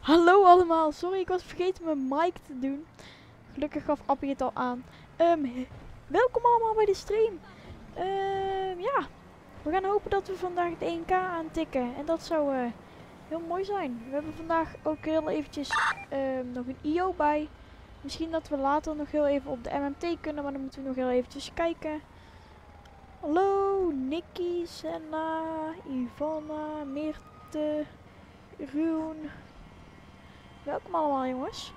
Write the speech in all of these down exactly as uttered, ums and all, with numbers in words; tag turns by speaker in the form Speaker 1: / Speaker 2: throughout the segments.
Speaker 1: Hallo allemaal, sorry ik was vergeten mijn mic te doen. Gelukkig gaf Appie het al aan. Um, welkom allemaal bij de stream. Um, ja, we gaan hopen dat we vandaag het één k aantikken. En dat zou uh, heel mooi zijn. We hebben vandaag ook heel eventjes um, nog een I O bij. Misschien dat we later nog heel even op de M M T kunnen, maar dan moeten we nog heel eventjes kijken. Hallo, Nicky, Senna, Ivana, Meerte, Ruun. Welkom allemaal jongens.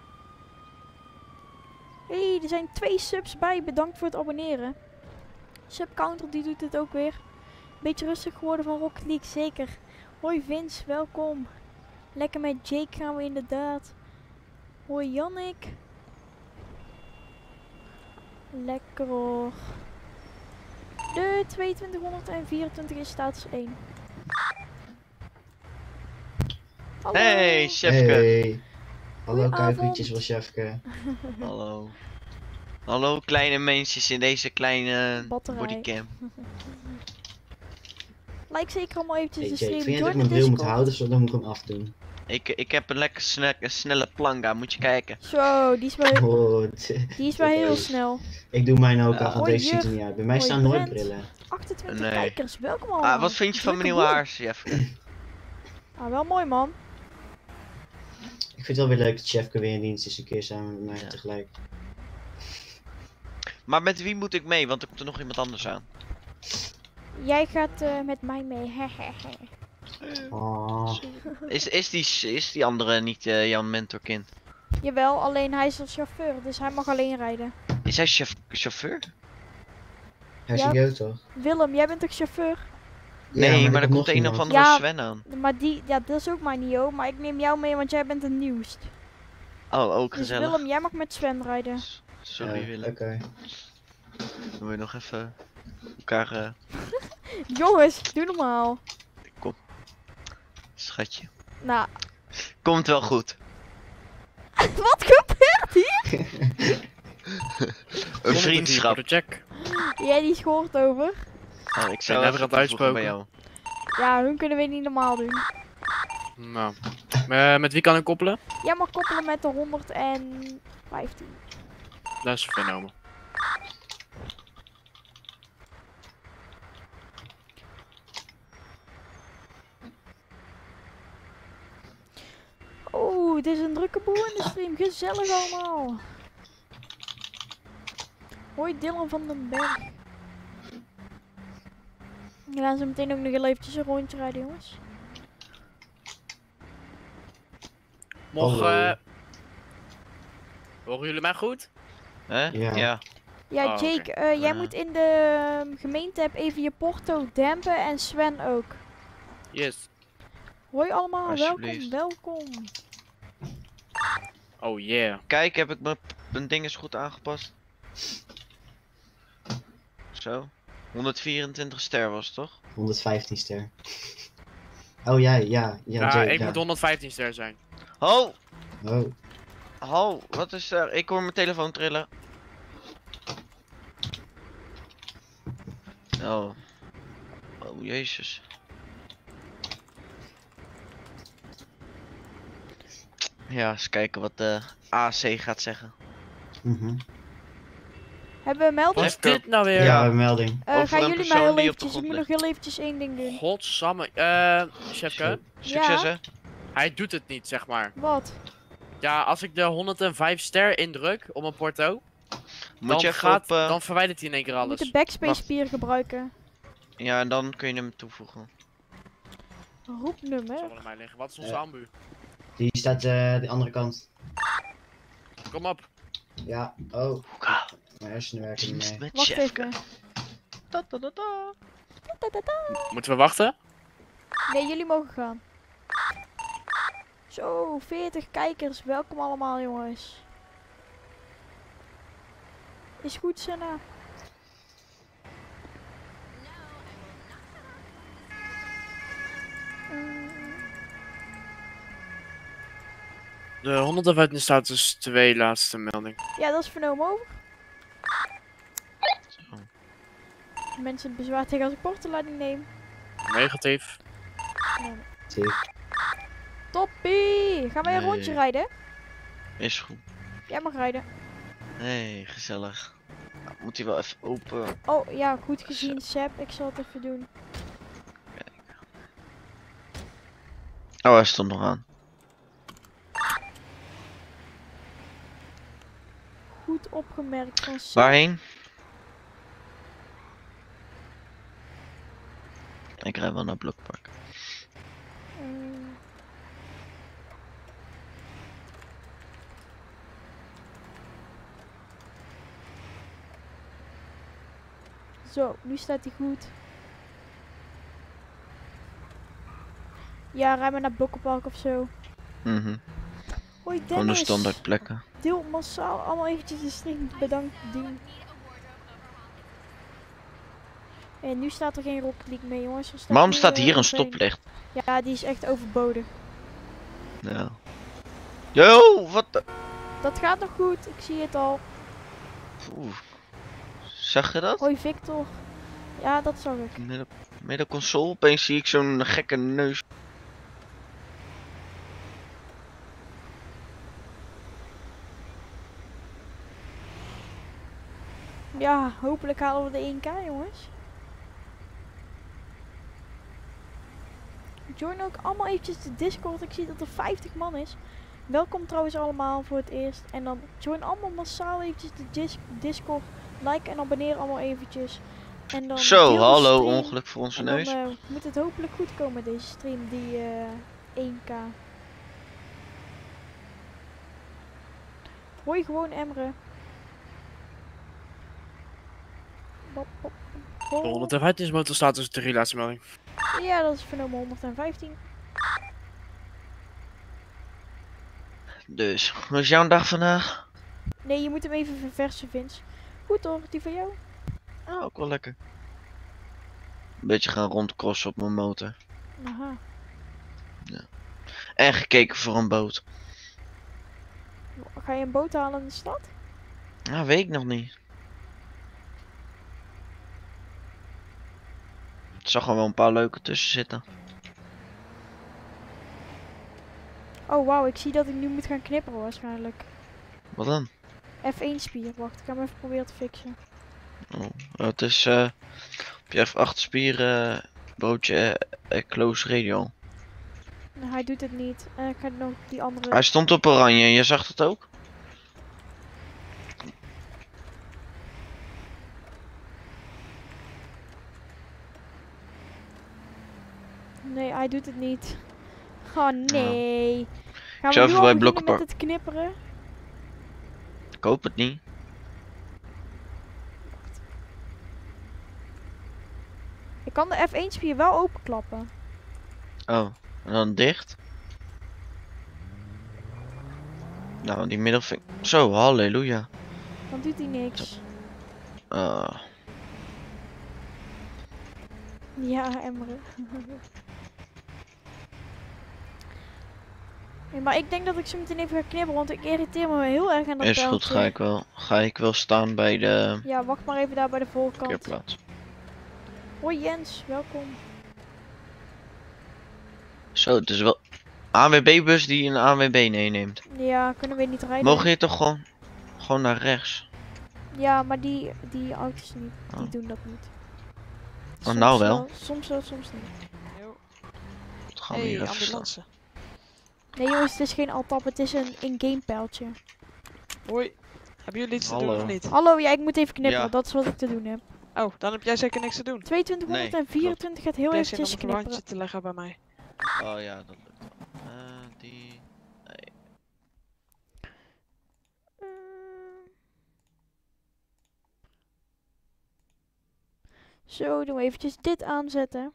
Speaker 1: Hey, er zijn twee subs bij. Bedankt voor het abonneren. Subcounter die doet het ook weer. Beetje rustig geworden van Rocket League, zeker. Hoi Vince, welkom. Lekker met Jake gaan we inderdaad. Hoi Jannik. Lekker hoor. De tweeëntwintighonderdvierentwintig is status één. Hallo.
Speaker 2: Hey, Chefke.
Speaker 3: Hey. Hallo
Speaker 1: Goedenavond.
Speaker 3: kuikentjes van Chefke.
Speaker 2: Hallo. Hallo kleine mensjes in deze kleine
Speaker 1: Batterij.
Speaker 2: bodycam.
Speaker 1: Like zeker allemaal eventjes
Speaker 3: Hey
Speaker 1: de
Speaker 3: Jake,
Speaker 1: stream.
Speaker 3: vind je dat ik
Speaker 1: Join
Speaker 3: mijn
Speaker 1: de
Speaker 3: bril moet
Speaker 1: Discord.
Speaker 3: houden, zodat moet ik hem afdoen?
Speaker 2: Ik, ik heb een lekker sne een snelle planga, moet je kijken.
Speaker 1: Zo, die is wel,
Speaker 3: Oh,
Speaker 1: die is wel heel snel.
Speaker 3: ik doe mijn ook
Speaker 2: Ja.
Speaker 3: af, want
Speaker 1: Hoi,
Speaker 3: deze ziet er
Speaker 1: Jur.
Speaker 3: niet uit. Bij mij
Speaker 1: Hoi,
Speaker 3: staan nooit
Speaker 1: Brent.
Speaker 3: brillen.
Speaker 1: achtentwintig
Speaker 2: Nee.
Speaker 1: kijkers, welkom allemaal.
Speaker 2: Ah, wat vind je van mijn nieuwe
Speaker 1: Lekker
Speaker 2: haar, Chefke?
Speaker 1: boer. Ah, wel mooi man.
Speaker 3: Ik vind het wel weer leuk dat Chefke weer in dienst is, een keer samen met mij
Speaker 2: Ja.
Speaker 3: tegelijk.
Speaker 2: Maar met wie moet ik mee? Want er komt er nog iemand anders aan.
Speaker 1: Jij gaat uh, met mij mee. Hehehe.
Speaker 3: Oh,
Speaker 2: Is, is, die, is die andere niet uh, Jan mentorkind?
Speaker 1: Jawel, alleen hij is als chauffeur, dus hij mag alleen rijden.
Speaker 2: Is hij chef chauffeur?
Speaker 3: hij is
Speaker 1: Ja.
Speaker 3: een jeugd toch?
Speaker 1: Willem, jij bent toch chauffeur?
Speaker 2: Nee,
Speaker 3: Ja,
Speaker 2: maar,
Speaker 3: er
Speaker 2: er komt een
Speaker 3: nog
Speaker 2: of
Speaker 3: iemand.
Speaker 2: andere
Speaker 1: Ja.
Speaker 2: Sven aan.
Speaker 1: Maar die, ja, dat is ook mijn I O, maar ik neem jou mee, want jij bent het nieuwst.
Speaker 2: Oh, ook
Speaker 1: Dus
Speaker 2: gezellig.
Speaker 1: Willem, jij mag met Sven rijden.
Speaker 2: S- Sorry
Speaker 3: Ja,
Speaker 2: Willem.
Speaker 3: Oké.
Speaker 2: Dan moet je nog even elkaar... Uh,
Speaker 1: Jongens, doe normaal.
Speaker 2: schatje.
Speaker 1: Nou,
Speaker 2: Komt wel goed.
Speaker 1: wat gebeurt hier?
Speaker 2: Een vriendschap.
Speaker 4: Check.
Speaker 1: Jij die schoort over.
Speaker 2: Oh, ik zou
Speaker 4: Ja,
Speaker 2: even
Speaker 4: dat
Speaker 2: toevoegen
Speaker 4: uitsproken.
Speaker 2: bij jou.
Speaker 1: Ja, hun kunnen we niet normaal doen.
Speaker 4: Nou. Uh, met wie kan ik koppelen?
Speaker 1: Jij mag koppelen met de honderdvijftien.
Speaker 4: Dat is vernomen.
Speaker 1: Oeh, het is een drukke boel in de stream. Gezellig allemaal. Hoi Dylan van den Berg. We gaan zo meteen ook nog heel eventjes een rondje rijden, jongens.
Speaker 4: Mocht,
Speaker 3: Hallo.
Speaker 4: uh, horen jullie mij goed?
Speaker 2: Hè?
Speaker 3: Ja.
Speaker 2: Ja.
Speaker 1: Ja,
Speaker 4: Oh, oké.
Speaker 1: Jake, eh, jij
Speaker 2: Ja.
Speaker 1: moet in de um, gemeente even je porto dempen en Sven ook.
Speaker 4: Yes.
Speaker 1: Hoi allemaal, welkom,
Speaker 2: Alsjeblieft.
Speaker 1: welkom.
Speaker 4: Oh yeah.
Speaker 2: Kijk, heb ik mijn mijn ding eens goed aangepast. Zo. honderdvierentwintig ster was het toch?
Speaker 3: honderdvijftien ster. Oh jij, ja. Ja,
Speaker 4: Ja,
Speaker 3: Jake,
Speaker 4: ik
Speaker 3: ja.
Speaker 4: moet honderdvijftien ster zijn.
Speaker 2: Ho!
Speaker 3: Oh,
Speaker 2: Ho! Wat is er? Ik hoor mijn telefoon trillen. Oh. Oh, jezus. Ja, eens kijken wat de A C gaat zeggen.
Speaker 3: mhm.
Speaker 1: Hebben we een melding?
Speaker 4: Wat is
Speaker 2: Even-
Speaker 4: dit nou weer?
Speaker 3: Ja, een melding.
Speaker 1: Eh,
Speaker 2: over
Speaker 1: gaan
Speaker 2: een
Speaker 1: jullie
Speaker 2: persoon
Speaker 1: mij heel
Speaker 2: die op de
Speaker 1: eventjes, ik
Speaker 2: grond
Speaker 1: moet nog heel eventjes één ding doen.
Speaker 4: Godsamme. Eh, chefke.
Speaker 2: Succes
Speaker 1: Ja.
Speaker 2: hè?
Speaker 4: Hij doet het niet, zeg maar.
Speaker 1: Wat?
Speaker 4: Ja, als ik de honderdvijf ster indruk op mijn porto,
Speaker 2: Moet
Speaker 4: dan,
Speaker 2: je even
Speaker 4: gaat,
Speaker 2: op... eh,
Speaker 4: dan verwijdert hij in één keer
Speaker 1: Je moet
Speaker 4: alles.
Speaker 1: de backspace
Speaker 2: Wacht.
Speaker 1: spier gebruiken.
Speaker 2: Ja, en dan kun je hem toevoegen.
Speaker 4: Dat
Speaker 1: Roepnummer.
Speaker 4: zal wel aan mij liggen. Wat is onze
Speaker 3: Eh.
Speaker 4: ambu?
Speaker 3: Die staat eh de andere kant.
Speaker 4: Kom op.
Speaker 3: Ja, oh.
Speaker 2: Hoeka.
Speaker 3: Mijn hersenen werken niet
Speaker 2: Dienst
Speaker 3: mee.
Speaker 2: met
Speaker 1: Wacht
Speaker 2: Chefke.
Speaker 1: even.
Speaker 2: Ta -ta -ta -ta.
Speaker 1: Ta-ta-ta.
Speaker 4: Moeten we wachten?
Speaker 1: Nee, jullie mogen gaan. Zo, veertig kijkers. Welkom allemaal, jongens. Is goed, Senna. Mm,
Speaker 4: De honderdvijftien staat dus twee laatste melding.
Speaker 1: ja, dat is vernomen over.
Speaker 2: Zo.
Speaker 1: Mensen bezwaar tegen als ik portoleiding neem.
Speaker 4: Negatief.
Speaker 1: Nee.
Speaker 3: Zie.
Speaker 1: Toppie! hey, gaan wij een
Speaker 2: Nee.
Speaker 1: rondje rijden?
Speaker 2: Is goed.
Speaker 1: Jij mag rijden.
Speaker 2: Hey, gezellig. Moet hij wel even open.
Speaker 1: Oh, ja, goed gezien, Seb. Ik zal het even doen.
Speaker 2: Oh, hij stond nog aan.
Speaker 1: Goed opgemerkt van Seb.
Speaker 2: Waarheen? Ik rijd wel naar Blokpark.
Speaker 1: Eh. Zo, nu staat hij goed. Ja, rij maar naar Blokkenpark of zo.
Speaker 2: Mhm.
Speaker 1: Hoi
Speaker 2: Gewoon de
Speaker 1: Dennis.
Speaker 2: standaard plekken.
Speaker 1: Deel massaal allemaal eventjes de stream. Bedankt, Dien. En nu staat er geen Rocket League mee, jongens. Er staat
Speaker 2: Waarom
Speaker 1: nu,
Speaker 2: staat
Speaker 1: eh,
Speaker 2: hier een
Speaker 1: vervelend.
Speaker 2: stoplicht?
Speaker 1: Ja, die is echt overbodig.
Speaker 2: Ja. Yo, wat de...
Speaker 1: Dat gaat nog goed, ik zie het al.
Speaker 2: Oeh. Zag je dat?
Speaker 1: Hoi Victor. Ja, dat zag ik.
Speaker 2: Midden, midden console, opeens zie ik zo'n gekke neus.
Speaker 1: Ja, hopelijk halen we de één K, jongens. Join ook allemaal eventjes de Discord. Ik zie dat er vijftig man is. Welkom trouwens allemaal voor het eerst. En dan join allemaal massaal eventjes de dis Discord. Like en abonneer allemaal eventjes. En dan
Speaker 2: Zo,
Speaker 1: deel de
Speaker 2: hallo,
Speaker 1: stream.
Speaker 2: ongeluk voor onze
Speaker 1: En dan
Speaker 2: neus.
Speaker 1: eh, moet het hopelijk goed komen deze stream, die eh één K. Hoi gewoon Emre. Bop, bop, bop.
Speaker 4: De honderdvijftien is motorstatus de laatste melding.
Speaker 1: Ja, dat is vernomen honderdvijftien.
Speaker 2: Dus, hoe is jouw dag vandaag?
Speaker 1: Nee, je moet hem even verversen, Vince. Goed hoor, die van jou?
Speaker 2: Oh, ook wel lekker. Een beetje gaan rondcrossen op mijn motor.
Speaker 1: Aha.
Speaker 2: En gekeken voor een boot.
Speaker 1: Ga je een boot halen in de stad?
Speaker 2: Nou, weet ik nog niet. Er zag er wel een paar leuke tussen zitten.
Speaker 1: Oh wauw, ik zie dat ik nu moet gaan knipperen waarschijnlijk.
Speaker 2: Wat dan?
Speaker 1: F één spier, wacht, ik ga hem even proberen te fixen.
Speaker 2: Oh, het is eh op je F acht spieren bootje eh, close radial.
Speaker 1: Nou, hij doet het niet. Eh, ik ga nog die andere...
Speaker 2: Hij stond op oranje, je zag het ook?
Speaker 1: Nee, hij doet het niet. Oh nee. Gaan
Speaker 2: zou
Speaker 1: we
Speaker 2: even
Speaker 1: nu al
Speaker 2: bij
Speaker 1: beginnen
Speaker 2: Blokkenpark.
Speaker 1: met het knipperen?
Speaker 2: Ik hoop het niet.
Speaker 1: Ik kan de F één spier wel openklappen.
Speaker 2: Oh, en dan dicht. Nou, die middelvinger. Zo, halleluja.
Speaker 1: Dan doet hij niks.
Speaker 2: Ah.
Speaker 1: Ja, Emre. Nee, maar ik denk dat ik zo meteen even ga knipperen, want ik irriteer me heel erg aan dat
Speaker 2: Is goed,
Speaker 1: pijltje.
Speaker 2: ga ik wel. Ga ik wel staan bij de
Speaker 1: Ja, wacht maar even daar bij de voorkant.
Speaker 2: parkeerplaats.
Speaker 1: Hoi Jens, welkom.
Speaker 2: Zo, het is wel A W B-bus die een A W B meeneemt.
Speaker 1: Ja, kunnen we niet rijden?
Speaker 2: Mogen je toch gewoon, gewoon naar rechts?
Speaker 1: Ja, maar die, die auto's niet. Die
Speaker 2: Oh.
Speaker 1: doen dat niet.
Speaker 2: Oh,
Speaker 1: Soms
Speaker 2: nou wel.
Speaker 1: Soms wel, soms niet.
Speaker 2: Dan gaan we hier even staan.
Speaker 5: ambulance.
Speaker 1: Nee jongens, het is geen altap, het is een in-game pijltje.
Speaker 5: Hoi. Hebben jullie iets te doen
Speaker 2: Hallo.
Speaker 5: of niet?
Speaker 1: Hallo, ja, ik moet even knipperen,
Speaker 2: Ja.
Speaker 1: dat is wat ik te doen heb.
Speaker 5: Oh, dan heb jij zeker niks te doen.
Speaker 1: tweeëntwintighonderdvierentwintig gaat heel
Speaker 5: Deze zin
Speaker 1: eventjes
Speaker 5: om een verbandje
Speaker 1: knipperen.
Speaker 5: te leggen bij mij.
Speaker 2: Oh ja, dat lukt wel. Eh, die... Nee.
Speaker 1: Mm. Zo, doen we eventjes dit aanzetten.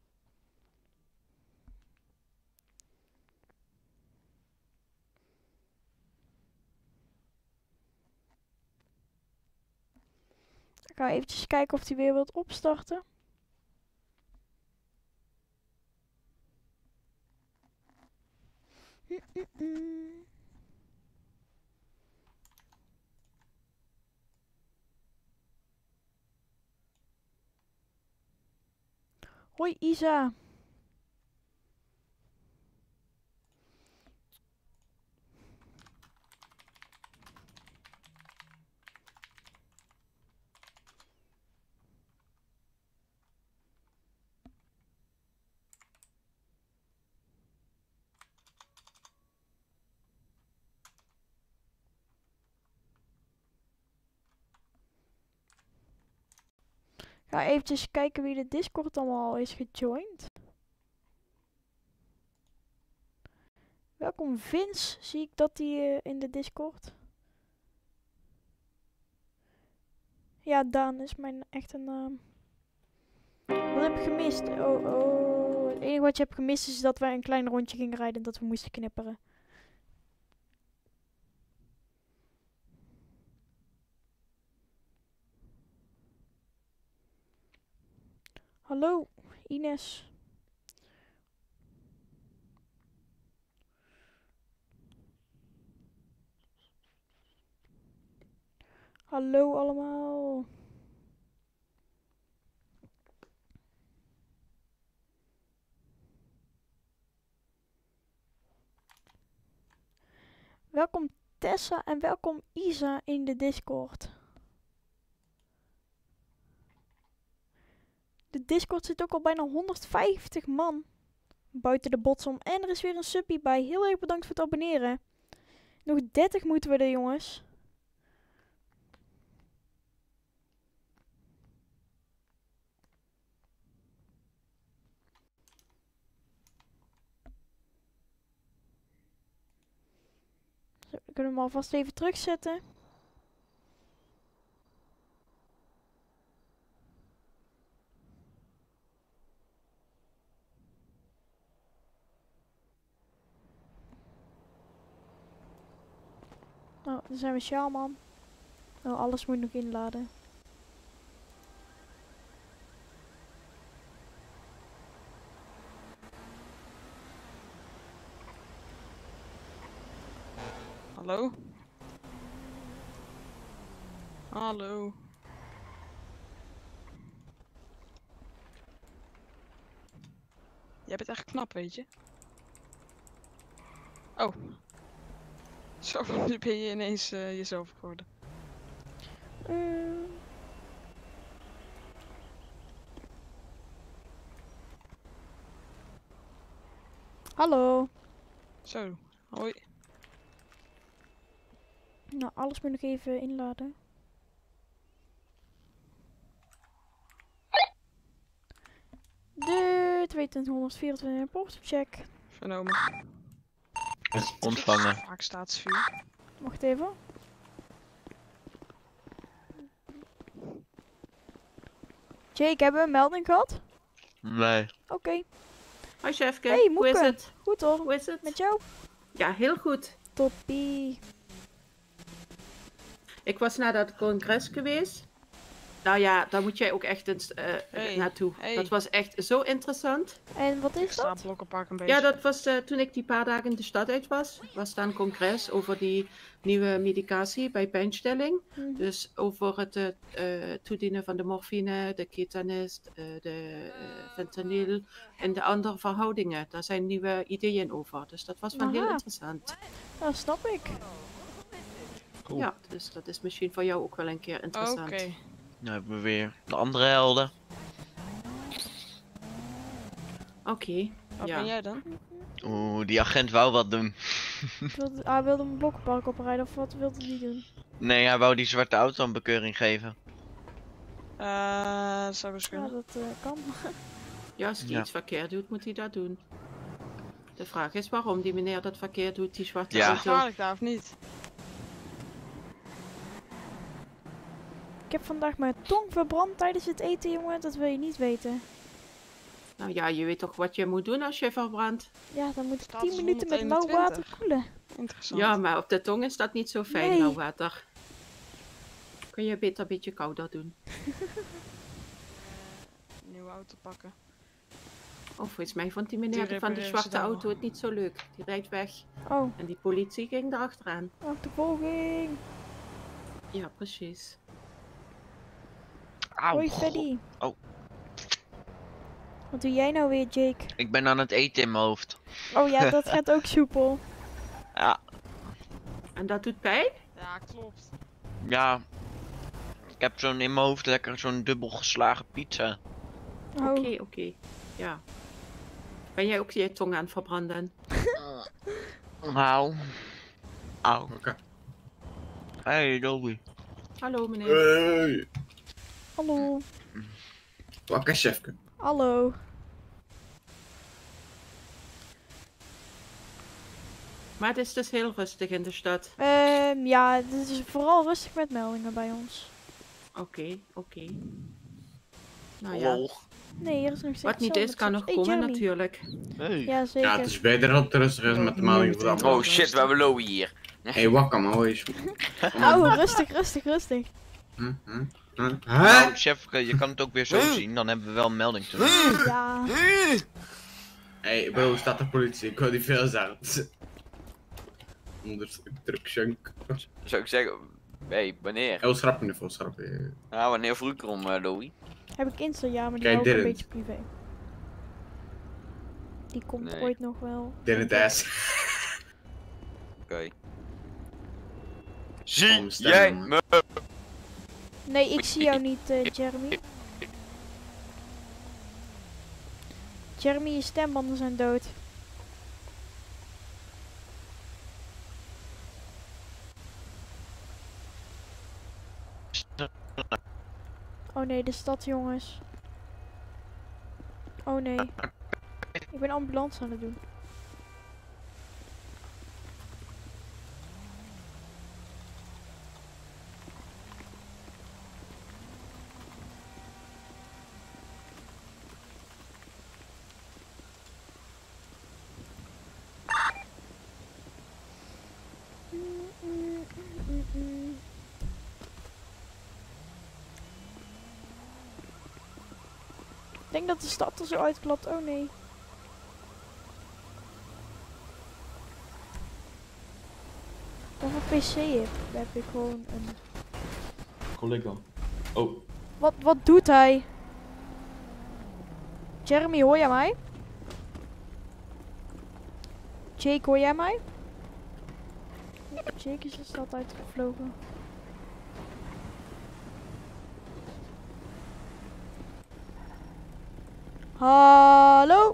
Speaker 1: Ik ga eventjes kijken of hij weer wilt opstarten. Mm, mm, mm. Hoi Isa. Ga eventjes kijken wie de Discord allemaal is gejoind. Welkom Vince, zie ik dat die uh, in de Discord. Ja, Daan is mijn echte naam. Wat heb ik gemist? Oh, oh. Het enige wat je hebt gemist is dat we een klein rondje gingen rijden en dat we moesten knipperen. Hallo, Ines. Hallo allemaal. Welkom Tessa en welkom Isa in de Discord. De Discord zit ook al bijna honderdvijftig man buiten de bots om. En er is weer een subbie bij. Heel erg bedankt voor het abonneren. Nog dertig moeten we er, jongens. Zo, dan kunnen we hem alvast even terugzetten. Nou, dan zijn we Sjaalman. Nou, alles moet nog inladen.
Speaker 5: Hallo? Hallo? Jij bent echt knap, weet je? Oh. Zo, nu ben je ineens uh, jezelf geworden.
Speaker 1: Mm. Hallo.
Speaker 5: Zo, hoi.
Speaker 1: Nou, alles moet nog even inladen. De tweeduizend portocheck.
Speaker 5: Vernomen.
Speaker 2: Ontvangen.
Speaker 5: Vaak staatsvuur.
Speaker 1: Wacht even. Jake, hebben we een melding gehad?
Speaker 2: Nee.
Speaker 1: Oké. Okay.
Speaker 6: Hoi Chefke,
Speaker 1: Hey,
Speaker 6: hoe
Speaker 1: Moeke.
Speaker 6: is het?
Speaker 1: Goed hoor.
Speaker 6: Hoe is het?
Speaker 1: Met jou?
Speaker 6: Ja, heel goed.
Speaker 1: Toppie.
Speaker 6: Ik was naar dat congres geweest. Nou ja, daar moet jij ook echt eens uh,
Speaker 5: Hey,
Speaker 6: naartoe.
Speaker 5: hey.
Speaker 6: Dat was echt zo interessant.
Speaker 1: En wat
Speaker 5: Ik
Speaker 1: is
Speaker 5: sta
Speaker 1: dat?
Speaker 5: Blokkenpark een beetje.
Speaker 6: Ja, dat was uh, toen ik die paar dagen de stad uit was. Was daar een congres over die nieuwe medicatie bij pijnstelling.
Speaker 1: Mhm.
Speaker 6: Dus over het uh, toedienen van de morfine, de ketanist, uh, de uh, fentanyl en de andere verhoudingen. Daar zijn nieuwe ideeën over. Dus dat was wel heel
Speaker 1: Aha.
Speaker 6: interessant.
Speaker 1: Dat snap ik.
Speaker 2: Cool.
Speaker 6: Ja, dus dat is misschien voor jou ook wel een keer
Speaker 5: Oké.
Speaker 6: interessant.
Speaker 5: Okay.
Speaker 2: Nu hebben we weer de andere helden.
Speaker 6: Oké, okay,
Speaker 5: Wat
Speaker 6: ja.
Speaker 5: ben jij dan?
Speaker 2: Oeh, die agent wou wat doen.
Speaker 1: Wilde, hij wilde een blokkenpark oprijden of wat wilde hij doen?
Speaker 2: Nee, hij wou die zwarte auto een bekeuring geven.
Speaker 5: Uh, zou best
Speaker 1: Ja,
Speaker 5: kunnen.
Speaker 1: dat uh, kan.
Speaker 6: Ja, als hij
Speaker 2: Ja.
Speaker 6: iets verkeerd doet, moet hij dat doen. De vraag is waarom die meneer dat verkeerd doet, die zwarte
Speaker 2: Ja.
Speaker 6: auto.
Speaker 5: Gevaarlijk daar of niet?
Speaker 1: Ik heb vandaag mijn tong verbrand tijdens het eten, jongen. Dat wil je niet weten.
Speaker 6: Nou ja, je weet toch wat je moet doen als je verbrandt?
Speaker 1: Ja, dan moet ik
Speaker 5: Staat
Speaker 1: tien
Speaker 5: dus
Speaker 1: minuten met lauw water
Speaker 5: honderdeenentwintig.
Speaker 1: koelen.
Speaker 5: Interessant.
Speaker 6: Ja, maar op de tong is dat niet zo fijn,
Speaker 1: Nee.
Speaker 6: lauw water. Kun je beter een beetje kouder doen.
Speaker 5: Een nieuwe auto pakken.
Speaker 6: Oh, volgens mij vond die meneer
Speaker 5: Die
Speaker 6: van de
Speaker 5: repareren ze
Speaker 6: zwarte
Speaker 5: dan
Speaker 6: auto
Speaker 5: wel.
Speaker 6: het niet zo leuk. Die rijdt weg.
Speaker 1: Oh,
Speaker 6: En die politie ging erachteraan.
Speaker 1: achtervolging.
Speaker 6: Ja, precies.
Speaker 2: Auw.
Speaker 1: Hoi,
Speaker 2: god.
Speaker 1: Freddy.
Speaker 2: Oh.
Speaker 1: Wat doe jij nou weer, Jake?
Speaker 2: Ik ben aan het eten in mijn hoofd.
Speaker 1: Oh ja, dat gaat ook soepel.
Speaker 2: Ja,
Speaker 6: En dat doet pijn?
Speaker 5: Ja, klopt.
Speaker 2: ja. Ik heb zo'n in mijn hoofd lekker zo'n dubbel geslagen pizza.
Speaker 1: Oh,
Speaker 6: Oké, oké. Ja. Ben jij ook je tong aan het verbranden?
Speaker 2: Auw. Auw. Hey, Dobby.
Speaker 6: Hallo meneer.
Speaker 7: Hey.
Speaker 1: hallo.
Speaker 7: Wakker, chefke.
Speaker 1: Hallo.
Speaker 6: Maar het is dus heel rustig in de stad.
Speaker 1: Ehm ja, het is vooral rustig met meldingen bij ons.
Speaker 6: Oké, okay, oké. Okay. Nou ja.
Speaker 4: Lol.
Speaker 1: Nee, hier is nog steeds
Speaker 6: Wat niet
Speaker 1: hetzelfde
Speaker 6: is, kan nog
Speaker 1: hey,
Speaker 6: komen
Speaker 1: Jeremy.
Speaker 6: natuurlijk.
Speaker 4: Hey.
Speaker 1: Ja, zeker.
Speaker 7: Ja, het is beter dat het rustig is met de melding voor de
Speaker 3: Oh,
Speaker 7: andere.
Speaker 8: Oh shit, we hebben Lowy hier.
Speaker 7: Hé, hey, wakker man, hoi eens.
Speaker 1: Oh, rustig, rustig, rustig.
Speaker 7: Hm, hm, hm.
Speaker 2: Nou,
Speaker 7: Huh?
Speaker 2: chef, je kan het ook weer zo zien, dan hebben we wel een melding te doen.
Speaker 1: Ja.
Speaker 7: Hé, hey, bro, staat de politie? Ik wil niet veel zeggen. Onderdrukking.
Speaker 8: Zou ik zeggen, hey, wanneer?
Speaker 7: Heel schrappen nu, veel schrappen.
Speaker 8: Nou, wanneer vroeg ik erom, uh, Lowy?
Speaker 1: Heb ik Insta, ja, maar die
Speaker 7: Kijk,
Speaker 1: hou ik een
Speaker 7: dit
Speaker 1: beetje privé. Die komt
Speaker 8: Nee.
Speaker 1: ooit nog wel.
Speaker 7: Didn't ask.
Speaker 8: Oké. Okay.
Speaker 7: Oh,
Speaker 8: Zie
Speaker 7: mijn stem,
Speaker 8: jij
Speaker 7: jongen.
Speaker 8: me?
Speaker 1: Nee, ik zie jou niet, uh, Jeremy. Jeremy, je stembanden zijn dood. Oh nee, de stad, jongens. Oh nee. Ik ben ambulance aan het doen. Ik denk dat de stad er zo uitklapt. Oh nee. Of een P C heb, daar heb ik gewoon een...
Speaker 9: Collega. Oh.
Speaker 1: Wat, wat doet hij? Jeremy, hoor jij mij? Jake, hoor jij mij? Jake is de stad uitgevlogen. Hallo?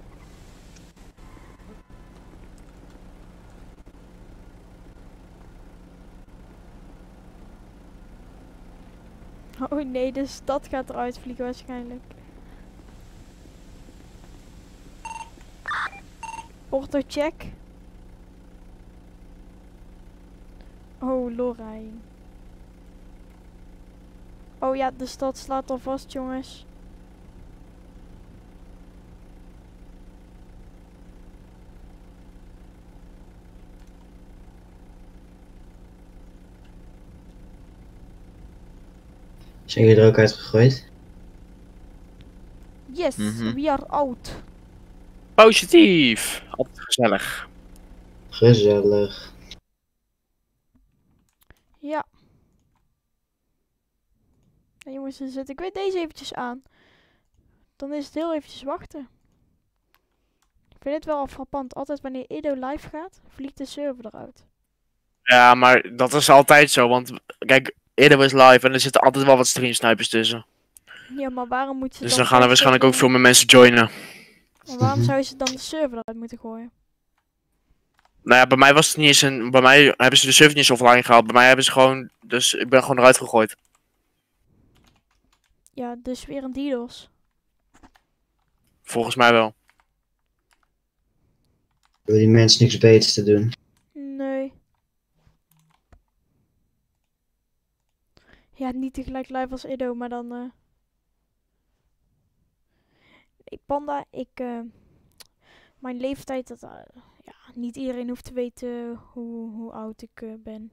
Speaker 1: Oh nee, de stad gaat eruit vliegen waarschijnlijk. Porto check. Oh, Lorraine. Oh ja, de stad slaat al vast, jongens.
Speaker 3: Zijn jullie er ook uitgegooid?
Speaker 1: Yes,
Speaker 2: Mhm.
Speaker 1: we are out.
Speaker 4: Positief. Altijd gezellig.
Speaker 3: Gezellig.
Speaker 1: Ja. En jongens, dan zet ik weer deze eventjes aan. Dan is het heel eventjes wachten. Ik vind het wel frappant. Altijd wanneer Edo live gaat, vliegt de server eruit.
Speaker 4: Ja, maar dat is altijd zo, want kijk, eerder was live en er zitten altijd wel wat streamsnipers tussen.
Speaker 1: Ja, maar waarom moet ze
Speaker 4: Dus
Speaker 1: dan...
Speaker 4: dan gaan er
Speaker 1: per se
Speaker 4: waarschijnlijk ook
Speaker 1: de-
Speaker 4: veel meer mensen joinen.
Speaker 1: Maar waarom zou ze dan de server eruit moeten gooien?
Speaker 4: Nou ja, bij mij was het niet eens een... Bij mij hebben ze de server niet eens offline gehaald. Bij mij hebben ze gewoon... Dus ik ben gewoon eruit gegooid.
Speaker 1: Ja, dus weer een DDoS.
Speaker 4: Volgens mij wel.
Speaker 3: Wil die mensen niks beters te doen?
Speaker 1: Nee. Ja, niet tegelijk live als Edo, maar dan... eh Nee, Panda, ik... eh, Mijn leeftijd, dat... eh, ja, niet iedereen hoeft te weten hoe, hoe oud ik eh, ben.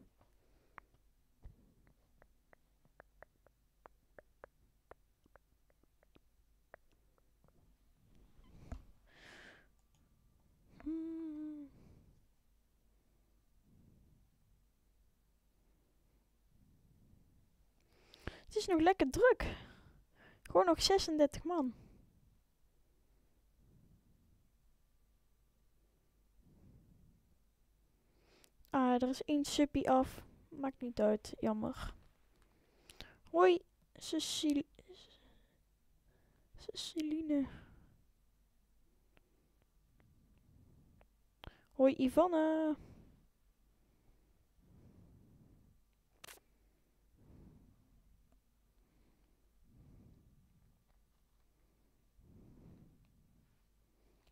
Speaker 1: Hmm. Het is nog lekker druk. Gewoon nog zesendertig man. Ah, er is één suppie af. Maakt niet uit, jammer. Hoi, Cecil... Ceciline. Hoi, Ivanne.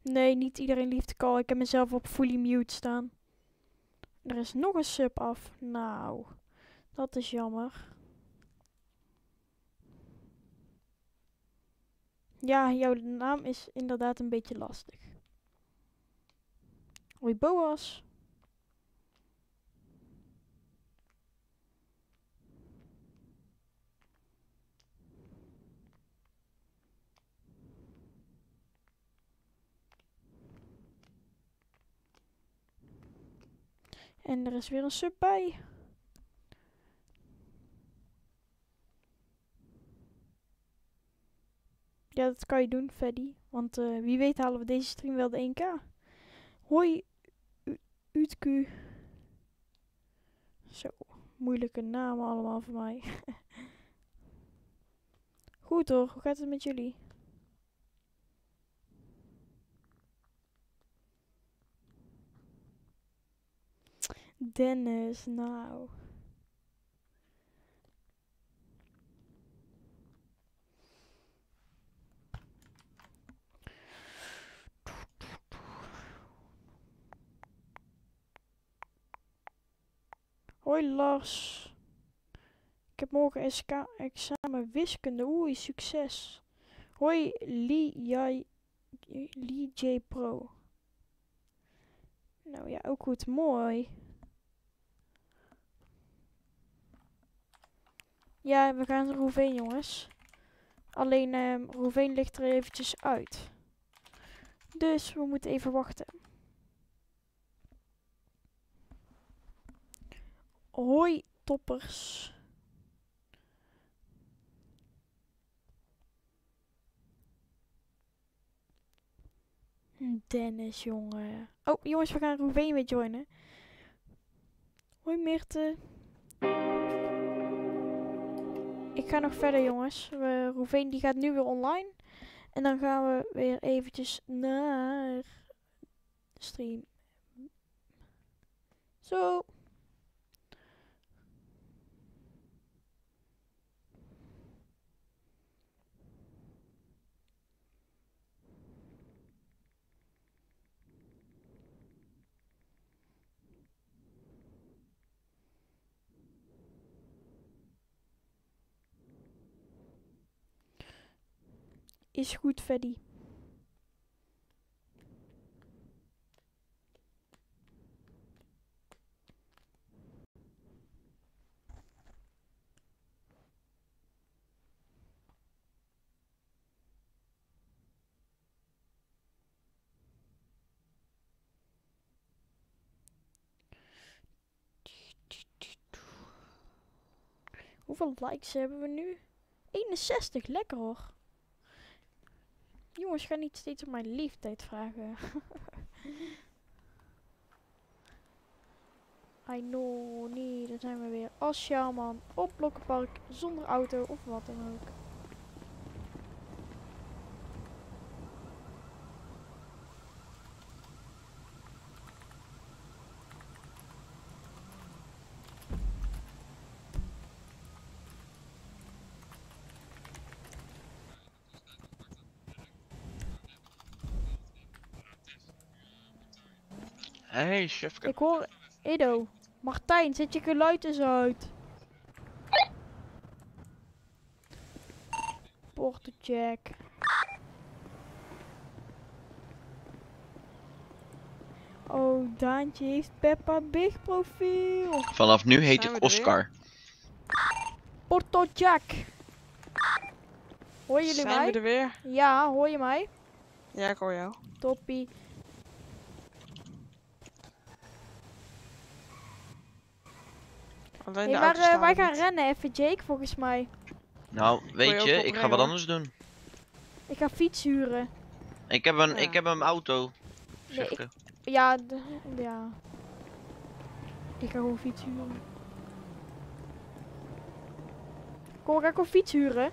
Speaker 1: Nee, niet iedereen liefde call. Ik heb mezelf op fully mute staan. Er is nog een sub af. Nou, dat is jammer. Ja, jouw naam is inderdaad een beetje lastig. Hoi Boas. En er is weer een sub bij. Ja, dat kan je doen, Freddy. Want uh, wie weet halen we deze stream wel de één k. Hoi, Utku. Zo, moeilijke namen allemaal voor mij. Goed hoor, hoe gaat het met jullie? Dennis, nou. Hoi Lars. Ik heb morgen S K examen wiskunde. Oei, succes. Hoi Lee, jij, Lee J Pro. Nou ja, ook goed. Mooi. Ja, we gaan Roeveen, jongens. Alleen um, Roeveen ligt er eventjes uit. Dus we moeten even wachten. Hoi, toppers. Dennis, jongen. Oh, jongens, we gaan Roeveen weer joinen. Hoi, Meerte. Ik ga nog verder, jongens. We, Roeveen die gaat nu weer online. En dan gaan we weer eventjes naar de stream. Zo. Is goed, Freddy. Hoeveel likes hebben we nu? eenenzestig, lekker hoor. Jongens, ga niet steeds om mijn leeftijd vragen. I know, nee, daar zijn we weer. Als Sjaalman op Blokkenpark, zonder auto of wat dan ook.
Speaker 2: Hey, chefke.
Speaker 1: Ik hoor, Edo, Martijn, zet je geluid eens uit. Portocheck. Oh, Daantje heeft Peppa Big profiel.
Speaker 2: Vanaf nu heet
Speaker 5: Zijn we
Speaker 2: ik
Speaker 5: er
Speaker 2: Oscar.
Speaker 1: Portocheck. Hoor jullie
Speaker 5: Zijn
Speaker 1: mij?
Speaker 5: we er weer?
Speaker 1: Ja, hoor je mij?
Speaker 5: Ja, ik hoor jou.
Speaker 1: Toppie.
Speaker 5: Alleen
Speaker 1: Hey,
Speaker 5: de
Speaker 1: maar
Speaker 5: auto's
Speaker 1: uh,
Speaker 5: staan
Speaker 1: wij
Speaker 5: er
Speaker 1: gaan
Speaker 5: niet.
Speaker 1: rennen even, Jake, volgens mij.
Speaker 2: Nou,
Speaker 5: je
Speaker 2: weet
Speaker 5: ook
Speaker 2: je,
Speaker 5: wel
Speaker 2: ik ga
Speaker 5: brengen,
Speaker 2: wat
Speaker 5: hoor.
Speaker 2: anders doen.
Speaker 1: Ik ga fiets huren.
Speaker 2: Ik heb een,
Speaker 5: Ja.
Speaker 2: ik heb een auto.
Speaker 1: Nee,
Speaker 2: Chefke.
Speaker 1: Ja, de, ja. Ik ga gewoon fiets huren. Kom, ik ga gewoon fiets huren.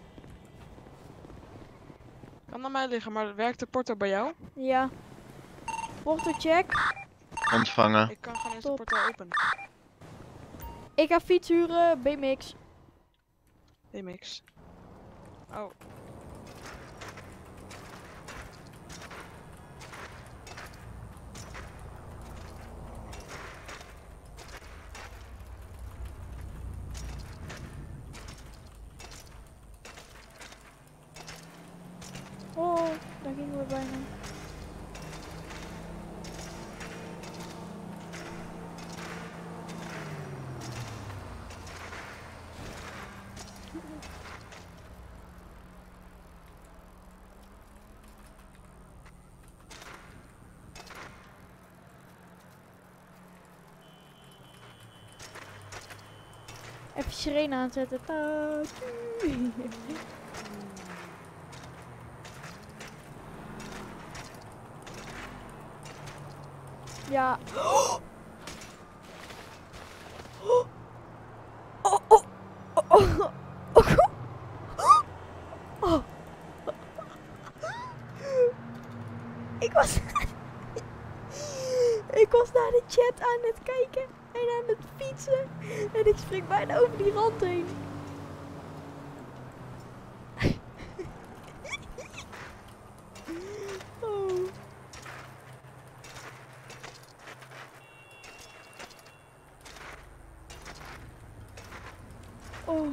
Speaker 5: Kan aan mij liggen, maar werkt de porto bij jou?
Speaker 1: Ja. Portocheck.
Speaker 2: Ontvangen.
Speaker 5: Ik kan gewoon eens
Speaker 1: Top.
Speaker 5: de porto openen.
Speaker 1: Ik ga fiets huren, B M X.
Speaker 5: B M X. Oh.
Speaker 1: halen bijna. Even sirene aanzetten. Ta- Ja. Oh, oh, oh, oh, oh, oh. Oh. Ik was Ik was naar de chat aan het kijken en aan het fietsen en ik spring bijna over die rand heen. Oh. Oh.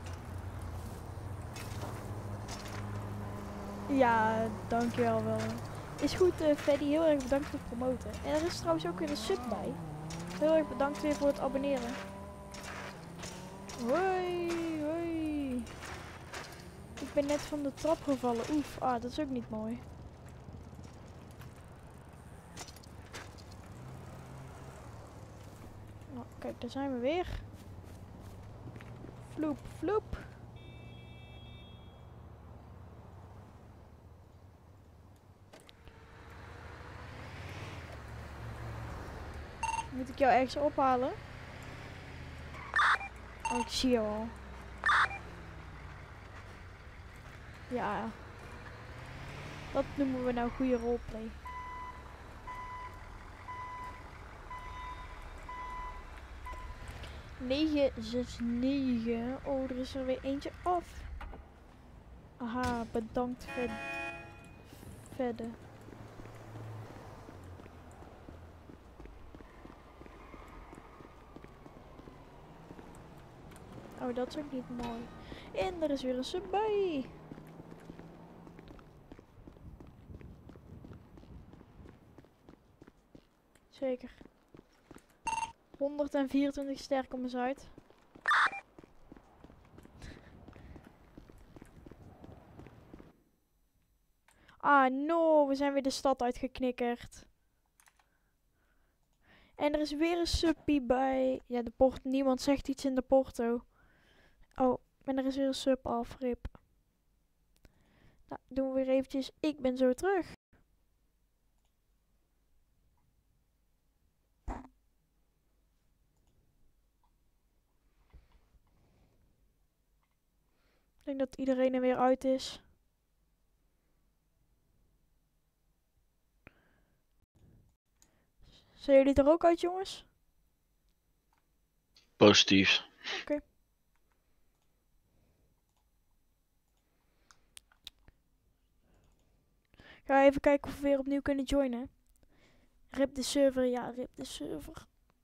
Speaker 1: Ja, dankjewel wel. Is goed, uh, Freddy. Heel erg bedankt voor het promoten. En er is trouwens ook weer een sub bij. Heel erg bedankt weer voor het abonneren. Hoi, hoi. Ik ben net van de trap gevallen. Oef, ah, dat is ook niet mooi. Nou, kijk, daar zijn we weer. Vloep, vloep. Moet ik jou ergens ophalen? Oh, ik zie jou al. Ja. Dat noemen we nou goede roleplay. negen zes negen. Oh, er is er weer eentje af. Aha, bedankt Ved Vedde. Oh, dat is ook niet mooi. En er is weer een sub bij. Zeker. honderdvierentwintig sterk om eens uit. Ah, no. We zijn weer de stad uitgeknikkerd. En er is weer een suppie bij. Ja, de port. Niemand zegt iets in de porto. Oh, en er is weer een sub af. Rip. Nou, doen we weer eventjes. Ik ben zo terug. Ik denk dat iedereen er weer uit is. Zijn jullie er ook uit, jongens?
Speaker 2: Positief.
Speaker 1: Oké. Okay. Ga even kijken of we weer opnieuw kunnen joinen. Rip de server, ja, rip de server.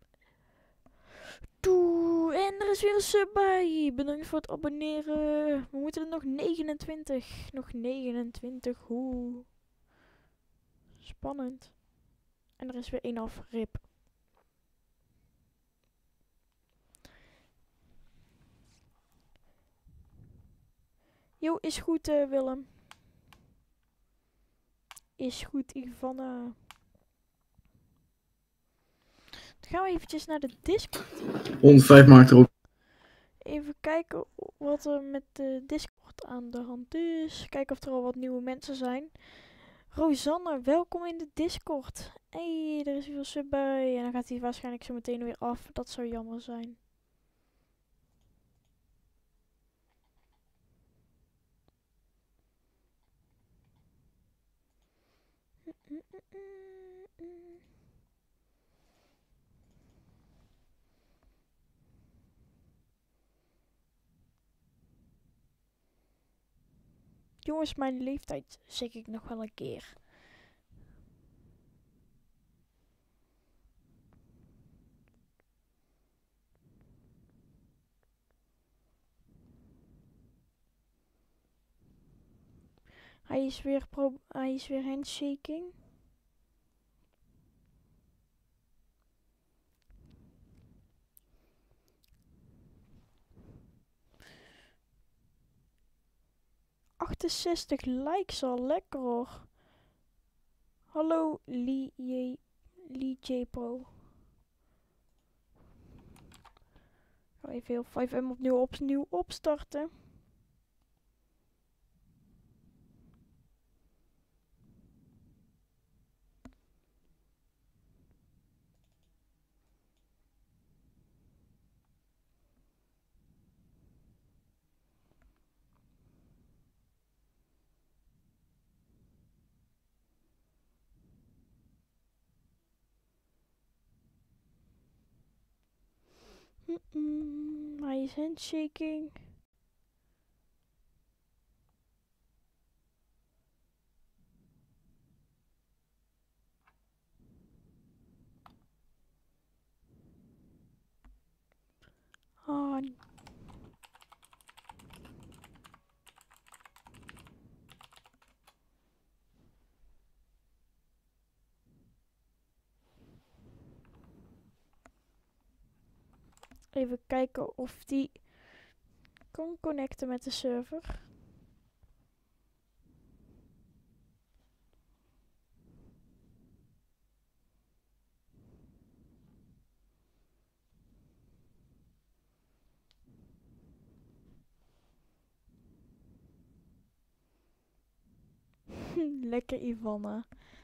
Speaker 1: Doe, en er is weer een sub bij. Bedankt voor het abonneren. We moeten er nog negenentwintig. Nog negenentwintig, hoe. Spannend. En er is weer één af, rip. Jo, is goed, uh, Willem. Is goed, Ivana. Dan gaan we eventjes naar de Discord.
Speaker 7: honderdvijf maakt erop.
Speaker 1: Even kijken wat er met de Discord aan de hand is. Kijken of er al wat nieuwe mensen zijn. Rosanne, welkom in de Discord. Hey, er is weer een sub bij. En dan gaat hij waarschijnlijk zo meteen weer af. Dat zou jammer zijn. Jongens, mijn leeftijd zeg ik nog wel een keer. Hij is weer, pro hij is weer handshaking. achtenzestig likes al, lekker hoor. Hallo Lee J. Lee J Pro. Ga even heel vijf M opnieuw opnieuw opstarten. Mm-mm, hij is handshaking. Ah. Even kijken of die kan connecten met de server. Lekker Ivana.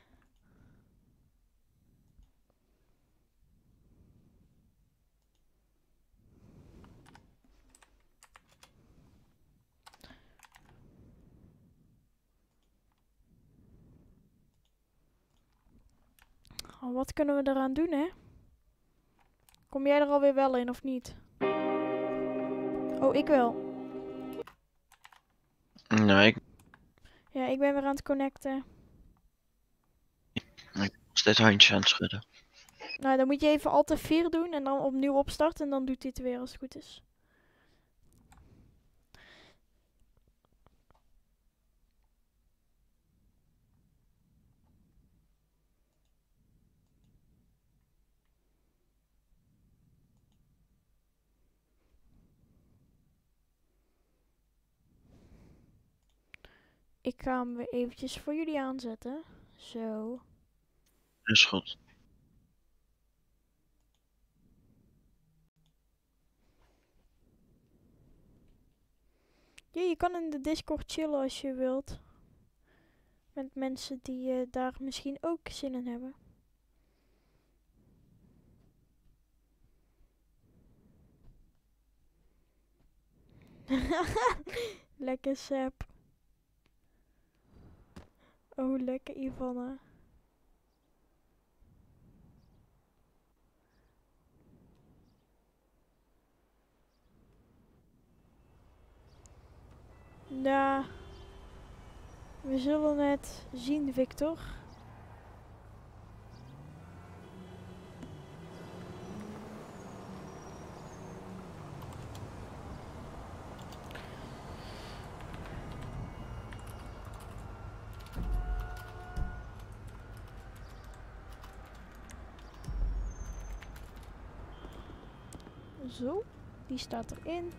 Speaker 1: Oh, wat kunnen we eraan doen, hè? Kom jij er alweer wel in of niet? Oh, ik wel.
Speaker 2: Nee, ik
Speaker 1: Ja, ik ben weer aan het connecten.
Speaker 2: ben steeds handjes aan het schudden.
Speaker 1: Nou, dan moet je even Alt F vier doen en dan opnieuw opstarten en dan doet hij het weer als het goed is. Ik ga hem weer eventjes voor jullie aanzetten. Zo.
Speaker 2: Is goed.
Speaker 1: Ja, je kan in de Discord chillen als je wilt. Met mensen die uh, daar misschien ook zin in hebben. Lekker sap. Oh, lekker Ivana. Nou, we zullen het zien, Victor. Zo, die staat erin.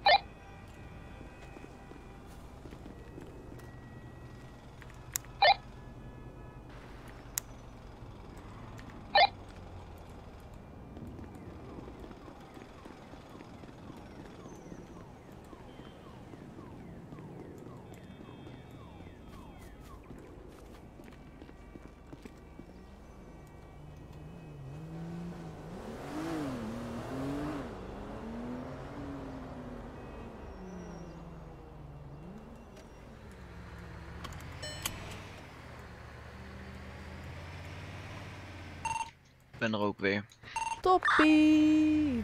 Speaker 2: Ik ben er ook weer.
Speaker 1: Toppie!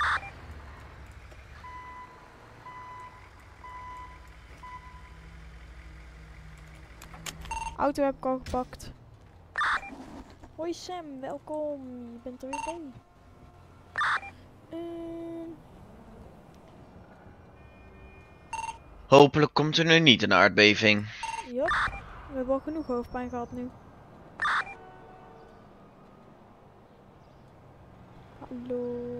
Speaker 1: Auto heb ik al gepakt. Hoi Sam, welkom. Je bent er weer bij. Uh...
Speaker 2: Hopelijk komt er nu niet een aardbeving.
Speaker 1: Jop. We hebben al genoeg hoofdpijn gehad nu. Hallo.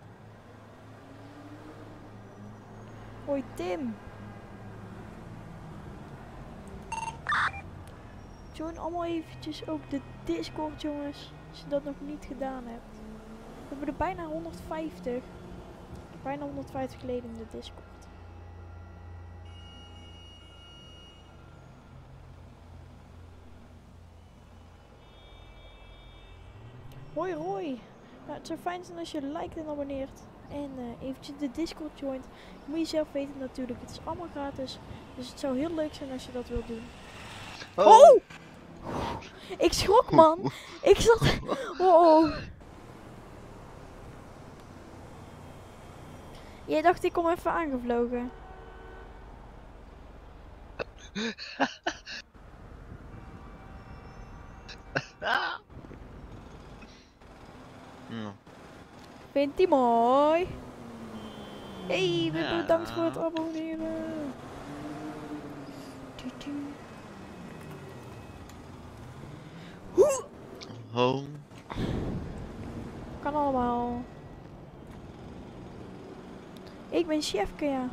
Speaker 1: Hoi Tim. Join allemaal eventjes ook de Discord, jongens. Als je dat nog niet gedaan hebt. We hebben er bijna honderdvijftig. Bijna honderdvijftig leden in de Discord. Hoi Roy. Nou, het zou fijn zijn als je liked en abonneert. En uh, eventjes de Discord joint. Moet je zelf weten natuurlijk. Het is allemaal gratis. Dus het zou heel leuk zijn als je dat wilt doen.
Speaker 2: Oh!
Speaker 1: Oh! Ik schrok, man. Ik zat... Oh. Jij dacht ik kom even aangevlogen.
Speaker 2: Ja.
Speaker 1: Vindt ie mooi? Hey, bedankt voor het abonneren. Hoe?
Speaker 2: Home.
Speaker 1: Kan allemaal. Ik ben chefke, ja.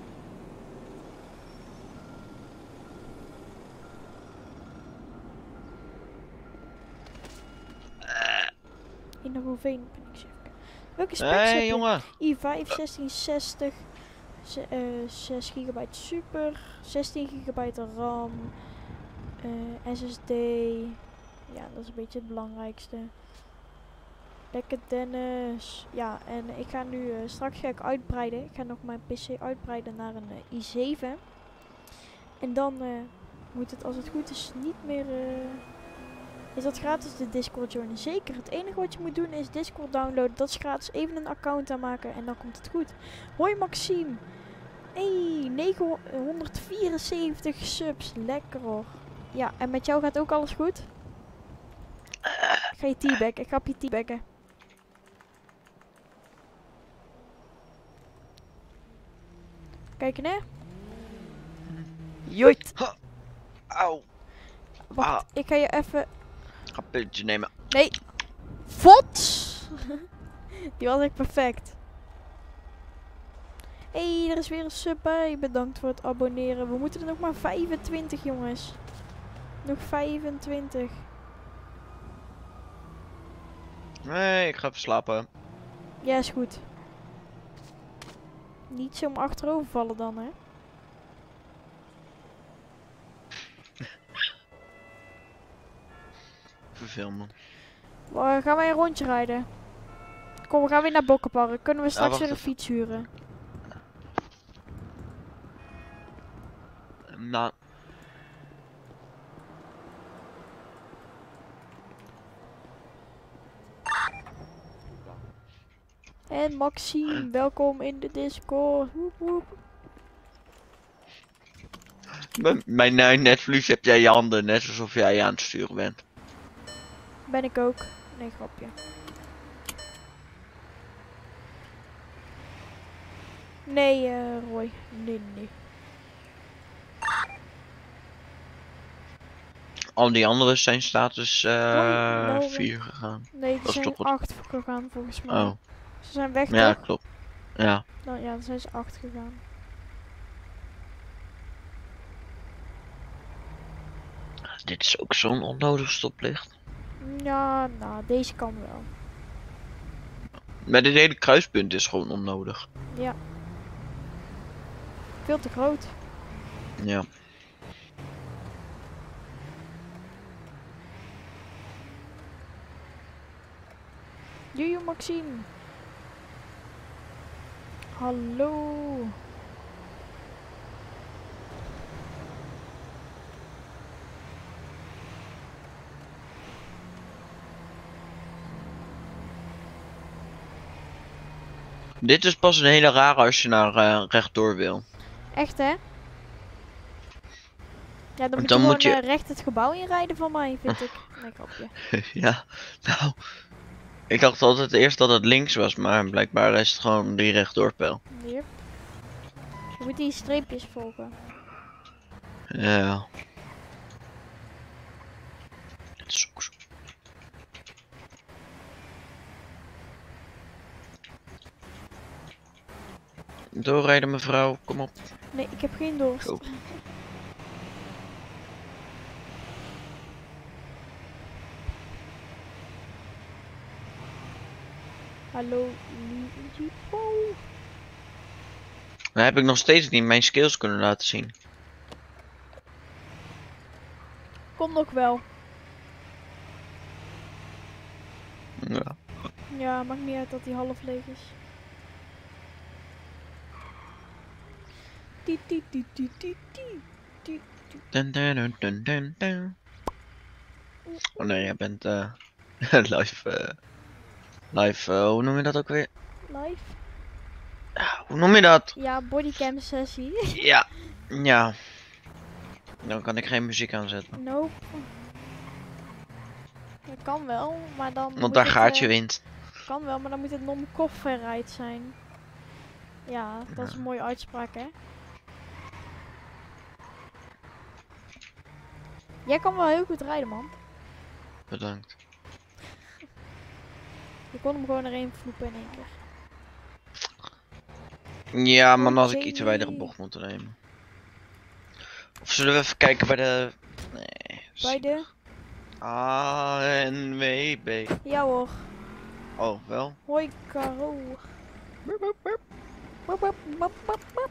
Speaker 1: In de Roeveen ben ik chefke. Welke specs
Speaker 2: Hé,
Speaker 1: heb
Speaker 2: hey,
Speaker 1: je?
Speaker 2: jongen.
Speaker 1: i vijf zestien zestig, ze- uh, zes gigabyte super, zestien gigabyte RAM, uh, S S D. Ja, dat is een beetje het belangrijkste. Lekker Dennis. Ja, en ik ga nu, uh, straks ga ik uitbreiden. Ik ga nog mijn P C uitbreiden naar een uh, i zeven. En dan uh, moet het, als het goed is, niet meer... Uh, is dat gratis de Discord joinen? Zeker. Het enige wat je moet doen is Discord downloaden. Dat is gratis. Even een account aanmaken en dan komt het goed. Hoi Maxime. Hey, negenhonderdvierenzeventig subs. Lekker hoor. Ja, en met jou gaat ook alles goed? Ik ga je teabaggen. Ik ga op je teabaggen. Kijk hè. Joit.
Speaker 2: Auw.
Speaker 1: Wacht,
Speaker 2: Ah.
Speaker 1: ik ga je even...
Speaker 2: Ga een pilletje nemen.
Speaker 1: Nee. Fots! Die was echt perfect. Hé, hey, er is weer een sub bij. Bedankt voor het abonneren. We moeten er nog maar vijfentwintig, jongens. Nog vijfentwintig.
Speaker 2: Nee, ik ga even slapen.
Speaker 1: Ja, is goed. Niet zomaar achterover vallen dan, hè.
Speaker 2: Verveel me.
Speaker 1: Uh, gaan wij een rondje rijden? Kom, we gaan weer naar Bokkenpark. Kunnen we straks
Speaker 2: wacht
Speaker 1: weer een
Speaker 2: even.
Speaker 1: fiets huren?
Speaker 2: Nou.
Speaker 1: En Maxime, welkom in de Discord. Woep, woep.
Speaker 2: Bij mijn uh, netvlies heb jij je handen net alsof jij aan het sturen bent.
Speaker 1: Ben ik ook. Nee, grapje. Nee, uh, Roy. Nee, nee.
Speaker 2: Al die anderen zijn status
Speaker 1: Hoi,
Speaker 2: uh,
Speaker 1: Lauren.
Speaker 2: vier gegaan.
Speaker 1: Nee, die
Speaker 2: Dat is
Speaker 1: zijn
Speaker 2: toch wat-
Speaker 1: acht gegaan volgens mij.
Speaker 2: Oh,
Speaker 1: Ze zijn weg,
Speaker 2: ja,
Speaker 1: toch?
Speaker 2: klopt. Ja.
Speaker 1: Nou ja, dan zijn ze acht gegaan.
Speaker 2: Dit is ook zo'n onnodig stoplicht.
Speaker 1: Ja, nou, deze kan wel.
Speaker 2: Maar dit hele kruispunt is gewoon onnodig.
Speaker 1: Ja. Veel te groot.
Speaker 2: Ja.
Speaker 1: Jojo Maxime. Hallo.
Speaker 2: Dit is pas een hele rare als je naar uh, rechtdoor wil.
Speaker 1: Echt hè? Ja, dan moet je
Speaker 2: dan
Speaker 1: gewoon
Speaker 2: moet je-
Speaker 1: eh, recht het gebouw inrijden van mij, vind ik. Nee, grapje.
Speaker 2: Ja, nou. Ik dacht altijd eerst dat het links was, maar blijkbaar is het gewoon die rechtdoorpijl.
Speaker 1: Hier. Je moet die streepjes volgen.
Speaker 2: Ja. Zoek, zoek. Doorrijden mevrouw, kom op.
Speaker 1: Nee, ik heb geen dorst.
Speaker 2: Oh.
Speaker 1: Hallo, Luigi. Oh.
Speaker 2: Dan heb ik nog steeds niet mijn skills kunnen laten zien.
Speaker 1: Kom nog wel.
Speaker 2: Ja.
Speaker 1: Ja, maakt niet uit dat hij half leeg is. Ti, ti, ti, ti, ti, ti, ti, ti.
Speaker 2: Dun, dun, dun, dun, dun, dun. Oh nee, jij bent eh live. eh live, eh, hoe noem je dat ook weer?
Speaker 1: Live?
Speaker 2: Ah, hoe noem je dat?
Speaker 1: Ja, bodycam sessie.
Speaker 2: Ja, ja. Dan kan ik geen muziek aanzetten.
Speaker 1: Nope. Dat kan wel, maar dan.
Speaker 2: Want
Speaker 1: moet
Speaker 2: daar
Speaker 1: het,
Speaker 2: gaat je
Speaker 1: eh,
Speaker 2: wind.
Speaker 1: Kan wel, maar dan moet het non-copyright zijn. Ja, dat is een mooie uitspraak, hè? Jij kan wel heel goed rijden, man.
Speaker 2: Bedankt.
Speaker 1: Je kon hem gewoon erin vloepen in één keer.
Speaker 2: Ja, maar dan had ik
Speaker 1: Oké.
Speaker 2: iets wijdere bocht moeten nemen. Of zullen we even kijken bij de... Nee.
Speaker 1: Bij de?
Speaker 2: A N W B.
Speaker 1: Ja hoor.
Speaker 2: Oh, wel?
Speaker 1: Hoi, Caro. Wap, wap, wap, wap, wap.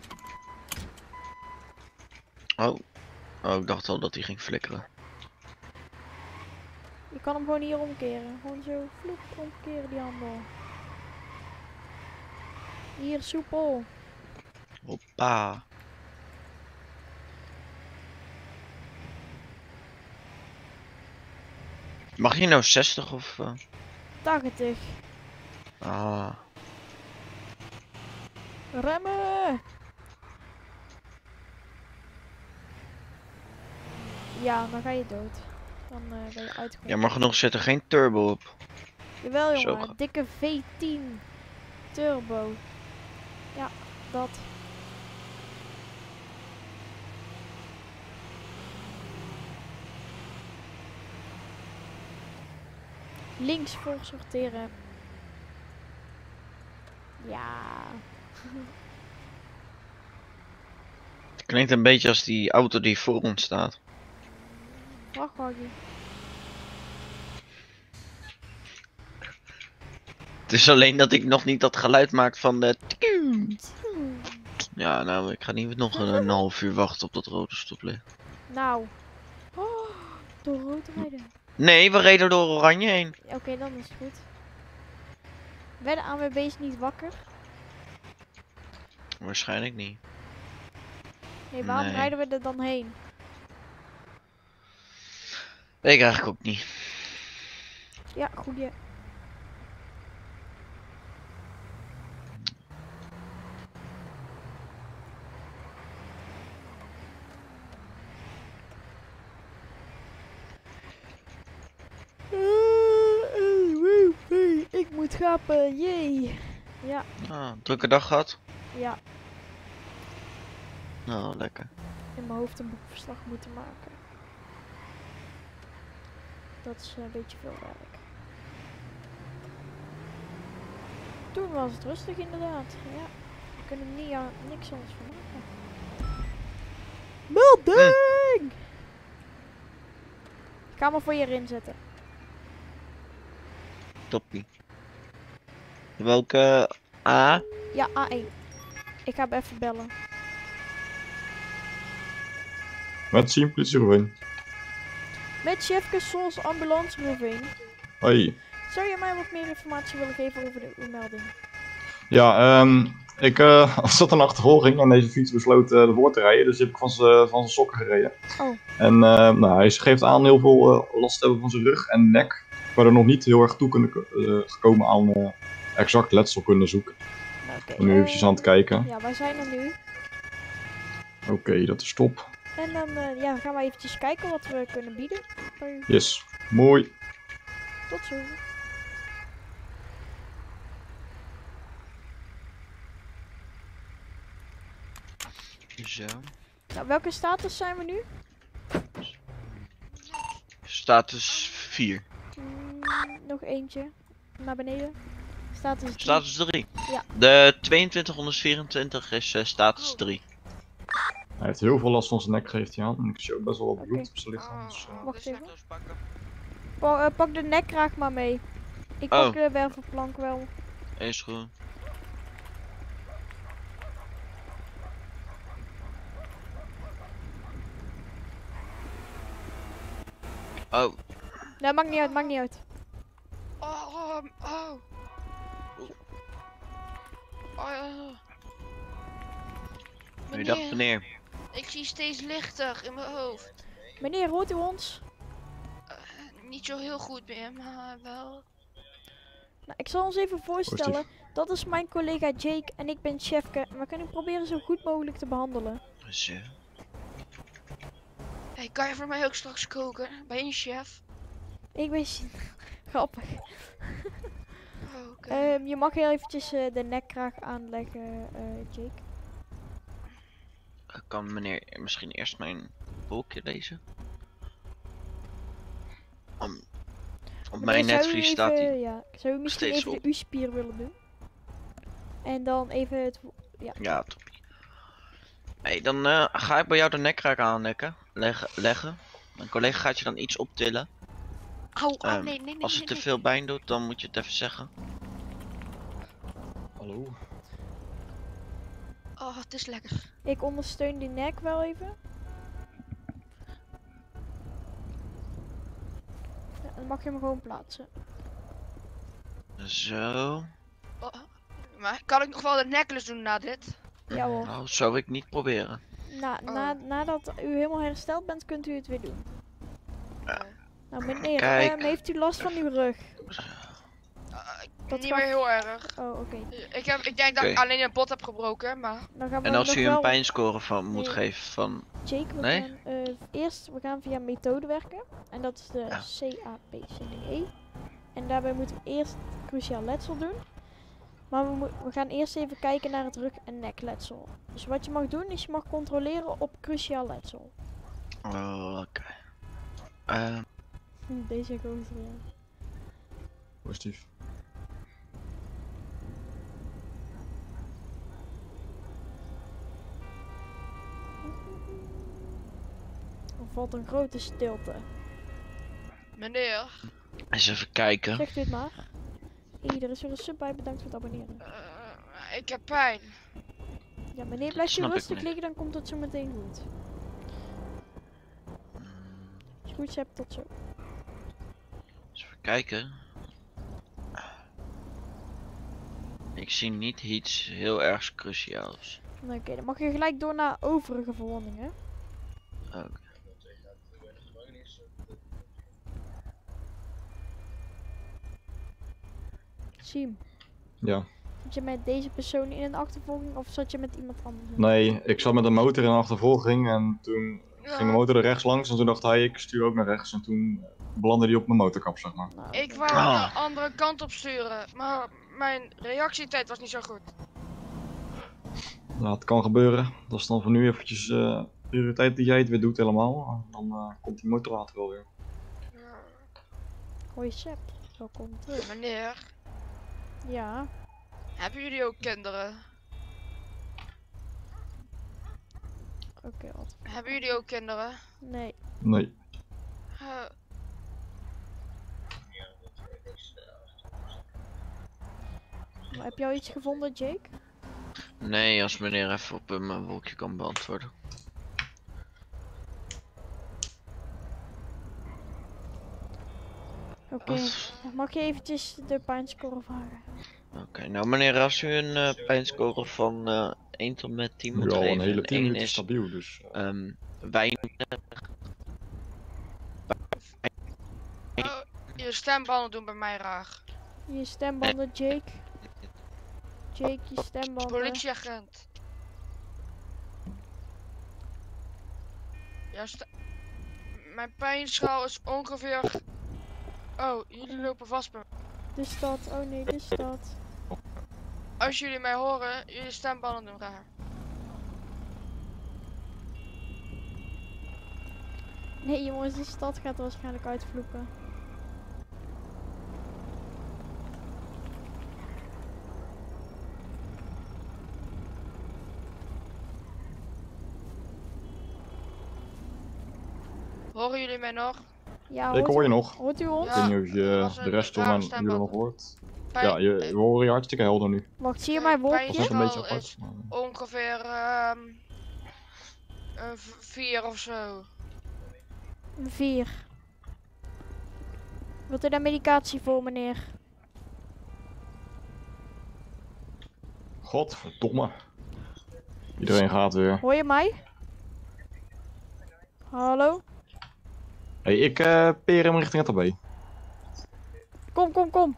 Speaker 2: Oh. Oh, ik dacht al dat hij ging flikkeren.
Speaker 1: Je kan hem gewoon hier omkeren. Gewoon zo vloep omkeren die handel. Hier, soepel.
Speaker 2: Hoppa. Mag je nou zestig of... Uh...
Speaker 1: tachtig.
Speaker 2: Ah.
Speaker 1: Remmen! Ja, dan ga je dood. Dan uh, ben je uitgekomen.
Speaker 2: Ja, maar genoeg zit er geen turbo op.
Speaker 1: Jawel
Speaker 2: Zo
Speaker 1: jongen,
Speaker 2: ga-
Speaker 1: dikke V tien turbo. Ja, dat. Links voor sorteren. Ja.
Speaker 2: Het klinkt een beetje als die auto die voor ons staat.
Speaker 1: Wacht, waggie.
Speaker 2: Het is alleen dat ik nog niet dat geluid maak van de... Ja, nou, ik ga niet nog een, een half uur wachten op dat rode stoplicht.
Speaker 1: Nou. Oh, door rood rijden.
Speaker 2: Nee, we reden door oranje heen.
Speaker 1: Oké, dan is het goed. Werden A W B's niet wakker?
Speaker 2: Waarschijnlijk niet.
Speaker 1: Nee, waarom
Speaker 2: Nee.
Speaker 1: rijden we er dan heen?
Speaker 2: Weet ik eigenlijk ook niet.
Speaker 1: Ja, goeie. Ik moet gapen, jee. Ja,
Speaker 2: Ah, drukke dag gehad?
Speaker 1: ja.
Speaker 2: Nou, lekker.
Speaker 1: In mijn hoofd een boekverslag moeten maken. Dat is een beetje veel werk. Toen was het rustig inderdaad. Ja, we kunnen er niet aan niks anders van maken. Melding! Ik ga maar voor je erin zetten.
Speaker 2: Toppie. Welke A?
Speaker 1: Ja, A één. Ik ga hem even bellen.
Speaker 9: Met zien, politie Roeveen.
Speaker 1: Met Chefke Sols Ambulance Roeveen.
Speaker 9: Hoi.
Speaker 1: Zou je mij wat meer informatie willen geven over de uw melding?
Speaker 9: Ja, ehm ik eh zat een achtervolging en deze fiets besloot uh, ervoor te rijden, dus die heb ik van zijn van zijn sokken gereden.
Speaker 1: Oh.
Speaker 9: En uh, nou, hij geeft aan heel veel uh, last te hebben van zijn rug en nek, waardoor nog niet heel erg toe kunnen uh, gekomen aan uh, exact letsel kunnen zoeken.
Speaker 1: Oké.
Speaker 9: En nu eventjes aan het kijken.
Speaker 1: Ja, wij zijn er nu.
Speaker 9: Oké, okay, dat is top.
Speaker 1: En dan uh, ja, gaan we eventjes kijken wat we kunnen bieden. Bij u.
Speaker 9: Yes, mooi.
Speaker 1: Tot zo.
Speaker 2: Zo.
Speaker 1: Nou, welke status zijn we nu?
Speaker 2: status vier.
Speaker 1: Mm, nog eentje. Naar beneden. Status drie.
Speaker 2: Status drie.
Speaker 1: Ja.
Speaker 2: De tweeëntwintighonderdvierentwintig is uh, status drie.
Speaker 9: Hij heeft heel veel last van zijn nek, geeft hij aan. En ik zie ook best wel wat bloed
Speaker 1: Oké.
Speaker 9: op zijn lichaam. Dus, uh,
Speaker 1: Wacht even.
Speaker 8: pakken.
Speaker 1: Pa uh, pak de nekkraag maar mee. Ik
Speaker 2: Oh.
Speaker 1: pak de wervelplank wel.
Speaker 2: Is goed. Oh,
Speaker 1: Nee, maakt niet uit, maakt niet uit.
Speaker 5: Oh, oh, oh. Oh, ja.
Speaker 2: wie dat
Speaker 10: Meneer,
Speaker 2: meneer?
Speaker 10: ik zie steeds lichter in mijn hoofd.
Speaker 1: Meneer, hoort u ons?
Speaker 10: Niet zo heel goed meer, maar wel.
Speaker 1: Nou, ik zal ons even voorstellen. Dat is mijn collega Jake en ik ben Chefke. En we kunnen u proberen zo goed mogelijk te behandelen.
Speaker 2: Zo.
Speaker 10: Hey, kan je voor mij ook straks koken? Ben je een chef?
Speaker 1: Ik ben... Grappig.
Speaker 10: Oh, oké.
Speaker 1: Ehm, je mag heel eventjes eh, de nekkraag aanleggen, eh, Jake.
Speaker 2: Kan meneer misschien eerst mijn boekje lezen? Om, op mijn
Speaker 1: Meneer, zou u
Speaker 2: netvlies staat
Speaker 1: even-
Speaker 2: hij.
Speaker 1: Ja, zou u misschien
Speaker 2: steeds
Speaker 1: even
Speaker 2: op.
Speaker 1: de U-spier willen doen? En dan even het... wo- Ja.
Speaker 2: Ja, toppie. Hey, dan eh, ga ik bij jou de nekkraak aanleggen. Leggen, leggen. Mijn collega gaat je dan iets optillen.
Speaker 10: Au, au,
Speaker 2: Ehm,
Speaker 10: nee, nee, nee,
Speaker 2: Als
Speaker 10: nee,
Speaker 2: het te
Speaker 10: nee.
Speaker 2: veel pijn doet, dan moet je het even zeggen.
Speaker 9: hallo?
Speaker 10: Oh, het is lekker.
Speaker 1: Ik ondersteun die nek wel even. Ja, dan mag je hem gewoon plaatsen.
Speaker 2: Zo.
Speaker 10: Oh, maar kan ik nog wel de necklace doen na dit?
Speaker 1: Ja hoor.
Speaker 2: Nou, zou ik niet proberen.
Speaker 1: Na,
Speaker 10: Oh.
Speaker 1: na, nadat u helemaal hersteld bent, kunt u het weer doen.
Speaker 2: Ja.
Speaker 1: Nou meneer,
Speaker 2: Kijk.
Speaker 1: ehm, heeft u last van uw rug? Dat
Speaker 10: Niet
Speaker 1: gaat-
Speaker 10: meer heel erg.
Speaker 1: Oh, oké.
Speaker 10: Ik, heb, ik denk dat ik
Speaker 2: Oké.
Speaker 10: alleen een bot heb gebroken, maar...
Speaker 1: Dan gaan we
Speaker 2: En als
Speaker 1: nog
Speaker 2: u
Speaker 1: wel...
Speaker 2: een pijnscore van moet
Speaker 1: Nee.
Speaker 2: geven van...
Speaker 1: Jake, we
Speaker 2: Nee?
Speaker 1: gaan eh, eerst we gaan via methode werken. En dat is de
Speaker 2: Ja.
Speaker 1: C A P C D E. En daarbij moeten we eerst cruciaal letsel doen. Maar we, mo- we gaan eerst even kijken naar het rug- en nekletsel. Dus wat je mag doen is je mag controleren op cruciaal letsel.
Speaker 2: Oh, oké. Ehm,
Speaker 1: Hm, Deze gozer, ja.
Speaker 9: Positief.
Speaker 1: Er valt een grote stilte.
Speaker 10: Meneer,
Speaker 2: eens even kijken.
Speaker 1: Zegt u het maar. Hey, er is weer een sub bij, bedankt voor het abonneren.
Speaker 10: eh, ik heb pijn.
Speaker 1: Ja, meneer, blijft u
Speaker 2: snap ik,
Speaker 1: rustig
Speaker 2: meneer.
Speaker 1: liggen, dan komt het zo meteen goed. Als je goed hebt, tot zo.
Speaker 2: Eens even kijken. Ik zie niet iets heel erg cruciaals.
Speaker 1: Nou, Oké, dan mag je gelijk door naar overige verwondingen.
Speaker 2: Oké.
Speaker 1: Siem,
Speaker 9: Ja.
Speaker 1: zat je met deze persoon in een achtervolging of zat je met iemand anders?
Speaker 9: Nee, ik zat met een motor in een achtervolging en toen ging de motor er rechts langs en toen dacht hij ik stuur ook naar rechts en toen belandde hij op mijn motorkap, zeg maar.
Speaker 1: Nou,
Speaker 10: Ik
Speaker 1: oké.
Speaker 10: wou
Speaker 2: Ah.
Speaker 10: de andere kant op sturen, maar mijn reactietijd was niet zo goed.
Speaker 9: Ja, het kan gebeuren. Dat is dan voor nu eventjes eh prioriteit dat jij het weer doet helemaal. Dan eh, komt die motor later wel weer.
Speaker 1: Hoi Seb, welkom terug.
Speaker 10: Meneer,
Speaker 1: Ja,
Speaker 10: hebben jullie ook kinderen?
Speaker 1: oké, wat?
Speaker 10: Hebben jullie ook kinderen?
Speaker 1: Nee,
Speaker 9: Nee.
Speaker 10: Eh,
Speaker 1: maar heb je al iets gevonden, Jake?
Speaker 2: Nee, als meneer even op een uh, wolkje kan beantwoorden.
Speaker 1: Oké,
Speaker 2: Wat?
Speaker 1: mag je eventjes de pijnscore vragen?
Speaker 2: Oké, nou meneer, als u een uh, pijnscore van uh, één tot met tien moet
Speaker 9: Ja, al
Speaker 2: geven,
Speaker 9: een hele
Speaker 2: en
Speaker 9: tien
Speaker 2: één
Speaker 9: minuten
Speaker 2: is
Speaker 9: stabiel, dus. eh,
Speaker 2: um, weinig.
Speaker 10: oh, je stembanden doen bij mij raar.
Speaker 1: Je stembanden, Jake. Jake, je stembanden.
Speaker 10: Politieagent. Ja, sta- mijn pijnschaal is ongeveer... Oh, jullie lopen vast bij mij.
Speaker 1: De stad, oh nee, de stad.
Speaker 10: Als jullie mij horen, jullie stembanden doen raar.
Speaker 1: Nee jongens, die stad gaat er waarschijnlijk uitvloeken.
Speaker 10: Horen jullie mij nog?
Speaker 1: Ja,
Speaker 9: Ik
Speaker 1: hoort
Speaker 9: hoor
Speaker 1: u-
Speaker 9: je nog.
Speaker 1: Hoort u ons?
Speaker 9: Ik weet niet of je
Speaker 10: er was
Speaker 9: de
Speaker 10: een
Speaker 9: rest van
Speaker 10: rare
Speaker 9: mijn
Speaker 10: stem
Speaker 9: jullie
Speaker 10: ook.
Speaker 9: nog hoort.
Speaker 10: Pijn-
Speaker 9: Ja, je, we horen je hartstikke helder nu.
Speaker 1: Wacht, zie je
Speaker 10: Kijk,
Speaker 1: mijn
Speaker 9: Dat
Speaker 1: wolkje?
Speaker 9: was een beetje
Speaker 10: Pijnschaal
Speaker 9: apart.
Speaker 10: is
Speaker 9: maar-
Speaker 10: ongeveer ehm een v- vier of zo.
Speaker 1: Een vier. Wilt u daar medicatie voor, meneer?
Speaker 9: Godverdomme. Iedereen gaat weer.
Speaker 1: Hoor je mij? Hallo?
Speaker 9: Hey, ik eh peer hem richting het A B.
Speaker 1: Kom, kom, kom.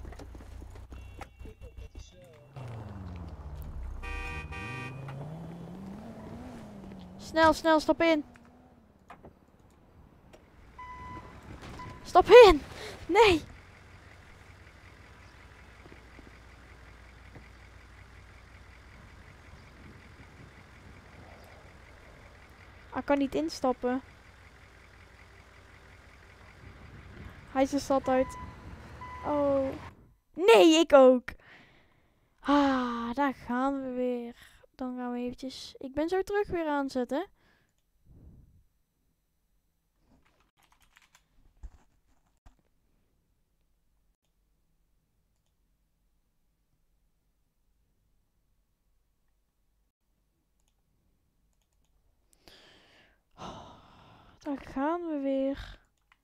Speaker 1: Snel, snel, stap in. Stap in! Nee! Hij kan niet instappen. Hij is de stad uit. Oh. Nee, ik ook. Ah, daar gaan we weer. Dan gaan we eventjes... Ik ben zo terug weer aanzetten. Oh, daar gaan we weer.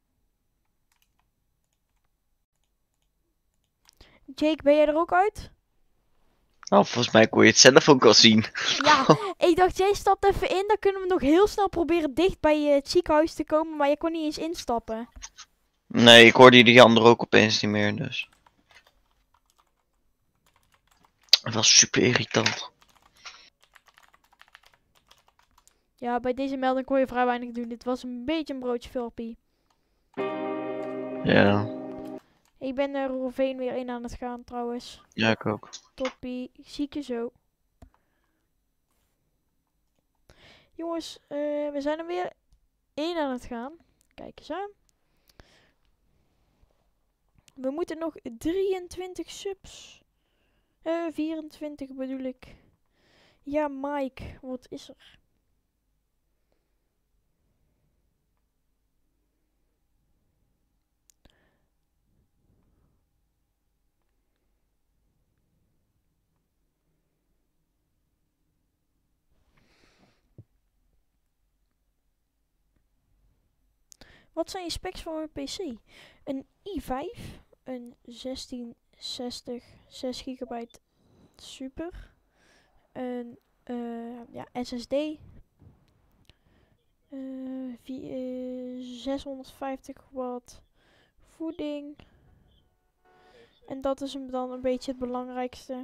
Speaker 1: Jake, ben jij er ook uit?
Speaker 2: Oh, volgens mij kon je het zelf ook al zien.
Speaker 1: Ja, ik dacht jij stapt even in. Dan kunnen we nog heel snel proberen dicht bij het ziekenhuis te komen. Maar je kon niet eens instappen.
Speaker 2: Nee, ik hoorde die andere ook opeens niet meer, dus. Het was super irritant.
Speaker 1: Ja, bij deze melding kon je vrij weinig doen. Dit was een beetje een broodje filmpie.
Speaker 2: Ja,
Speaker 1: Ik ben er Roeveen weer in aan het gaan trouwens.
Speaker 2: ja, ik ook.
Speaker 1: Toppie, zie ik je zo. Jongens, eh, we zijn er weer één aan het gaan. Kijk eens aan. We moeten nog drieëntwintig subs. Eh, vierentwintig bedoel ik. Ja, Mike, wat is er? Wat zijn je specs voor een P C? Een i vijf, een zestien zestig, zes gigabyte super, een uh, ja, S S D, uh, uh, zeshonderdvijftig watt voeding. En dat is hem dan een beetje het belangrijkste.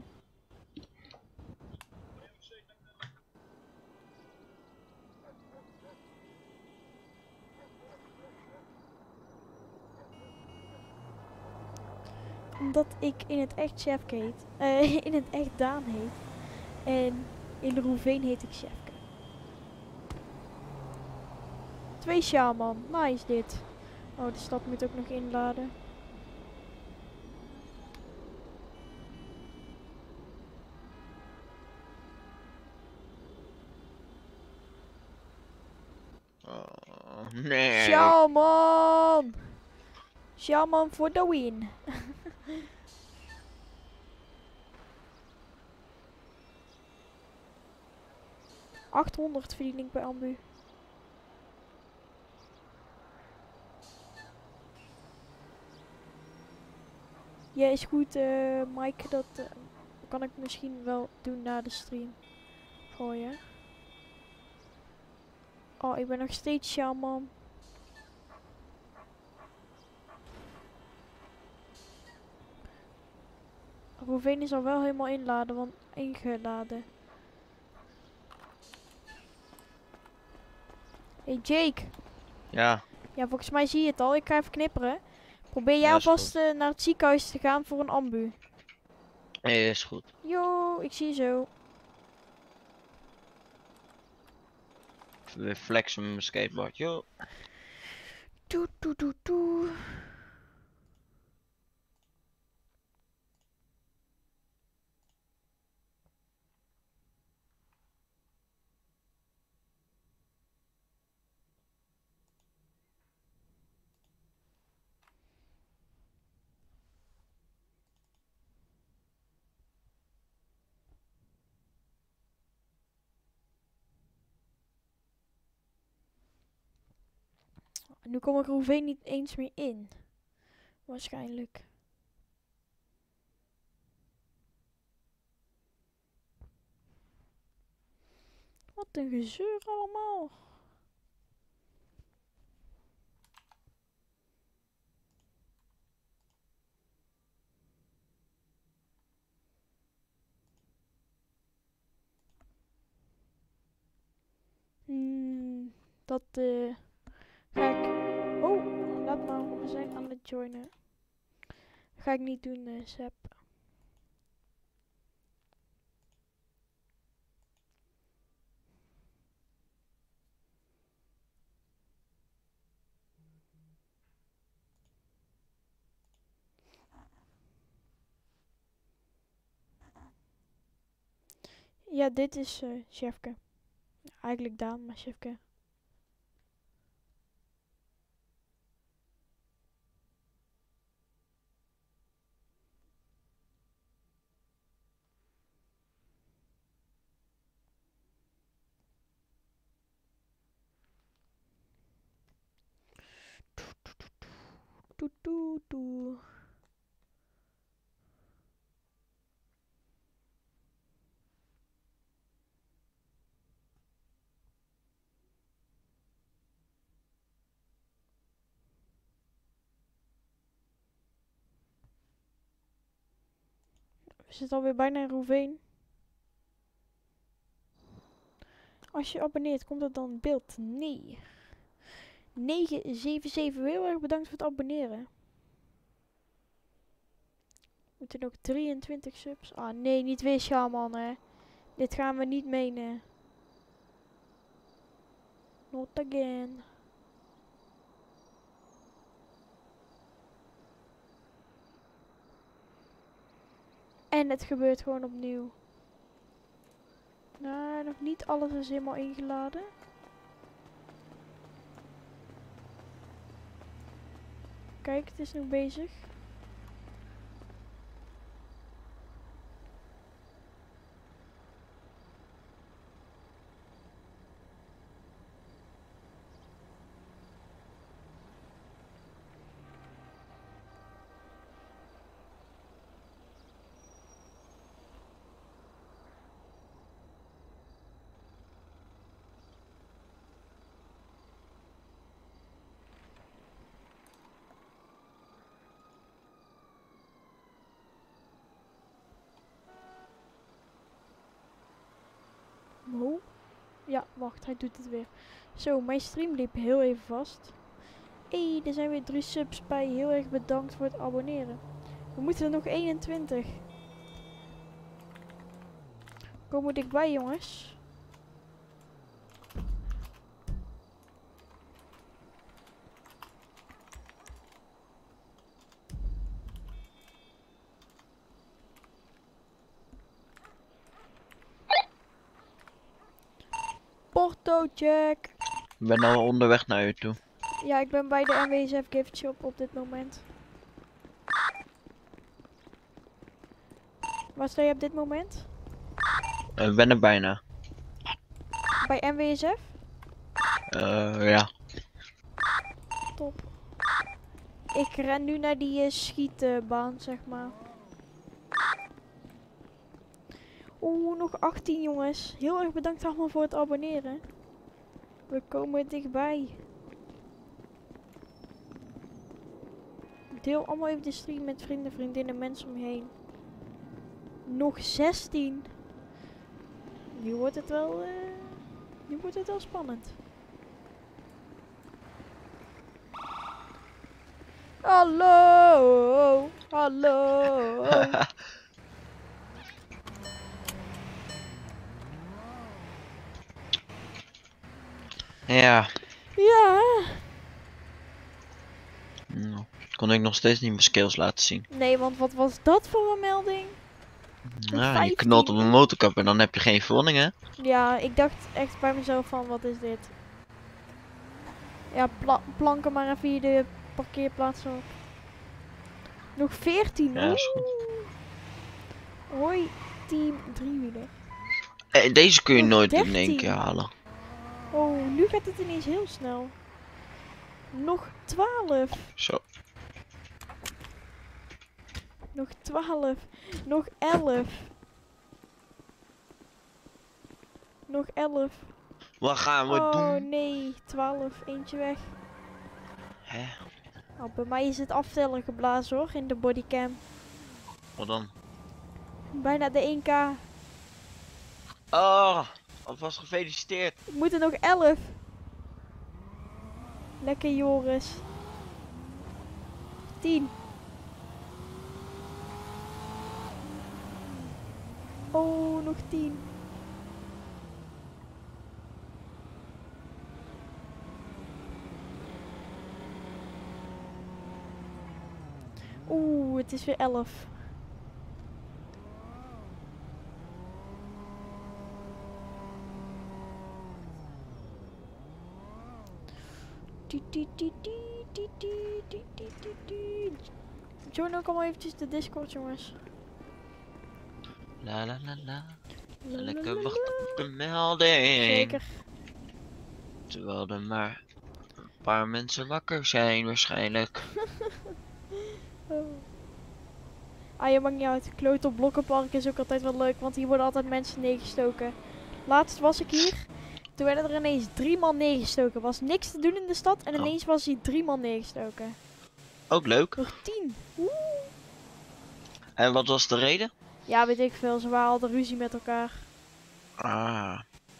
Speaker 1: Omdat ik in het echt Chefke heet. Uh, in het echt Daan heet. En in de Roeveen heet ik Chefke. Twee shaman. Nice dit. Oh, de stad moet ook nog inladen.
Speaker 2: Oh, nee.
Speaker 1: Shaman! Shaman voor de win. achthonderd verdien ik bij Ambu. Ja, is goed, uh, Mike. Dat uh, kan ik misschien wel doen na de stream. Voor je. Oh, ik ben nog steeds shaman. Roeveen is al wel helemaal inladen, want ingeladen. Hey Jake.
Speaker 2: Ja.
Speaker 1: Ja, volgens mij zie je het al. Ik ga even knipperen. Probeer jij
Speaker 2: Ja, is
Speaker 1: alvast uh, naar het ziekenhuis te gaan voor een ambu.
Speaker 2: Nee, is goed.
Speaker 1: Yo, ik zie je zo.
Speaker 2: Weer flexen met mijn skateboard, joh.
Speaker 1: Doe, doe, doe, doe. Nu kom ik Roeveen niet eens meer in. Waarschijnlijk. Wat een gezeur allemaal. Hmm, dat eh ga ik... Oh, laat maar, we zijn aan het joinen. Ga ik niet doen, uh, Seb. Ja, dit is uh, Chefke. Eigenlijk Daan, maar Chefke. Doe, doe, doe. We zitten alweer bijna in Roeveen. Als je abonneert, komt er dan in beeld? Nee. negen zeven zeven, heel erg bedankt voor het abonneren. We moeten nog drieëntwintig subs. Ah nee, niet weer Shaman hè. Dit gaan we niet menen. Not again. En het gebeurt gewoon opnieuw. Nou, nog niet alles is helemaal ingeladen. Kijk, het is nu bezig. Oh. Ja, wacht, hij doet het weer. Zo, mijn stream liep heel even vast. Hé, er zijn weer drie subs bij. Heel erg bedankt voor het abonneren. We moeten er nog eenentwintig. Komen dichtbij, jongens. Porto check.
Speaker 2: Ik ben al onderweg naar u toe.
Speaker 1: Ja, ik ben bij de M W S F gift shop op dit moment. Waar sta je op dit moment?
Speaker 2: Ik uh, ben er bijna.
Speaker 1: Bij M W S F?
Speaker 2: Uh, ja.
Speaker 1: Top. Ik ren nu naar die uh, schietbaan, zeg maar. Oeh, nog achttien jongens. Heel erg bedankt allemaal voor het abonneren. We komen dichtbij. Deel allemaal even de stream met vrienden, vriendinnen, mensen om je heen. Nog zestien. Nu wordt het wel, uh, nu wordt het wel spannend. Hallo, hallo.
Speaker 2: Ja.
Speaker 1: Ja.
Speaker 2: Kon ik nog steeds niet mijn skills laten zien.
Speaker 1: Nee, want wat was dat voor een melding?
Speaker 2: Ja, je
Speaker 1: vijftien.
Speaker 2: knalt op een motorkap en dan heb je geen verwonding, hè?
Speaker 1: Ja, ik dacht echt bij mezelf van, wat is dit? Ja, pla planken maar even hier de parkeerplaats op. Nog veertien.
Speaker 2: Ja, is goed.
Speaker 1: Oeh. Hoi, team driewieler.
Speaker 2: Eh, deze kun je
Speaker 1: Nog
Speaker 2: nooit in één
Speaker 1: dertien.
Speaker 2: keer halen.
Speaker 1: Oh, nu gaat het ineens heel snel. Nog twaalf.
Speaker 2: Zo.
Speaker 1: Nog twaalf. Nog elf. Nog elf.
Speaker 2: Wat gaan we
Speaker 1: Oh
Speaker 2: doen?
Speaker 1: nee, twaalf. Eentje weg.
Speaker 2: Hè?
Speaker 1: Nou, bij mij is het aftellen geblazen hoor, in de bodycam.
Speaker 2: Wat dan?
Speaker 1: Bijna de één k.
Speaker 2: Oh, alvast gefeliciteerd.
Speaker 1: Ik moet er nog elf. Lekker Joris. tien. Oh, nog tien. Oeh, het is weer elf. Join ook allemaal eventjes de Discord, jongens.
Speaker 2: La la la la.
Speaker 1: La, la,
Speaker 2: Lekker
Speaker 1: la,
Speaker 2: wachten op de melding.
Speaker 1: Zeker.
Speaker 2: Terwijl er maar een paar mensen wakker zijn waarschijnlijk.
Speaker 1: Oh. Ah, je maakt niet uit. Kloot op Blokkenpark is ook altijd wel leuk, want hier worden altijd mensen neergestoken. Laatst was ik hier. Toen werden er ineens drie man neergestoken. Er was niks te doen in de stad en
Speaker 2: Oh.
Speaker 1: ineens was hier drie man neergestoken.
Speaker 2: Ook leuk.
Speaker 1: Nog tien. Oeh.
Speaker 2: En wat was de reden?
Speaker 1: Ja, weet ik veel. Ze waren al de ruzie met elkaar.
Speaker 2: Ah.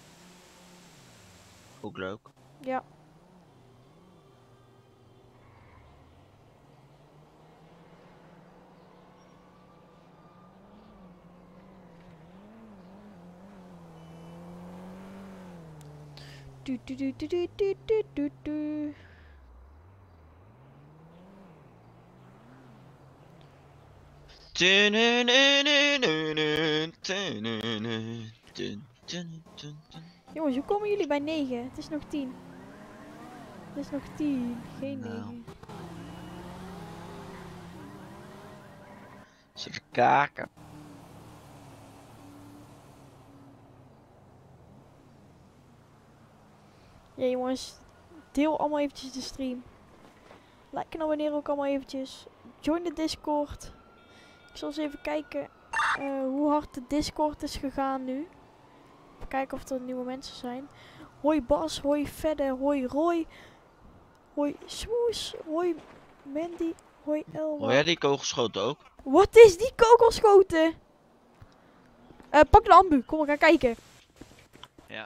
Speaker 2: Ook leuk.
Speaker 1: Ja. Du, du, du, du, du, du, du, du, du. Jongens, hoe komen jullie bij negen? Het is nog tien. Het is nog tien, geen
Speaker 2: Nou.
Speaker 1: negen.
Speaker 2: Eens even kijken.
Speaker 1: Ja jongens, deel allemaal eventjes de stream. Like en abonneer ook allemaal eventjes. Join de Discord. Ik zal eens even kijken uh, hoe hard de Discord is gegaan nu. Even kijken of er nieuwe mensen zijn. Hoi Bas, hoi Fedde, hoi Roy. Hoi Smoes, hoi Mandy, hoi Elwa.
Speaker 2: Hoor jij die kogelschoten ook?
Speaker 1: Wat is die kogelschoten? Uh, pak de ambu, kom we gaan kijken.
Speaker 2: Ja.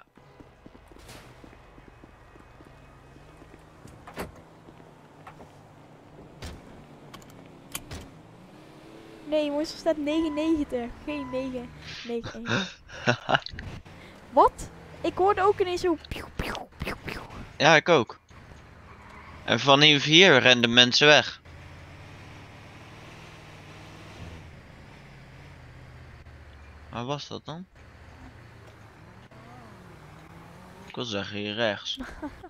Speaker 1: Nee jongens, er staat negenennegentig. Geen negen. negen. Wat? Ik hoorde ook ineens zo... Piu, piu, piu, piu.
Speaker 2: Ja, ik ook. En van hier renden mensen weg. Waar was dat dan? Ik wil zeggen hier rechts.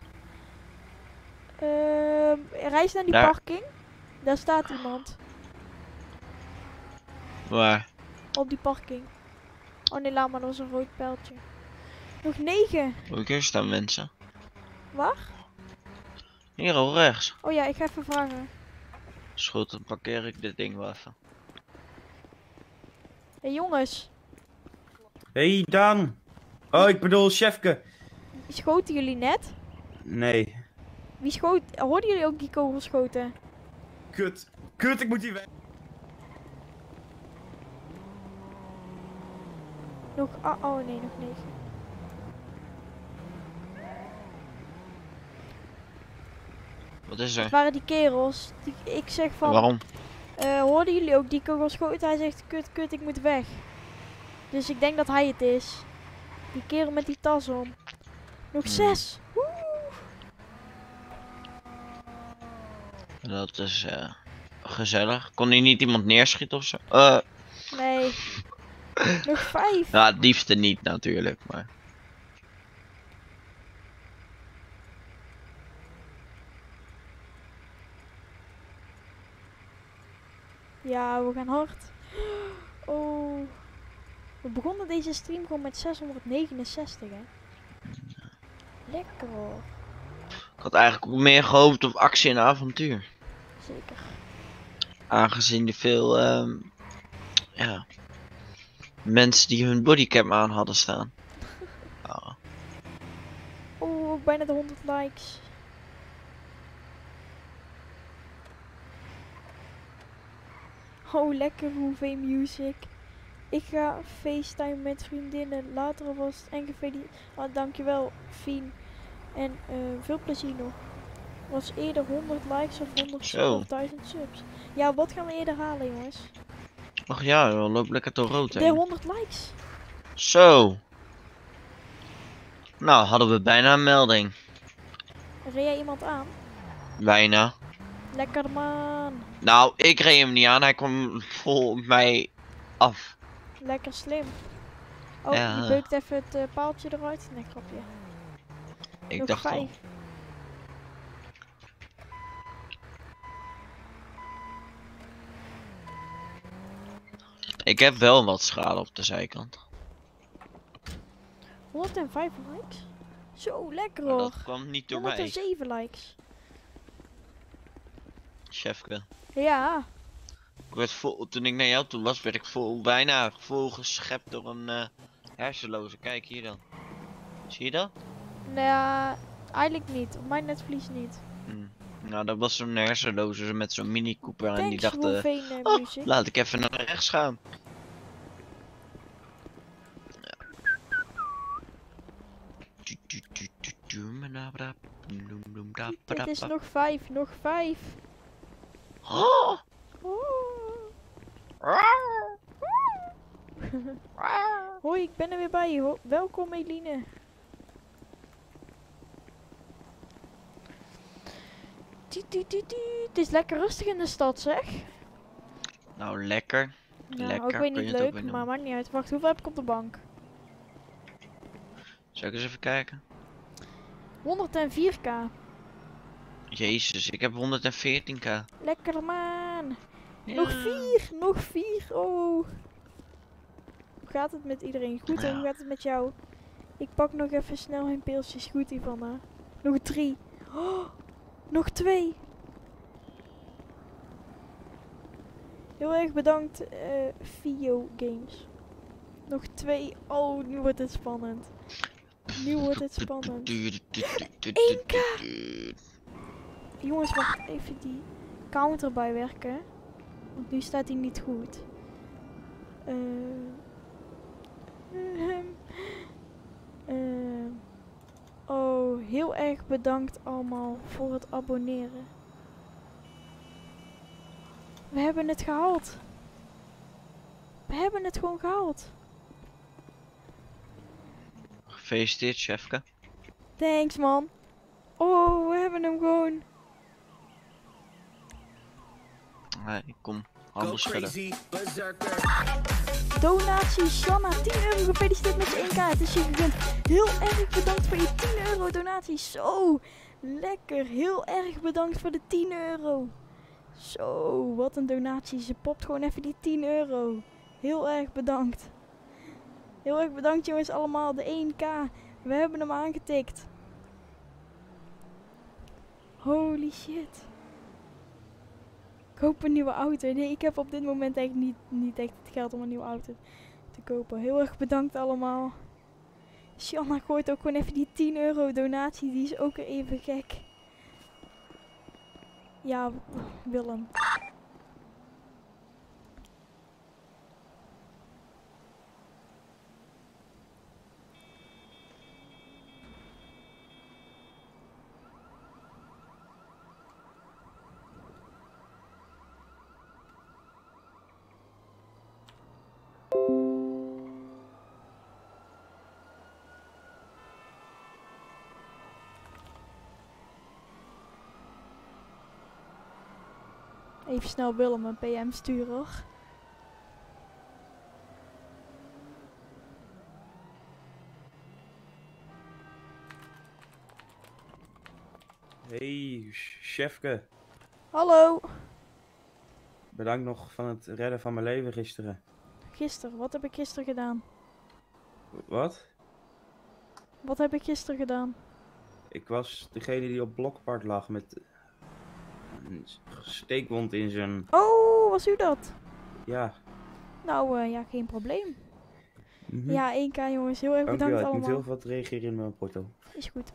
Speaker 1: Ehm, reis naar die
Speaker 2: Daar.
Speaker 1: parking. Daar staat iemand.
Speaker 2: Waar?
Speaker 1: Op die parking. Oh nee, laat maar, dat was een rood pijltje. Nog negen.
Speaker 2: Ook hier staan mensen.
Speaker 1: Waar?
Speaker 2: Hier al rechts.
Speaker 1: Oh ja, ik ga even vragen.
Speaker 2: Is goed, dan parkeer ik dit ding wel even.
Speaker 1: Hé hey, jongens,
Speaker 11: Hey Dan! Oh, ik bedoel Chefke.
Speaker 1: schoten jullie net?
Speaker 11: Nee.
Speaker 1: Wie schoot? Hoorden jullie ook die kogelschoten?
Speaker 11: Kut. Kut, ik moet hier weg.
Speaker 1: Nog, ah, oh nee, nog negen.
Speaker 2: Wat is
Speaker 1: Het
Speaker 2: er?
Speaker 1: waren die kerels. Die, ik zeg van,
Speaker 2: Waarom?
Speaker 1: eh, hoorden jullie ook die kogelschoten? Hij zegt, kut, kut, ik moet weg. Dus ik denk dat hij het is. Die kerel met die tas om. Nog
Speaker 2: Hmm.
Speaker 1: zes. Woe!
Speaker 2: Dat is eh gezellig. Kon hij niet iemand neerschieten of zo? Eh,
Speaker 1: Nee. Nog vijf.
Speaker 2: nou, het liefste niet natuurlijk, maar...
Speaker 1: Ja, we gaan hard. Oh. We begonnen deze stream gewoon met zeshonderdnegenenzestig, hè. Lekker hoor.
Speaker 2: Ik had eigenlijk ook meer gehoopt op actie en avontuur.
Speaker 1: Zeker.
Speaker 2: Aangezien er veel, ehm ja, mensen die hun bodycam aan hadden staan. Ja.
Speaker 1: Oh, ook bijna de honderd likes. Oh, lekker Hoevee Music. Ik ga FaceTime met vriendinnen. Later alvast en gefeliciteerd. Ah, dankjewel, Fien. En eh, veel plezier nog. Was eerder honderd likes of honderd
Speaker 2: Zo.
Speaker 1: of duizend subs. Ja, wat gaan we eerder halen, jongens?
Speaker 2: Ach ja, dan loop lekker door rood
Speaker 1: De
Speaker 2: heen.
Speaker 1: honderd likes.
Speaker 2: Zo. Nou, hadden we bijna een melding.
Speaker 1: Reed jij iemand aan?
Speaker 2: Bijna.
Speaker 1: Lekker man.
Speaker 2: Nou, ik reed hem niet aan, hij kwam vol op mij af.
Speaker 1: Lekker slim. Oh,
Speaker 2: Ja.
Speaker 1: je beukt even het eh, paaltje eruit. Nee, grapje.
Speaker 2: Ik
Speaker 1: Nog
Speaker 2: dacht al.
Speaker 1: vijf.
Speaker 2: Ik heb wel wat schade op de zijkant.
Speaker 1: honderdvijf likes. Zo, lekker
Speaker 2: Maar
Speaker 1: hoor.
Speaker 2: dat kwam niet door mij,
Speaker 1: honderdzeven likes.
Speaker 2: chefke.
Speaker 1: Ja.
Speaker 2: Ik werd vol, toen ik naar jou toe was, werd ik vol, bijna vol geschept door een uh, hersenloze. Kijk hier dan. Zie je dat?
Speaker 1: Nou, eigenlijk niet. Op mijn netvlies niet.
Speaker 2: Hm. Nou, dat was zo'n hersenloze met zo'n mini Cooper en die
Speaker 1: Thanks,
Speaker 2: dacht, uh,
Speaker 1: Wolfene
Speaker 2: oh,
Speaker 1: Music.
Speaker 2: laat ik even naar rechts gaan.
Speaker 1: Dit is nog vijf, nog vijf.
Speaker 2: Oh.
Speaker 1: Hoi, ik ben er weer bij je. Ho- Welkom, Eline. Ti, ti, ti, ti. Het is lekker rustig in de stad, zeg.
Speaker 2: Nou, lekker.
Speaker 1: Nou,
Speaker 2: lekker.
Speaker 1: ook weer
Speaker 2: kun
Speaker 1: niet
Speaker 2: je het ook
Speaker 1: leuk,
Speaker 2: weer
Speaker 1: maar
Speaker 2: noemen.
Speaker 1: maakt niet uit. Wacht, hoeveel heb ik op de bank?
Speaker 2: Zal ik eens even kijken?
Speaker 1: honderdvier k.
Speaker 2: Jezus, ik heb honderdveertien k.
Speaker 1: Lekker man.
Speaker 2: Ja.
Speaker 1: Nog vier, nog vier. Oh. Hoe gaat het met iedereen? Goed, en
Speaker 2: Ja.
Speaker 1: hoe gaat het met jou? Ik pak nog even snel een pilsjes. Goed, Ivana. Nog drie. Oh, nog twee. Heel erg bedankt, eh Vio Games. Nog twee. Oh, nu wordt het spannend. Nu wordt het spannend. één k. Jongens, wacht even die counter bijwerken. Want nu staat hij niet goed. Eh. Ehm. Ehm. Oh, heel erg bedankt allemaal voor het abonneren. We hebben het gehaald. We hebben het gewoon gehaald.
Speaker 2: Gefeliciteerd, chefke.
Speaker 1: Thanks, man. Oh, we hebben hem gewoon.
Speaker 2: Hey, kom, handen schudden.
Speaker 1: Donatie, Shanna, tien euro. Gefeliciteerd met je één k. Het is je gegund. Heel erg bedankt voor je tien euro donatie. Zo, lekker. Heel erg bedankt voor de tien euro. Zo, wat een donatie. Ze popt gewoon even die tien euro. Heel erg bedankt. Heel erg bedankt, jongens, allemaal. De één k. We hebben hem aangetikt. Holy shit. Ik koop een nieuwe auto. Nee, ik heb op dit moment echt niet, niet echt het geld om een nieuwe auto te kopen. Heel erg bedankt allemaal. Shanna gooit ook gewoon even die tien euro donatie. Die is ook weer even gek. Ja, Willem. Even snel Willem een P M sturen.
Speaker 11: Hey, chefke.
Speaker 1: Hallo.
Speaker 11: Bedankt nog van het redden van mijn leven gisteren.
Speaker 1: Gisteren, wat heb ik gisteren gedaan?
Speaker 11: Wat?
Speaker 1: Wat heb ik gisteren gedaan?
Speaker 11: Ik was degene die op Blokpark lag met een steekwond in zijn...
Speaker 1: Oh, was u dat?
Speaker 11: Ja.
Speaker 1: Nou, uh, ja, geen probleem.
Speaker 11: Mhm.
Speaker 1: Ja, één K jongens, heel erg bedankt
Speaker 11: Dankjewel, ik
Speaker 1: allemaal.
Speaker 11: moet heel wat reageren in mijn porto.
Speaker 1: Is goed.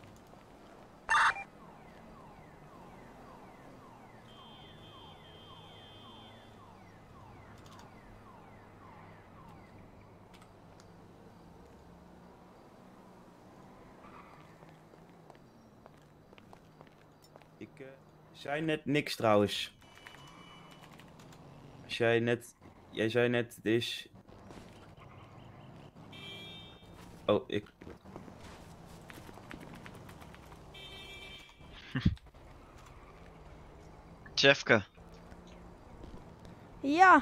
Speaker 11: Ik uh, zei net niks trouwens. Als jij net... Jij zei net, het is... Oh, ik...
Speaker 2: Chefke.
Speaker 1: Ja.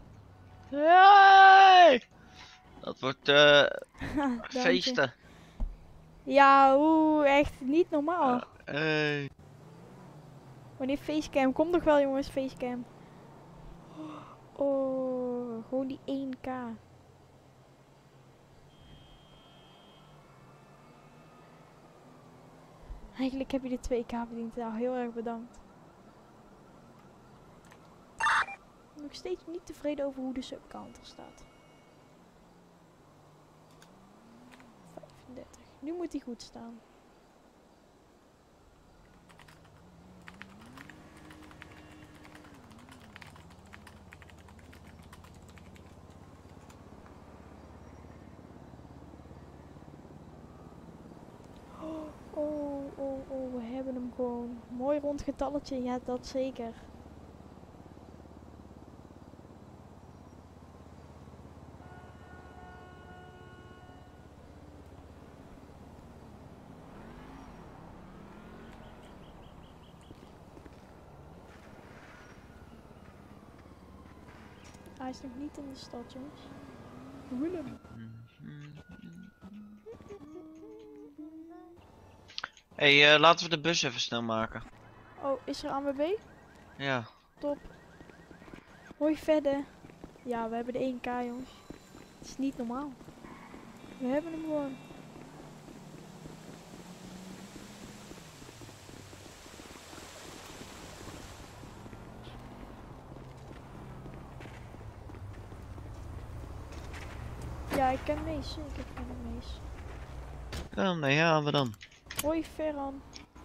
Speaker 2: Hey! Dat wordt eh
Speaker 1: Dank je.
Speaker 2: feesten.
Speaker 1: Ja, oeh, echt niet normaal.
Speaker 2: Hey.
Speaker 1: Wanneer facecam? Kom toch wel jongens, facecam. Oh, gewoon die één K. Eigenlijk heb je de twee K verdiend. Nou, heel erg bedankt. Nog steeds niet tevreden over hoe de subcounter staat. vijfendertig. Nu moet hij goed staan. Oh, oh, oh, we hebben hem gewoon. Mooi rond getalletje, ja, dat zeker. Hij is nog niet in de stad, jongens. Willem.
Speaker 2: Hey, uh, laten we de bus even snel maken.
Speaker 1: Oh, is er A N W B?
Speaker 2: Ja.
Speaker 1: Top. Hoi verder. Ja, we hebben de één K, jongens. Het is niet normaal. We hebben hem gewoon. Ja, ik ken Mees. Ik ken Mees.
Speaker 2: Dan, nee, ja, we dan.
Speaker 1: Hoi Ferran.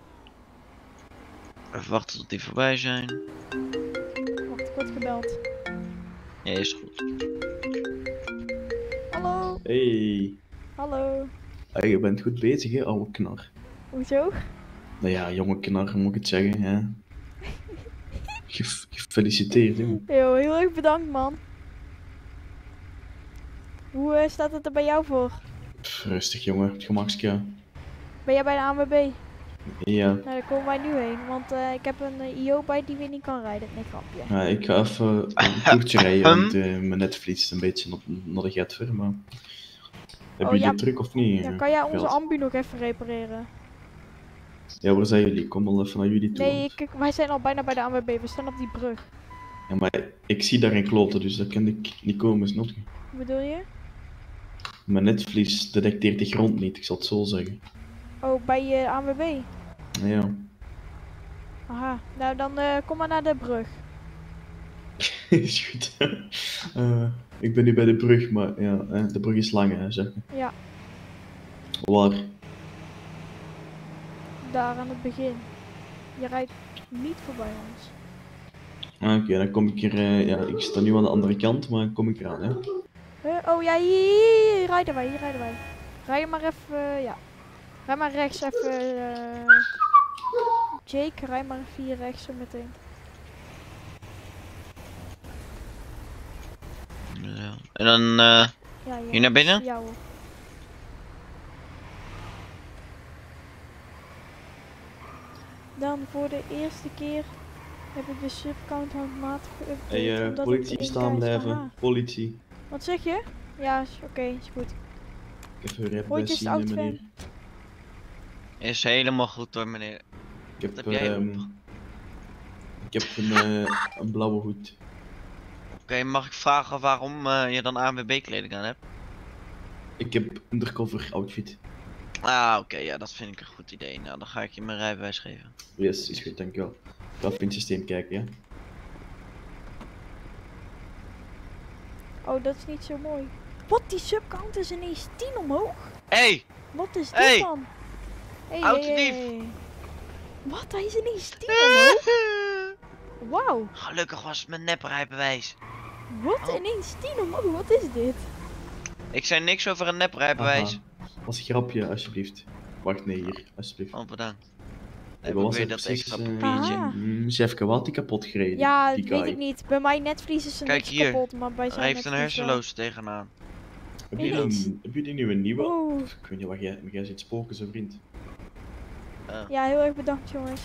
Speaker 2: Even wachten tot die voorbij zijn.
Speaker 1: Wacht, ik word gebeld.
Speaker 2: Ja, is goed.
Speaker 1: Hallo.
Speaker 12: Hey.
Speaker 1: Hallo.
Speaker 12: Hey, je bent goed bezig, hè, oude knar.
Speaker 1: Hoezo?
Speaker 12: Nou ja, jonge knar, moet ik het zeggen, hè. Ge gefeliciteerd, jongen.
Speaker 1: Yo, heel erg bedankt, man. Hoe uh, staat het er bij jou voor?
Speaker 12: Pff, rustig, jongen. Het gemakske.
Speaker 1: Ben jij bij de A N W B?
Speaker 12: Ja.
Speaker 1: Nou, daar komen wij nu heen, want uh, ik heb een uh, I O bij die weer niet kan rijden. Nee, grapje.
Speaker 12: Ja, ik ga even een toertje rijden, want uh, mijn netvlies is een beetje op, naar de getver, maar... Hebben
Speaker 1: Oh,
Speaker 12: jullie
Speaker 1: ja.
Speaker 12: het druk of niet?
Speaker 1: Ja,
Speaker 12: uh,
Speaker 1: kan jij onze
Speaker 12: Veld?
Speaker 1: ambu nog even repareren?
Speaker 12: Ja, waar zijn jullie? Ik kom al even naar jullie toe.
Speaker 1: Nee, ik, wij zijn al bijna bij de A N W B. We staan op die brug.
Speaker 12: Ja, maar ik zie daar geen kloten, dus daar kan ik niet komen, snap je?
Speaker 1: Hoe bedoel je?
Speaker 12: Mijn netvlies detecteert de grond niet, ik zal het zo zeggen.
Speaker 1: Oh, bij je A N W B?
Speaker 12: Ja.
Speaker 1: Aha, nou dan uh, kom maar naar de brug.
Speaker 12: Is goed. uh, ik ben nu bij de brug, maar ja, eh, de brug is lang, hè, zeg maar.
Speaker 1: Ja,
Speaker 12: Waar?
Speaker 1: daar aan het begin. Je rijdt niet voorbij ons.
Speaker 12: Ah, Oké, okay, dan kom ik hier, uh, ja, ik sta nu aan de andere kant, maar dan kom ik eraan, hè.
Speaker 1: Uh, oh ja, hier, hier rijden wij, hier rijden wij. Rij maar even, uh, ja. Rij maar rechts even, uh... Jake, rij maar even hier rechts zo meteen.
Speaker 2: Ja. En dan uh,
Speaker 1: Ja, ja,
Speaker 2: hier naar binnen?
Speaker 1: Ja hoor. Dan voor de eerste keer heb ik de subcount handmatig geüpdate.
Speaker 12: Hey, eh,
Speaker 1: omdat
Speaker 12: politie
Speaker 1: het
Speaker 12: staan
Speaker 1: één K is.
Speaker 12: blijven.
Speaker 1: Aha.
Speaker 12: Politie.
Speaker 1: Wat zeg je? Ja, is oké, is goed.
Speaker 12: Ik heb een rijbewijs
Speaker 1: Hoi, het is de
Speaker 12: zien,
Speaker 1: auto
Speaker 12: meneer.
Speaker 2: Is helemaal goed hoor, meneer.
Speaker 12: Ik heb,
Speaker 2: Wat heb jij
Speaker 12: ehm, ik heb een, eh, een blauwe hoed.
Speaker 2: Oké, mag ik vragen waarom eh, je dan A N W B kleding aan hebt?
Speaker 12: Ik heb undercover outfit.
Speaker 2: Ah, oké, ja, dat vind ik een goed idee. Nou, dan ga ik je mijn rijbewijs geven.
Speaker 12: Yes, is goed, dankjewel. Ik ga even in het systeem kijken, ja.
Speaker 1: Oh, dat is niet zo mooi. Wat, die subcount is ineens tien omhoog?
Speaker 2: Hey!
Speaker 1: Wat is dit
Speaker 2: Hey!
Speaker 1: dan? Hey,
Speaker 2: Autodief!
Speaker 1: hey, hey. Wat, hij is ineens tien omhoog? Wauw,
Speaker 2: Gelukkig was het mijn neprijbewijs.
Speaker 1: wat
Speaker 2: Oh.
Speaker 1: ineens tien omhoog? Wat is dit?
Speaker 2: Ik zei niks over een neprijbewijs.
Speaker 12: Aha. Was een grapje, alsjeblieft. Wacht, nee, hier, alsjeblieft.
Speaker 2: Oh, bedankt.
Speaker 12: Hey,
Speaker 2: Heb
Speaker 12: wat
Speaker 2: ik
Speaker 12: was
Speaker 2: weer
Speaker 12: dat
Speaker 2: dat
Speaker 12: precies?
Speaker 2: extra
Speaker 12: eh,
Speaker 2: papiertje.
Speaker 1: Ah.
Speaker 12: mm, Chefke, wat had die kapot gereden?
Speaker 1: Ja,
Speaker 12: die
Speaker 1: dat weet
Speaker 12: guy.
Speaker 1: ik niet. Bij mijn netvlies is er
Speaker 2: Kijk
Speaker 1: niks
Speaker 2: hier.
Speaker 1: kapot, maar bij zijn
Speaker 2: Hij heeft een
Speaker 1: netvlies wel.
Speaker 2: hersenloos tegenaan.
Speaker 12: Heb je,
Speaker 1: Ineens.
Speaker 12: een, heb je die nu een nieuwe?
Speaker 1: Oeh.
Speaker 12: Ik weet niet wat jij, maar jij zit spoken, zo vriend.
Speaker 2: Oh.
Speaker 1: Ja, heel erg bedankt jongens.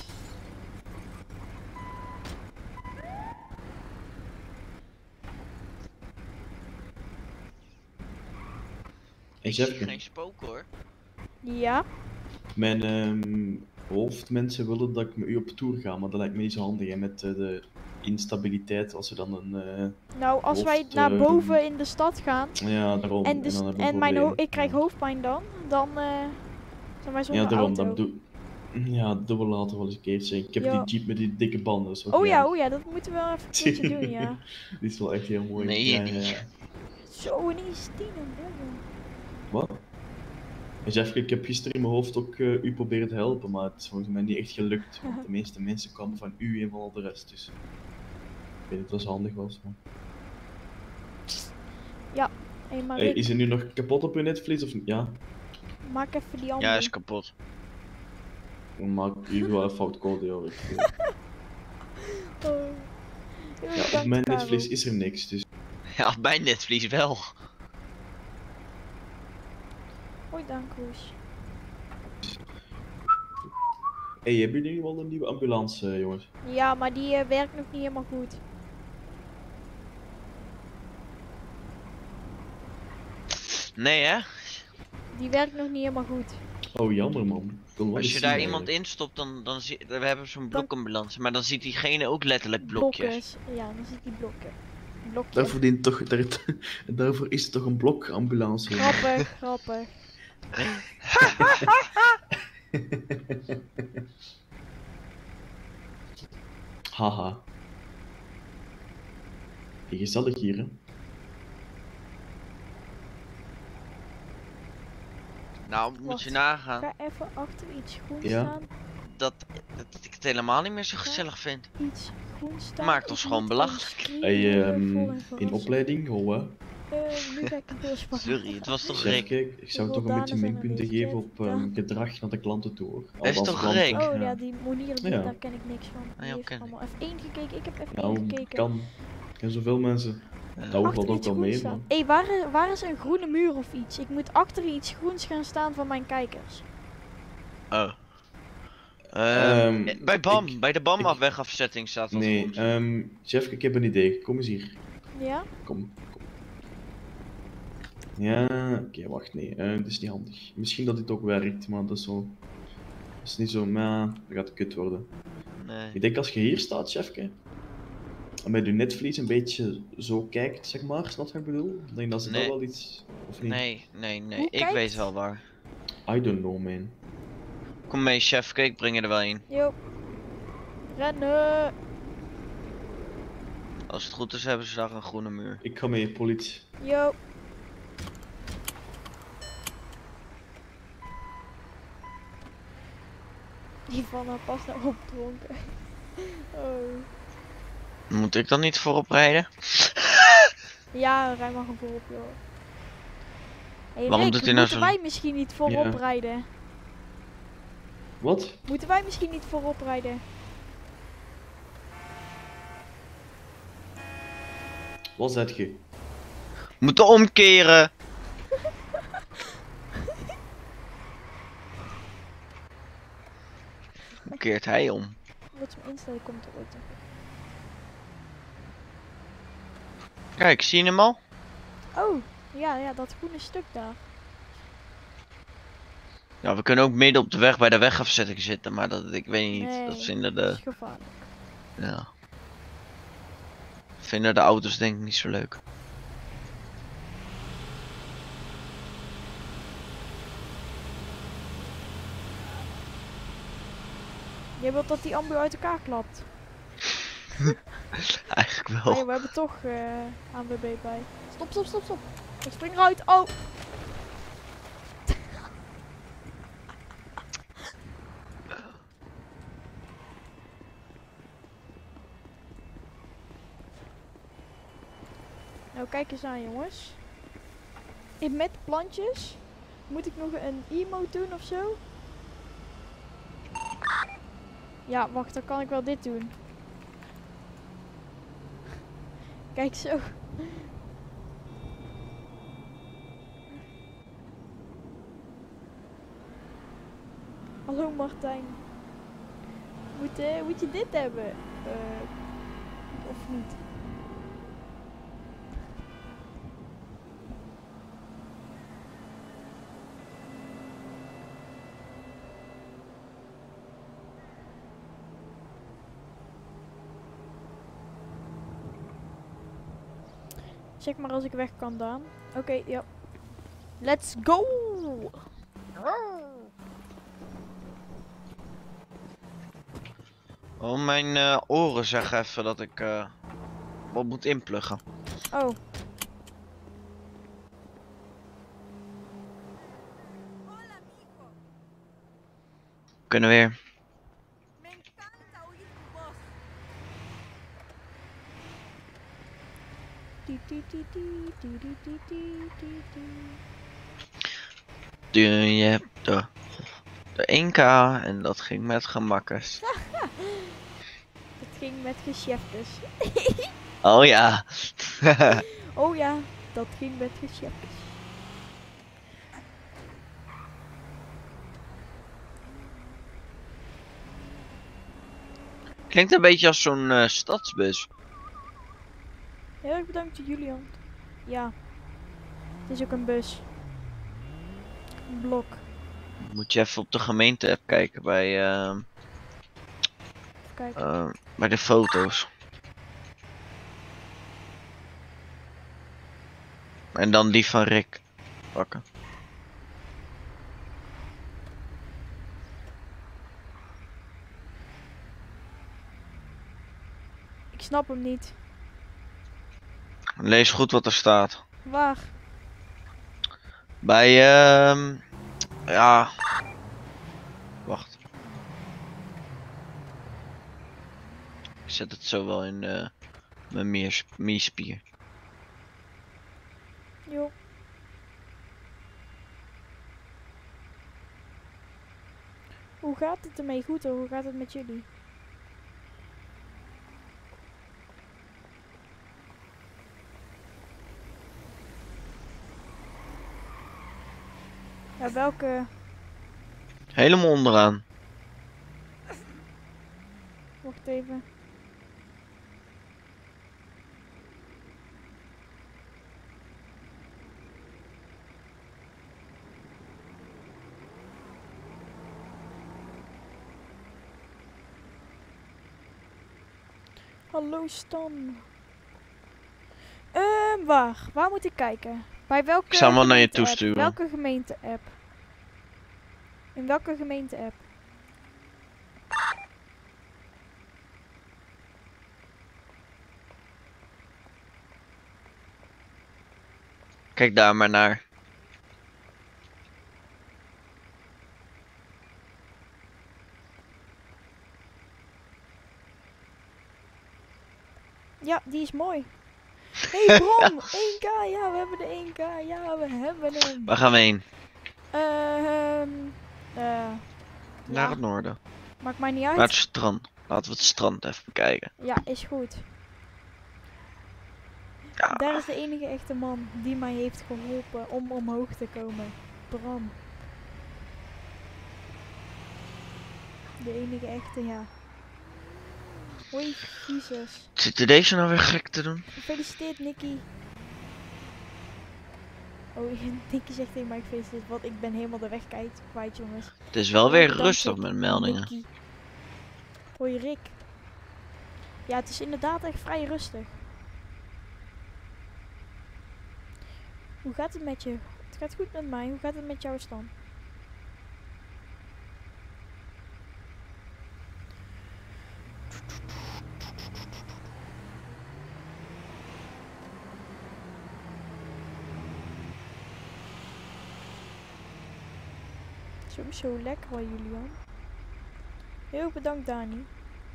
Speaker 12: Hey,
Speaker 2: Ik zie
Speaker 12: Chefke,
Speaker 2: geen spook hoor.
Speaker 1: Ja,
Speaker 12: mijn ehm, hoofdmensen willen dat ik met u op tour ga, maar dat lijkt me niet zo handig, hè, met eh, de instabiliteit als er dan een... eh,
Speaker 1: nou als wij
Speaker 12: hoofd,
Speaker 1: naar
Speaker 12: ehm,
Speaker 1: boven in de stad gaan
Speaker 12: Ja, daarom.
Speaker 1: en, de,
Speaker 12: dan
Speaker 1: st-
Speaker 12: hebben we
Speaker 1: en mijn ho
Speaker 12: problemen.
Speaker 1: ik krijg hoofdpijn dan, dan eh zijn wij zonder
Speaker 12: Ja, daarom.
Speaker 1: auto.
Speaker 12: Dat bedoel... Ja, dat wil later wel eens een keertje. Ik heb
Speaker 1: Ja.
Speaker 12: die jeep met die dikke banden. Dat is ook
Speaker 1: Oh
Speaker 12: niet
Speaker 1: ja,
Speaker 12: erg.
Speaker 1: oh ja, dat moeten we wel even een keertje doen, ja.
Speaker 12: Die is wel echt heel mooi.
Speaker 2: Nee,
Speaker 12: ja,
Speaker 2: niet.
Speaker 12: ja, ja.
Speaker 1: Zo ineens tien omhoog.
Speaker 12: Wat? En Jeffrey, ik heb gisteren in mijn hoofd ook eh, u proberen te helpen, maar het is volgens mij niet echt gelukt. Want de meeste mensen kwamen van u en van al de rest. Dus ik weet niet of dat zo handig was. Maar...
Speaker 1: Ja, hey, maar
Speaker 12: Hey,
Speaker 1: Rick,
Speaker 12: is er nu nog kapot op uw netvlies of niet? Ja?
Speaker 1: maak even die andere.
Speaker 2: Ja, is kapot.
Speaker 12: Dan maak ik hier wel een foutcode, joh. Ik, eh,
Speaker 1: Oh. Heel
Speaker 12: Ja, op
Speaker 1: bedankt,
Speaker 12: mijn
Speaker 1: Karel.
Speaker 12: netvlies is er niks, dus...
Speaker 2: Ja, op mijn netvlies wel.
Speaker 1: Hoi, dank Roes.
Speaker 12: Hey, hebben jullie wel een nieuwe ambulance, eh, jongens?
Speaker 1: Ja, maar die eh, werkt nog niet helemaal goed.
Speaker 2: Nee hè?
Speaker 1: Die werkt nog niet helemaal goed.
Speaker 12: Oh, jammer man. Ik wil wel
Speaker 2: Als
Speaker 12: eens
Speaker 2: je
Speaker 12: zien,
Speaker 2: daar iemand
Speaker 12: eigenlijk.
Speaker 2: in stopt, dan, dan zie we hebben zo'n blokambulance, maar dan ziet diegene ook letterlijk blokjes.
Speaker 1: Blokjes. Ja, dan zit die blokken. Blokje.
Speaker 12: Daarvoor, dient toch, daar, daarvoor is het toch een blokambulance?
Speaker 1: Grappig, grappig.
Speaker 12: Haha. Hey, gezellig hier, hè?
Speaker 2: Nou, moet
Speaker 1: Wacht,
Speaker 2: je nagaan
Speaker 1: Ga even achter iets groens
Speaker 12: Ja?
Speaker 1: staan.
Speaker 2: dat, dat ik het helemaal niet meer zo gezellig vind.
Speaker 1: Iets groens staan.
Speaker 2: Maakt ons
Speaker 1: Ik
Speaker 2: gewoon
Speaker 1: moet
Speaker 2: belachelijk.
Speaker 1: een screen
Speaker 12: Hey,
Speaker 1: hebben
Speaker 12: ehm,
Speaker 1: voor een
Speaker 12: in
Speaker 1: verrassing.
Speaker 12: opleiding, ho hè?
Speaker 1: Eh, nu ga ik een bos
Speaker 2: Sorry, het was toch
Speaker 12: Zeg,
Speaker 2: Rick?
Speaker 12: kijk, ik zou
Speaker 1: De
Speaker 12: toch een beetje
Speaker 1: Roldanen zijn
Speaker 12: minpunten
Speaker 1: een beetje
Speaker 12: geven op ehm,
Speaker 1: ja.
Speaker 12: gedrag naar de klanten toe, hoor.
Speaker 2: Is
Speaker 12: Althans,
Speaker 2: toch
Speaker 12: klanten,
Speaker 2: Rick?
Speaker 1: Oh ja, die monieren, die,
Speaker 12: Ja.
Speaker 1: daar ken ik niks van. Die
Speaker 2: jou
Speaker 1: heeft
Speaker 2: ken ik.
Speaker 1: allemaal F één gekeken. Ik heb F één
Speaker 12: Nou,
Speaker 1: gekeken.
Speaker 12: kan. Ik ken zoveel mensen.
Speaker 2: Ja.
Speaker 12: Dat valt
Speaker 1: Achter
Speaker 12: ook
Speaker 1: iets
Speaker 12: wel
Speaker 1: groens
Speaker 12: mee,
Speaker 1: staan.
Speaker 12: man.
Speaker 1: Hé, hey, waar, is- waar is een groene muur of iets? Ik moet achter iets groens gaan staan van mijn kijkers.
Speaker 2: Oh.
Speaker 12: Ehm,
Speaker 2: Ehm, bij BAM,
Speaker 12: ik-
Speaker 2: bij de
Speaker 12: ik-
Speaker 2: BAM-afwegafzetting staat dat
Speaker 12: Nee,
Speaker 2: goed.
Speaker 12: ehm Jeff, ik heb een idee. Kom eens hier.
Speaker 1: Ja?
Speaker 12: Kom, kom. Ja, oké, wacht, nee. eh dat is niet handig. Misschien dat dit ook werkt, maar dat is zo... Dat is niet zo, maar dat gaat kut worden.
Speaker 2: Nee.
Speaker 12: Ik denk als je hier staat, chefke, en met je netvlies een beetje zo kijkt, zeg maar, snap je wat ik bedoel? Ik denk dat ze
Speaker 2: Nee.
Speaker 12: dat wel iets... Of niet?
Speaker 2: Nee, nee, nee.
Speaker 1: Hoe
Speaker 2: Ik
Speaker 1: kijkt?
Speaker 2: weet wel waar.
Speaker 12: I don't know, man.
Speaker 2: Kom mee, chef, kijk, ik breng je er wel in.
Speaker 1: Jo. Rennen.
Speaker 2: Als het goed is, hebben ze daar een groene muur.
Speaker 12: Ik ga mee, politie.
Speaker 1: Jo. Die van haar pas nou opdronken. Oh.
Speaker 2: Moet ik dan niet voorop rijden?
Speaker 1: Ja, rij maar gewoon voorop, joh. Hey,
Speaker 2: Waarom
Speaker 1: Rick,
Speaker 2: doet hij nou
Speaker 1: moeten
Speaker 2: zo-
Speaker 1: wij misschien niet voorop
Speaker 12: Ja.
Speaker 1: rijden?
Speaker 12: Wat?
Speaker 1: Moeten wij misschien niet voorop rijden?
Speaker 12: Wat zet je?
Speaker 2: Moeten omkeren! Hoe keert hij om?
Speaker 1: Wat ze me instellen komt er ooit nog.
Speaker 2: Kijk, zie je hem al?
Speaker 1: Oh, ja, ja, dat groene stuk daar.
Speaker 2: Ja, we kunnen ook midden op de weg bij de wegafzetting zitten, maar dat, ik weet niet,
Speaker 1: Nee,
Speaker 2: dat vinden
Speaker 1: dat is
Speaker 2: de,
Speaker 1: gevaarlijk.
Speaker 2: ja, vinden de auto's denk ik niet zo leuk.
Speaker 1: Jij wilt dat die ambu uit elkaar klapt?
Speaker 2: Eigenlijk
Speaker 1: Ah,
Speaker 2: wel.
Speaker 1: ja, we hebben toch uh, A N W B bij. Stop, stop, stop, stop. Ik spring eruit. Oh! Nou, kijk eens aan, jongens. In met plantjes. Moet ik nog een emote doen of zo? Ja, wacht, dan kan ik wel dit doen. Kijk zo. Hallo Martijn. Moet, uh, moet je dit hebben? Uh, of niet? Zeg maar als ik weg kan, Daan. Oké, okay, ja. Let's go!
Speaker 2: Oh, mijn uh, oren zeggen even dat ik uh, wat moet inpluggen.
Speaker 1: Oh.
Speaker 2: Kunnen weer. Je hebt de, de één K en dat ging met gemakkers.
Speaker 1: Dat ging met geschäftes.
Speaker 2: Oh ja.
Speaker 1: Oh ja, dat ging met geschäftes.
Speaker 2: Klinkt een beetje als zo'n uh, stadsbus.
Speaker 1: Heel erg bedankt Julian. Ja. Het is ook een bus. Een blok.
Speaker 2: Moet je even op de gemeente-app kijken bij, uh,
Speaker 1: even kijken.
Speaker 2: Uh, bij de foto's. En dan die van Rick pakken.
Speaker 1: Ik snap hem niet.
Speaker 2: Lees goed wat er staat.
Speaker 1: Waar?
Speaker 2: Bij, uh, ja. Wacht. Ik zet het zo wel in uh, mijn mierspier.
Speaker 1: Jo. Hoe gaat het ermee? Goed hoor, hoe gaat het met jullie? Ja, welke?
Speaker 2: Helemaal onderaan.
Speaker 1: Wacht even. Hallo Stan. Ehm, uh, waar? Waar moet ik kijken? Bij welke
Speaker 2: Ik zal hem wel naar je toesturen.
Speaker 1: Welke gemeente-app? In welke gemeente-app?
Speaker 2: Kijk daar maar naar.
Speaker 1: Ja, die is mooi. Hey Brom, één K, ja, we hebben de één K, ja, we hebben hem.
Speaker 2: Waar gaan we heen?
Speaker 1: Uh, um, uh,
Speaker 2: Naar
Speaker 1: ja.
Speaker 2: het noorden.
Speaker 1: Maakt mij niet uit.
Speaker 2: Naar het strand. Laten we het strand even bekijken.
Speaker 1: Ja, is goed.
Speaker 2: Ja.
Speaker 1: Daar is de enige echte man die mij heeft geholpen om omhoog te komen. Bram. De enige echte, ja. Hoi, Jesus.
Speaker 2: Zitten deze nou weer gek te doen?
Speaker 1: Gefeliciteerd, Nicky. Oh, Nicky zegt tegen mij gefeliciteerd, want ik ben helemaal de weg kwijt, kwijt jongens.
Speaker 2: Het is wel
Speaker 1: Ja,
Speaker 2: weer
Speaker 1: bedankt,
Speaker 2: rustig
Speaker 1: Nick-
Speaker 2: met meldingen.
Speaker 1: Nicky. Hoi, Rick. Ja, het is inderdaad echt vrij rustig. Hoe gaat het met je? Het gaat goed met mij. Hoe gaat het met jou, Stan? Sowieso lekker hoor, Julian. Heel bedankt, Dani.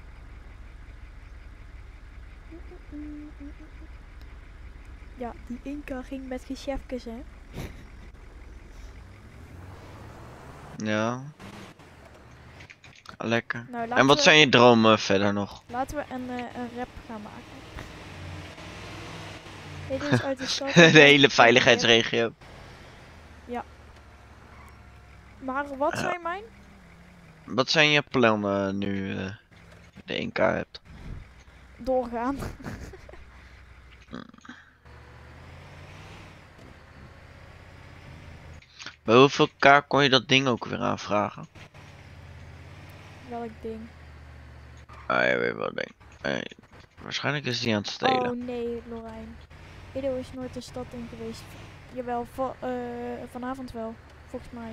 Speaker 1: Ja, die Inca ging met geschäftjes, hè.
Speaker 2: Ja. Lekker.
Speaker 1: Nou, laten
Speaker 2: En wat
Speaker 1: we-
Speaker 2: zijn je dromen verder nog?
Speaker 1: Laten we een, eh, een rap gaan maken. Dit is uit de stad.
Speaker 2: De hele veiligheidsregio.
Speaker 1: Ja. Maar wat zijn mijn?
Speaker 2: Wat zijn je plannen nu eh, de één K hebt?
Speaker 1: Doorgaan.
Speaker 2: Bij hoeveel K kon je dat ding ook weer aanvragen?
Speaker 1: Welk ding?
Speaker 2: Ah, je weet wel ding. Nee, waarschijnlijk is die aan het stelen.
Speaker 1: Oh nee, Lorijn. Edo is nooit de stad in geweest. Jawel, va uh, vanavond wel. Volgens mij.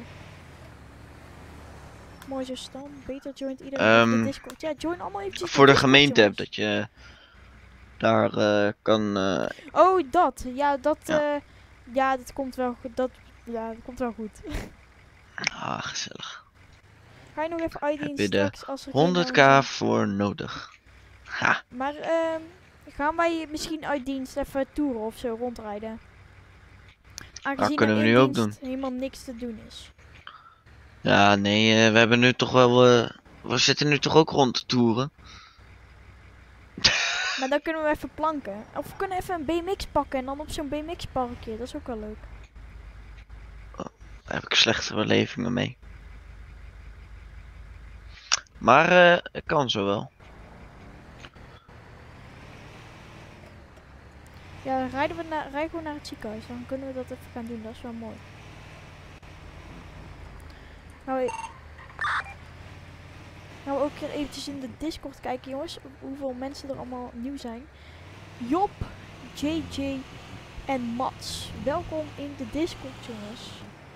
Speaker 1: Mooi zo Stan. Beter joint iedereen even
Speaker 2: Ehm,
Speaker 1: de Discord. Ja, join allemaal eventjes
Speaker 2: Voor de
Speaker 1: Discord,
Speaker 2: gemeente heb
Speaker 1: jongens.
Speaker 2: dat je daar eh, kan. eh,
Speaker 1: Oh, dat. Ja, dat. Ja, uh, ja dat komt wel goed. Dat, ja, dat komt wel goed.
Speaker 2: Ah, gezellig.
Speaker 1: Ga je nog even uitdienen
Speaker 2: Heb je de
Speaker 1: straks als er geen
Speaker 2: honderd K
Speaker 1: mensen-
Speaker 2: voor nodig? Ha.
Speaker 1: Maar ehm gaan wij misschien uit dienst even toeren of zo rondrijden? Aangezien
Speaker 2: kunnen
Speaker 1: er
Speaker 2: we
Speaker 1: in
Speaker 2: nu ook
Speaker 1: dienst helemaal niks te doen is.
Speaker 2: Ja, nee, eh, we hebben nu toch wel. eh, we zitten nu toch ook rond te toeren.
Speaker 1: Maar dan kunnen we even planken. Of we kunnen even een B M X pakken en dan op zo'n B M X parkeren. Dat is ook wel leuk.
Speaker 2: Daar heb ik slechte belevingen mee. Maar eh, het kan zo wel.
Speaker 1: Ja, dan rijden we naar, rijden gewoon naar het ziekenhuis. Dan kunnen we dat even gaan doen. Dat is wel mooi. Nou, ik... nou ook weer eventjes in de Discord kijken, jongens. Hoeveel mensen er allemaal nieuw zijn. Job, J J en Mats. Welkom in de Discord, jongens.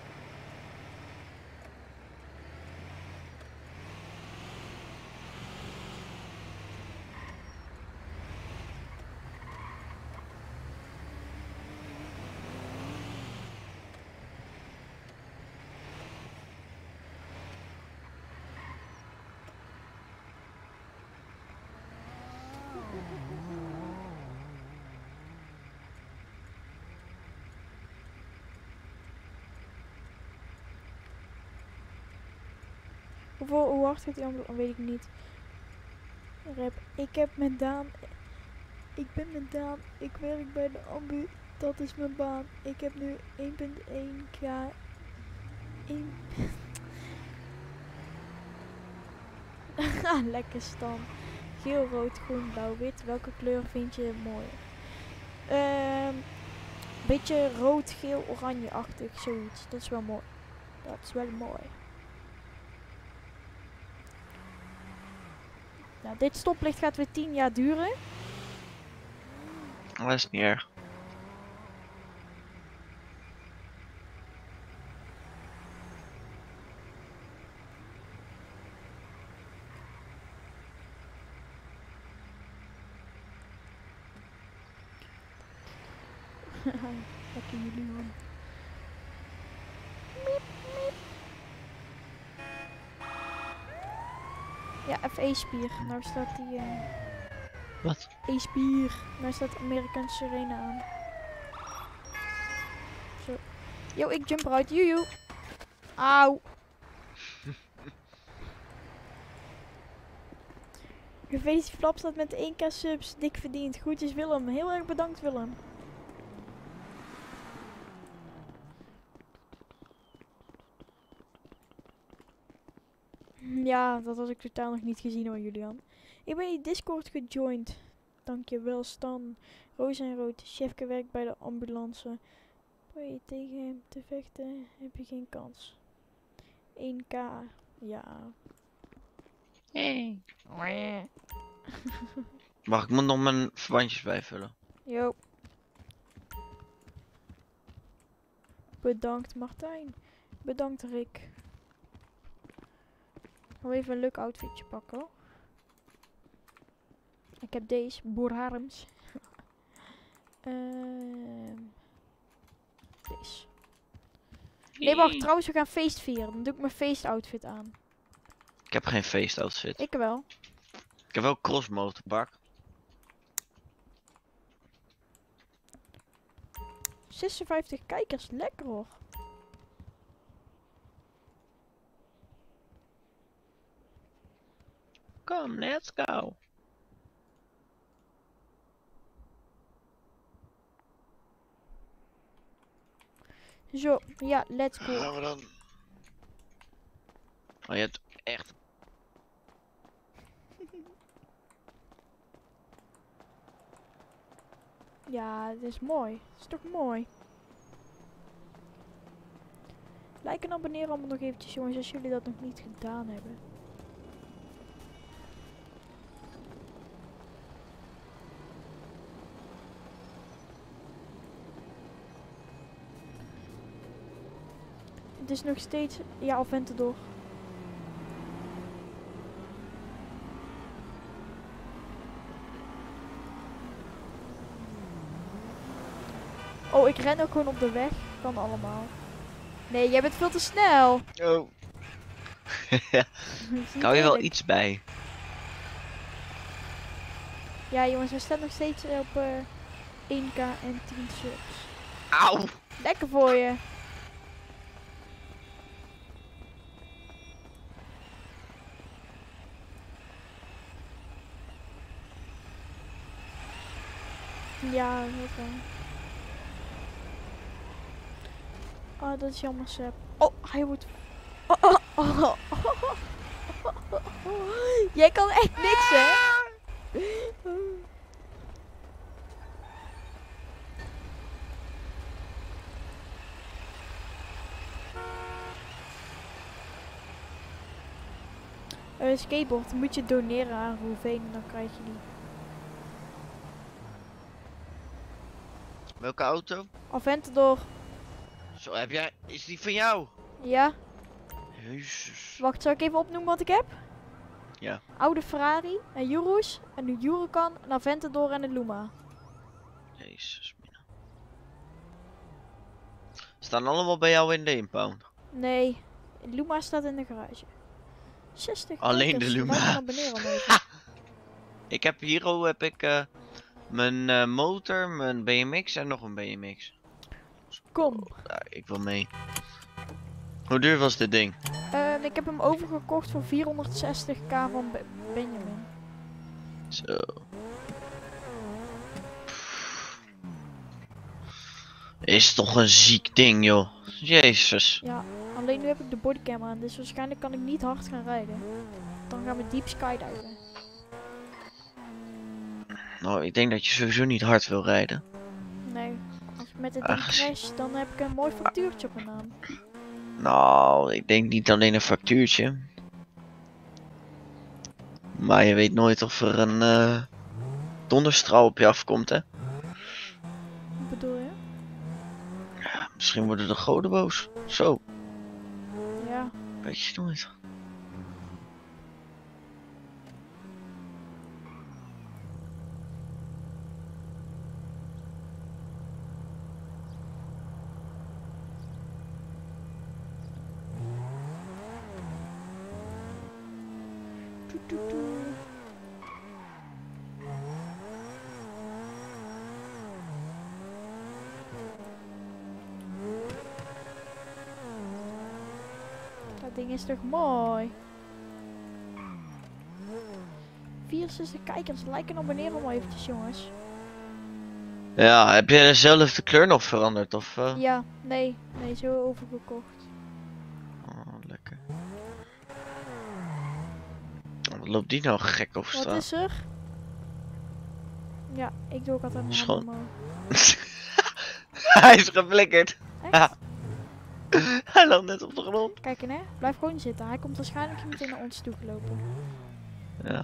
Speaker 1: Hoeveel, hoe hard gaat die ambulance? Weet ik niet. Rap. Ik heb met Daan. Ik ben met Daan. Ik werk bij de ambu. Dat is mijn baan. Ik heb nu één komma één k. één... Lekker stand. Geel, rood, groen, blauw, wit. Welke kleur vind je mooi? Ehm, beetje rood, geel, oranje-achtig. Zoiets. Dat is wel mooi. Dat is wel mooi. Nou, dit stoplicht gaat weer tien jaar duren.
Speaker 2: Dat is niet erg.
Speaker 1: Lekker jullie man. Ja, F E-spier. Nou staat die... Uh...
Speaker 2: Wat?
Speaker 1: E-spier. Nou staat Amerikaanse sirene aan. Zo. Yo, ik jump eruit. Joejoe. Auw. Gefeliciteerd Flap staat met de één k subs. Dik verdiend. Groetjes Willem. Heel erg bedankt Willem. Ja, dat had ik totaal nog niet gezien hoor, Julian. Ik ben in Discord gejoind. Dankjewel Stan. Roos en Rood. Chefke werkt bij de ambulance. Probeer je tegen hem te vechten, heb je geen kans. één k. Ja.
Speaker 2: Hey. Wacht, ik moet nog mijn verbandjes bijvullen.
Speaker 1: Jo. Bedankt Martijn. Bedankt Rick. Ik ga even een leuk outfitje pakken hoor. Ik heb deze, boerharms. Ehm deze. Nee wacht, trouwens we gaan feest vieren. Dan doe ik mijn feestoutfit aan.
Speaker 2: Ik heb geen feestoutfit.
Speaker 1: Ik wel.
Speaker 2: Ik heb wel crossmotorpak.
Speaker 1: zesenvijftig kijkers, lekker hoor.
Speaker 2: Kom, let's go.
Speaker 1: Zo, ja, let's go.
Speaker 2: Gaan we dan? Oh, je hebt echt.
Speaker 1: Ja, het is mooi. Het is toch mooi. Like en abonneer allemaal nog eventjes jongens als jullie dat nog niet gedaan hebben. Het is nog steeds, ja, Aventador. Oh, ik ren ook gewoon op de weg. Kan allemaal. Nee, jij bent veel te snel.
Speaker 2: Oh. Ik hou je wel iets bij.
Speaker 1: Ja jongens, we staan nog steeds op uh, één k en tien subs.
Speaker 2: Auw.
Speaker 1: Lekker voor je. Ja, dat wel. Oh, dat is jammer, Seb. Oh, hij wordt... Oh, oh, oh, oh. Jij kan echt niks, hè? Uh, skateboard moet je doneren aan Roeveen en dan krijg je die.
Speaker 2: Welke auto?
Speaker 1: Aventador.
Speaker 2: Zo, heb jij... Is die van jou?
Speaker 1: Ja.
Speaker 2: Jezus.
Speaker 1: Wacht, zal ik even opnoemen wat ik heb?
Speaker 2: Ja.
Speaker 1: Oude Ferrari, een Urus, een Huracan, een Aventador en een Luma.
Speaker 2: Jezus, mina. Staan allemaal bij jou in de impound?
Speaker 1: Nee, Luma staat in de garage. zestig
Speaker 2: Alleen
Speaker 1: kijkers,
Speaker 2: de Luma.
Speaker 1: like en abonneer al even.
Speaker 2: Ik heb hier oh, heb ik uh, mijn uh, motor, mijn B M X en nog een B M X.
Speaker 1: Kom.
Speaker 2: Ja, ik wil mee. Hoe duur was dit ding?
Speaker 1: Uh, ik heb hem overgekocht voor vierhonderdzestig k van Be Benjamin.
Speaker 2: Zo. Is toch een ziek ding, joh. Jezus.
Speaker 1: Ja, alleen nu heb ik de bodycam aan, dus waarschijnlijk kan ik niet hard gaan rijden. Dan gaan we diep skydiven.
Speaker 2: Nou, ik denk dat je sowieso niet hard wil rijden.
Speaker 1: Nee, als ik met het ding crash, dan heb ik een mooi factuurtje op mijn naam.
Speaker 2: Nou, ik denk niet alleen een factuurtje. Maar je weet nooit of er een uh, donderstraal op je afkomt, hè?
Speaker 1: Wat bedoel je?
Speaker 2: Ja, misschien worden de goden boos. Zo.
Speaker 1: Ja.
Speaker 2: Weet je nooit.
Speaker 1: Dat ding is toch mooi. vierenzestig kijkers, like en abonneer allemaal eventjes jongens.
Speaker 2: Ja, heb je dezelfde kleur nog veranderd of? Uh...
Speaker 1: Ja, nee, nee, zo overgekocht.
Speaker 2: Oh, lekker. loopt die nou gek op straat?
Speaker 1: Wat is er? Ja, ik doe ook altijd mijn
Speaker 2: Schoon.
Speaker 1: handen omhoog.
Speaker 2: Hij is geflikkerd.
Speaker 1: Echt?
Speaker 2: Hij lag net op de grond.
Speaker 1: Kijk hè, blijf gewoon zitten. Hij komt waarschijnlijk meteen naar ons toe gelopen.
Speaker 2: Ja.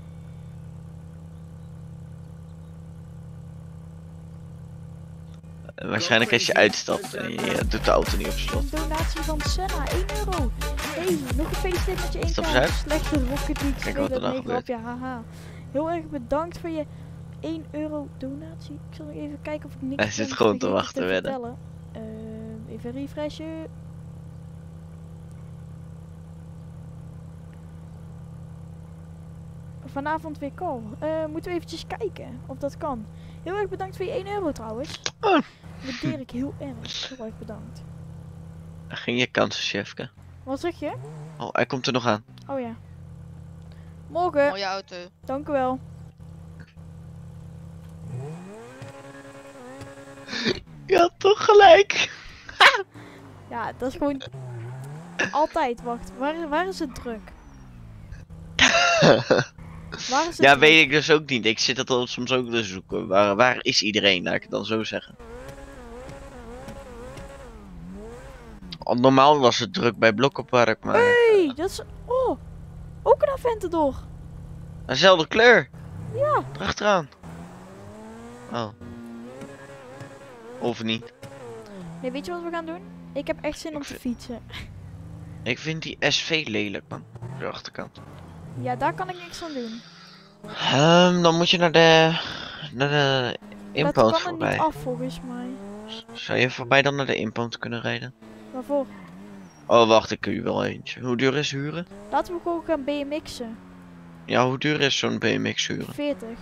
Speaker 2: En waarschijnlijk als je uitstapt en je doet de auto niet op slot.
Speaker 1: Een donatie van Senna, één euro. Hey, nog gefeliciteerd met je één
Speaker 2: Stap eens
Speaker 1: k.
Speaker 2: uit.
Speaker 1: Slechte Rocket League
Speaker 2: Kijk wat er dan
Speaker 1: tweehonderdnegen op
Speaker 2: gebeurt.
Speaker 1: je, haha. Heel erg bedankt voor je één euro donatie. Ik zal nog even kijken of ik niks
Speaker 2: Hij zit
Speaker 1: ben
Speaker 2: gewoon te
Speaker 1: vergeten
Speaker 2: wachten, wedden.
Speaker 1: vertellen. Ehm, even refreshen. Vanavond weer call. Eh, moeten we eventjes kijken of dat kan. Heel erg bedankt voor je één euro trouwens.
Speaker 2: Oh.
Speaker 1: Waardeer ik heel erg. Heel erg bedankt.
Speaker 2: Ging je kansen, chefke.
Speaker 1: Wat zeg je?
Speaker 2: Oh, hij komt er nog aan.
Speaker 1: Oh ja. Morgen.
Speaker 10: Mooie auto.
Speaker 1: Dank u wel.
Speaker 2: Je had toch gelijk.
Speaker 1: Ja, dat is gewoon altijd. Wacht, waar, waar is het druk? Waar is het
Speaker 2: Ja,
Speaker 1: druk?
Speaker 2: weet ik dus ook niet. Ik zit dat al soms ook te zoeken. Waar, waar is iedereen, laat ik het dan zo zeggen. Al normaal was het druk bij Blokkenpark, maar...
Speaker 1: Hey, dat is... Oh, ook een Aventador.
Speaker 2: Dezelfde kleur.
Speaker 1: Ja.
Speaker 2: Erachteraan. Oh. Of niet.
Speaker 1: Nee, weet je wat we gaan doen? Ik heb echt zin om te fietsen.
Speaker 2: Ik vind die S V lelijk, man. Op de achterkant.
Speaker 1: Ja, daar kan ik niks aan doen.
Speaker 2: Ehm, dan moet je naar de... Naar de impound
Speaker 1: dat kan er
Speaker 2: voorbij.
Speaker 1: niet af volgens mij.
Speaker 2: Zou je voorbij dan naar de impound kunnen rijden?
Speaker 1: Waarvoor?
Speaker 2: Oh, wacht, ik kun je wel eentje. Hoe duur is huren?
Speaker 1: Laten we gewoon gaan B M X'en.
Speaker 2: Ja, hoe duur is zo'n B M X huren?
Speaker 1: veertig.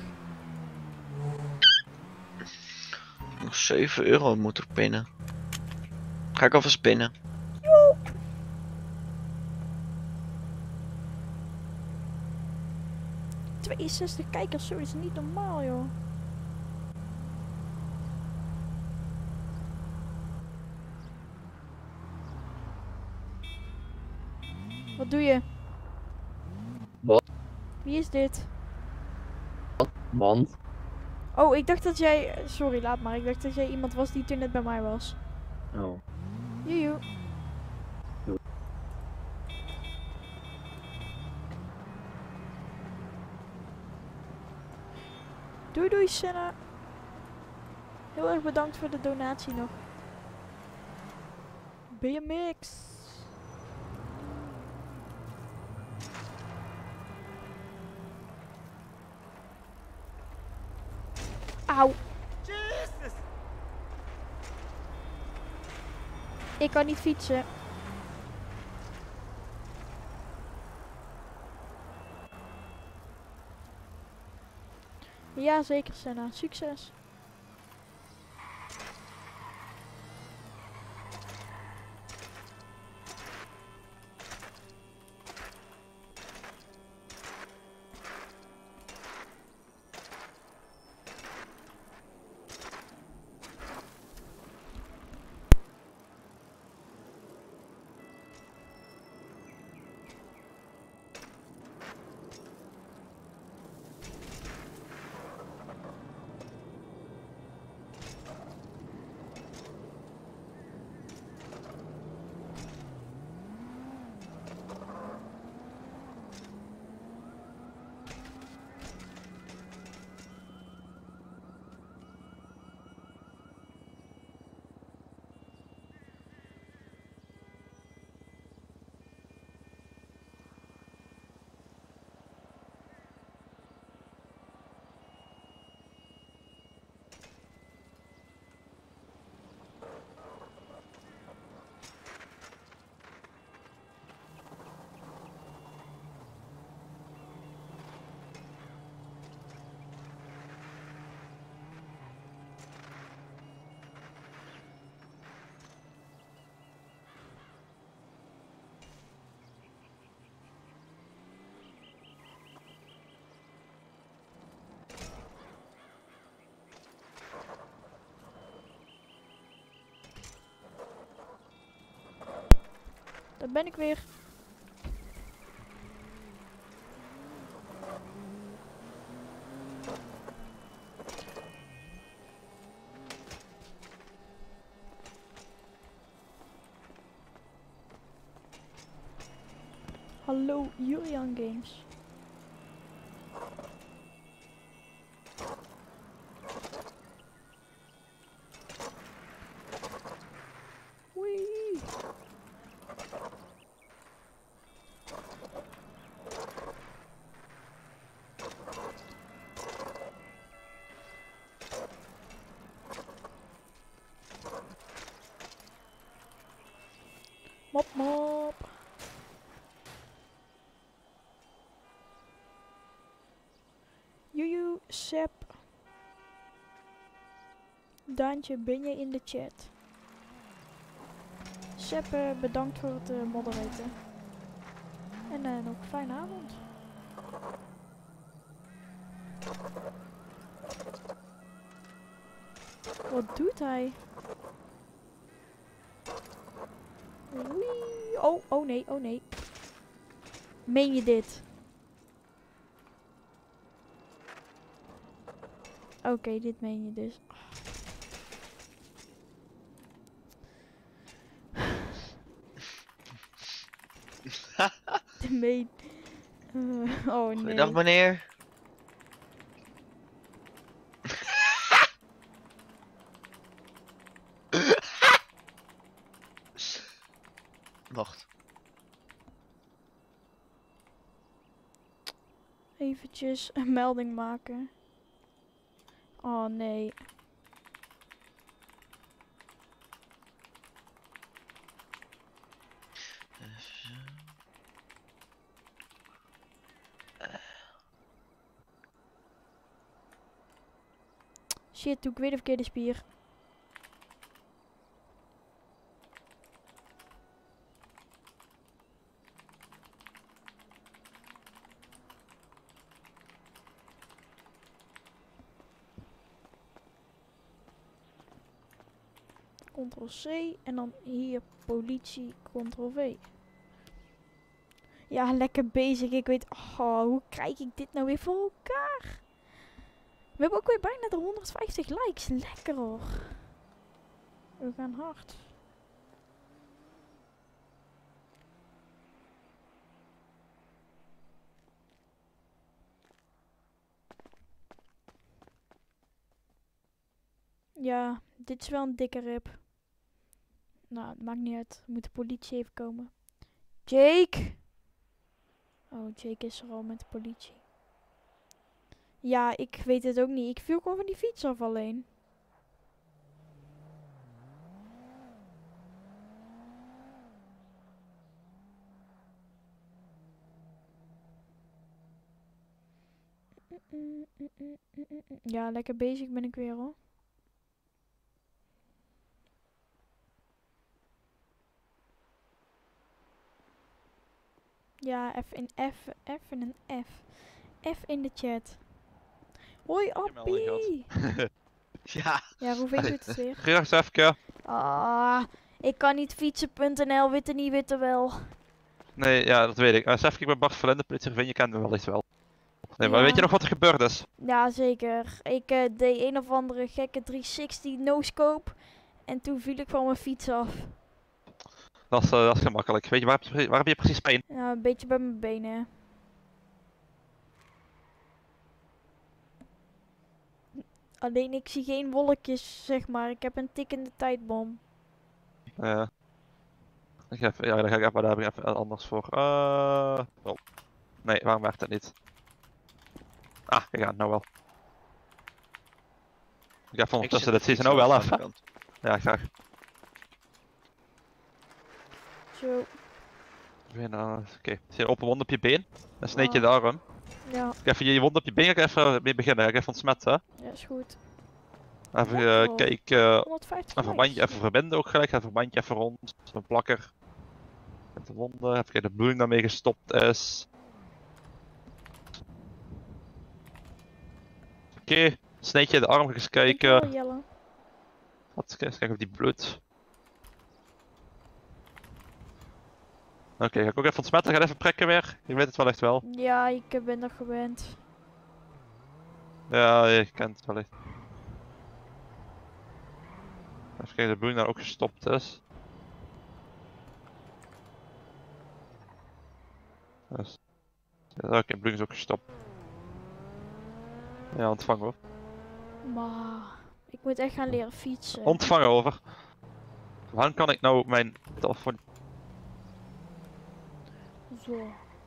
Speaker 2: Nog zeven euro moet ik pinnen. Ga ik alvast pinnen.
Speaker 1: Joe. tweeënzestig kijkers, zo is niet normaal, joh. Wat doe je?
Speaker 13: Wat?
Speaker 1: Wie is dit?
Speaker 13: Want?
Speaker 1: Oh, ik dacht dat jij... Sorry, laat maar. Ik dacht dat jij iemand was die toen net bij mij was.
Speaker 13: Oh.
Speaker 1: Joejoe.
Speaker 13: Doei.
Speaker 1: Doei doei, Senna. Heel erg bedankt voor de donatie nog. B M X. Auw. Ik kan niet fietsen. Ja, zeker, Senna. Succes. Daar ben ik weer. Hallo Julian Games. Wee. Mop mop. Juju, Sep. Daantje, ben je in de chat? Sep, uh, bedankt voor het uh, moderaten. En uh, nog een fijne avond. Wat doet hij? Wee. Oh, oh nee, oh nee. Meen je dit? Oké, okay, dit meen je dus. De meen. Uh, oh nee.
Speaker 2: Goedendag meneer. Wacht.
Speaker 1: Eventjes een melding maken. Oh nee. Shit, doe ik weer de verkeerde spier. Ctrl C en dan hier politie, Ctrl V. Ja, lekker bezig. Ik weet, oh, hoe krijg ik dit nou weer voor elkaar? We hebben ook weer bijna de honderdvijftig likes. Lekker hoor. We gaan hard. Ja, dit is wel een dikke rip. Nou, het maakt niet uit. Moet de politie even komen. Jake! Oh, Jake is er al met de politie. Ja, ik weet het ook niet. Ik viel gewoon van die fiets af alleen. Ja, lekker bezig ben ik weer hoor. Ja, even in F, even een F. F in de chat. Hoi Appie!
Speaker 2: Ja.
Speaker 1: Ja, Roeveen doet het weer.
Speaker 14: Graag Sefke.
Speaker 1: Ah, ik kan niet fietsen punt n l, witte niet, witte wel.
Speaker 14: Nee, ja, dat weet ik. Uh, Sefke, ik ben Bart van Lende, politie Gervin, je kent me wellicht wel. Nee, maar
Speaker 1: Ja.
Speaker 14: weet je nog wat er gebeurd is?
Speaker 1: Ja, zeker. Ik uh, deed een of andere gekke driehonderdzestig no-scope. En toen viel ik van mijn fiets af.
Speaker 14: Dat is, uh, dat is gemakkelijk. Weet je, waar heb je, waar heb je precies pijn?
Speaker 1: Ja, een beetje bij mijn benen. Alleen ik zie geen wolkjes, zeg maar. Ik heb een tikkende tijdbom.
Speaker 14: Uh, ik heb, ja, dan ga ik even, daar heb ik even anders voor. Uh, oh. Nee, waarom werkt het niet? Ah, kijk aan, nou wel. Ik heb ondertussen, dat zie je nou wel even. Ja, graag.
Speaker 1: Zo.
Speaker 14: Uh, Oké, okay. Zie je een open wond op je been? Dan sneed je de arm.
Speaker 1: Ja.
Speaker 14: Ik even je wond op je been, ga ik even mee beginnen. Ga ik even ontsmetten.
Speaker 1: Ja, is goed.
Speaker 14: Even uh, kijken.
Speaker 1: honderdvijftig
Speaker 14: Een verbandje even verbinden ook gelijk. Een verbandje even rond. Een plakker. Met de wonden. Even kijken de bloeding daarmee gestopt is. Oké, okay. Sneed je de arm, ga eens kijken. Wat, eens kijken of die bloedt. Oké, okay, ga ik ook even ontsmetten, ga even prikken weer. Je weet het wel echt wel.
Speaker 1: Ja, ik ben nog gewend.
Speaker 14: Ja, je kent het wel echt. Even kijken of de bloeding daar ook gestopt is. Dus. Ja, oké, okay, Bloem is ook gestopt. Ja, ontvangen hoor.
Speaker 1: Maar ik moet echt gaan leren fietsen.
Speaker 14: Ontvangen over. Waar kan ik nou mijn telefoon...
Speaker 1: Zo.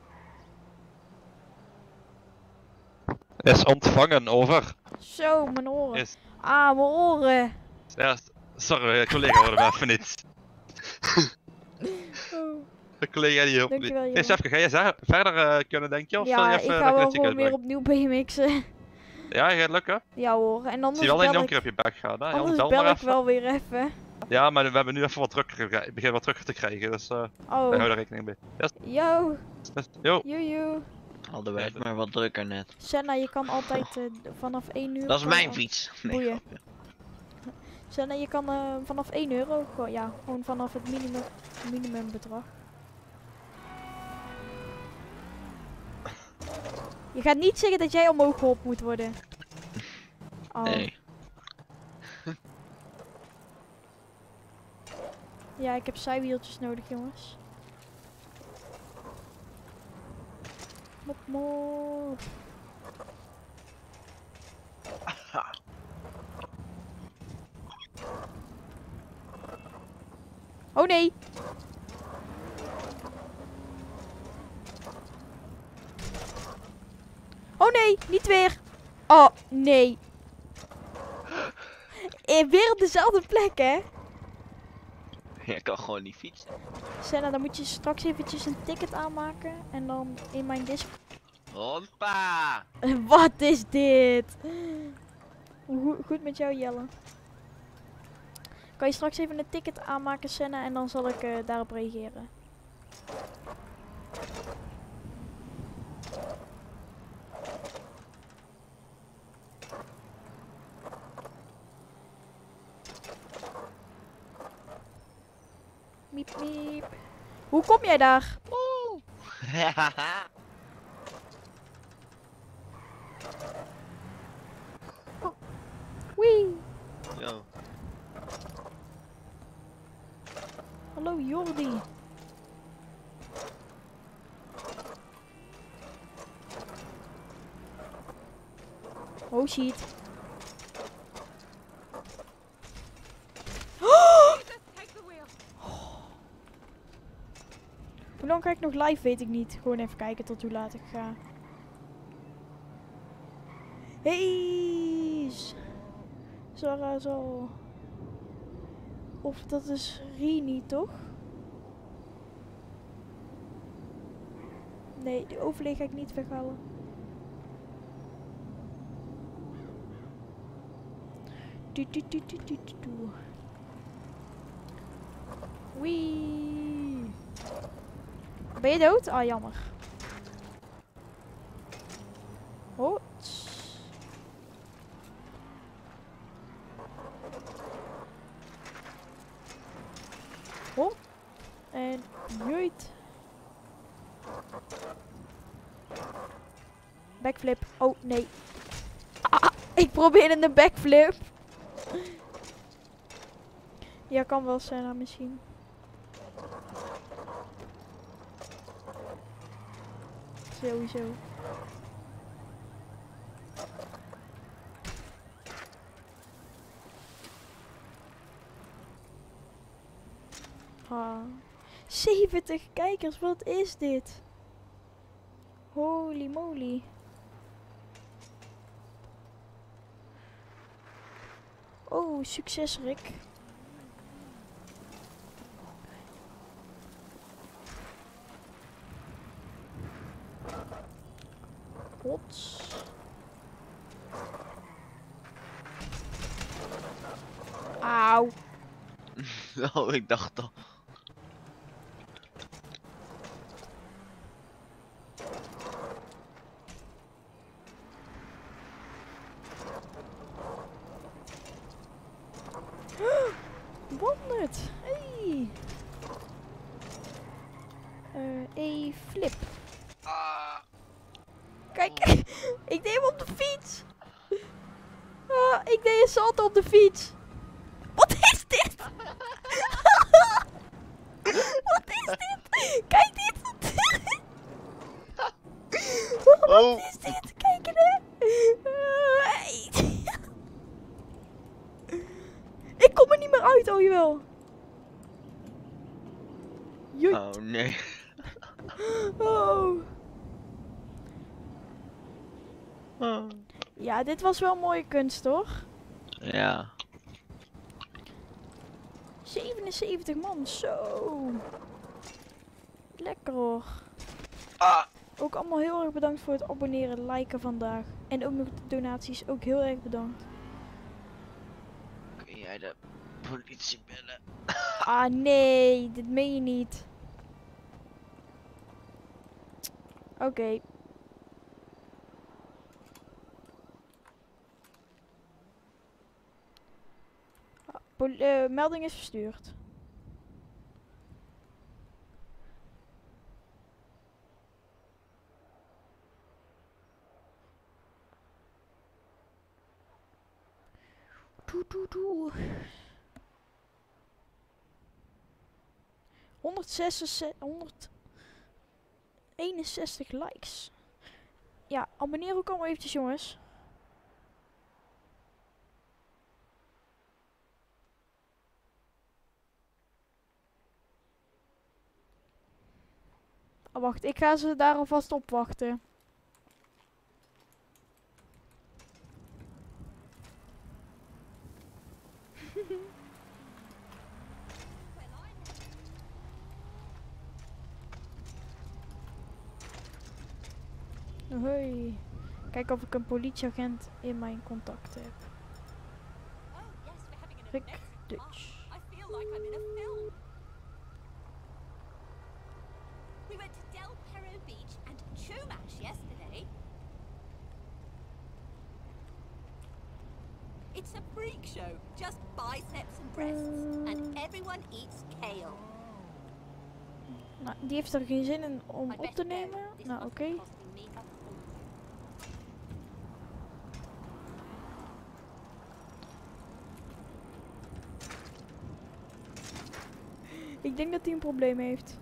Speaker 14: Is ontvangen over.
Speaker 1: Zo, mijn oren.
Speaker 14: Is...
Speaker 1: Ah, mijn oren.
Speaker 14: Ja, sorry, collega hoorde me even niet.
Speaker 1: Oh.
Speaker 14: De collega die hielp niet.
Speaker 1: Dankjewel,
Speaker 14: Hey, Sefke, ga je za- verder uh, kunnen denk je? Of
Speaker 1: ja,
Speaker 14: zal je
Speaker 1: ik
Speaker 14: even
Speaker 1: ga wel
Speaker 14: naar
Speaker 1: gewoon weer opnieuw B M X'en.
Speaker 14: Ja, gaat het lukken?
Speaker 1: Ja hoor, en anders
Speaker 14: Zie je wel dat je
Speaker 1: bel
Speaker 14: nog een
Speaker 1: ik,
Speaker 14: keer op je bek gaat, hè?
Speaker 1: anders
Speaker 14: bel
Speaker 1: bel
Speaker 14: maar
Speaker 1: ik
Speaker 14: even.
Speaker 1: wel weer even.
Speaker 14: Ja, maar we hebben nu even wat drukker, ge- ik begin wat drukker te krijgen, dus uh,
Speaker 1: Oh.
Speaker 14: wij houden rekening mee. Yes.
Speaker 1: Yo.
Speaker 14: Yes. Yo.
Speaker 1: Jojo.
Speaker 2: Hadden wij het maar wat drukker net.
Speaker 1: Senna, je kan altijd uh, vanaf één uur...
Speaker 2: Dat is
Speaker 1: gewoon-
Speaker 2: mijn fiets. Nee,
Speaker 1: Boeien. Senna, je kan uh, vanaf één euro, gewoon, ja, gewoon vanaf het minimum, minimumbedrag. Je gaat niet zeggen dat jij omhoog geholpen moet worden. Oh.
Speaker 2: Nee.
Speaker 1: Ja, ik heb zijwieltjes nodig, jongens. Mop, mop. Oh nee! Oh nee, niet weer! Oh nee! Eh, weer op dezelfde plek, hè?
Speaker 2: Je kan gewoon niet fietsen.
Speaker 1: Senna, dan moet je straks eventjes een ticket aanmaken en dan in mijn disc.
Speaker 2: Hoppa!
Speaker 1: Wat is dit? Hoe goed met jou, Jelle. Kan je straks even een ticket aanmaken, Senna, en dan zal ik uh, daarop reageren. Miep, miep. Hoe kom jij daar?
Speaker 2: Oeh.
Speaker 1: Wee.
Speaker 2: Yo.
Speaker 1: Hallo Jordi. Oh shit. Hoe lang ga ik nog live, weet ik niet. Gewoon even kijken tot hoe laat ik ga. Hey! Zara zo. Of dat is Rini, toch? Nee, die overleg ga ik niet weghalen. Du, du, du, du, du, du, du. Wee. Ben je dood? Ah, jammer. Oh. Oh. En jeut. Backflip. Oh, nee. Ah, ik probeerde een backflip. Ja, kan wel zijn, misschien. Sowieso. Ah. zeventig kijkers, wat is dit? Holy moly. Oh, succes Rick. Hots. Auw.
Speaker 2: Oh, ik dacht al.
Speaker 1: Wonderd. Hey. Uh, e flip. Kijk, ik deed hem op de fiets. Ah, ik deed een salto op de fiets. Wat is dit? Wat is dit? Kijk dit.
Speaker 2: Oh.
Speaker 1: Wat is dit? Kijk hè. Ik kom er niet meer uit, oh jawel. Joei.
Speaker 2: Oh nee.
Speaker 1: Oh.
Speaker 2: Oh.
Speaker 1: Ja, dit was wel mooie kunst, hoor.
Speaker 2: Ja.
Speaker 1: zevenenzeventig man, zo. Lekker hoor.
Speaker 2: Ah.
Speaker 1: Ook allemaal heel erg bedankt voor het abonneren, liken vandaag. En ook nog de donaties, ook heel erg bedankt.
Speaker 2: Kun jij de politie bellen?
Speaker 1: Ah nee, dit meen je niet. Oké. Okay. Uh, melding is verstuurd. Doe, doe, doe. honderdeenenzestig likes. Ja, abonneer ook allemaal eventjes, jongens. Oh, wacht, ik ga ze daar alvast op wachten. Hoi. Kijk of ik een politieagent in mijn contact heb. Rick Dutch.
Speaker 15: We went to Del Perro Beach and Chumash yesterday. It's a freak show, just biceps and breasts, and everyone eats kale.
Speaker 1: Nou, die heeft er geen zin in om op te nemen. Nou, oké. Okay. Ik denk dat hij een probleem heeft.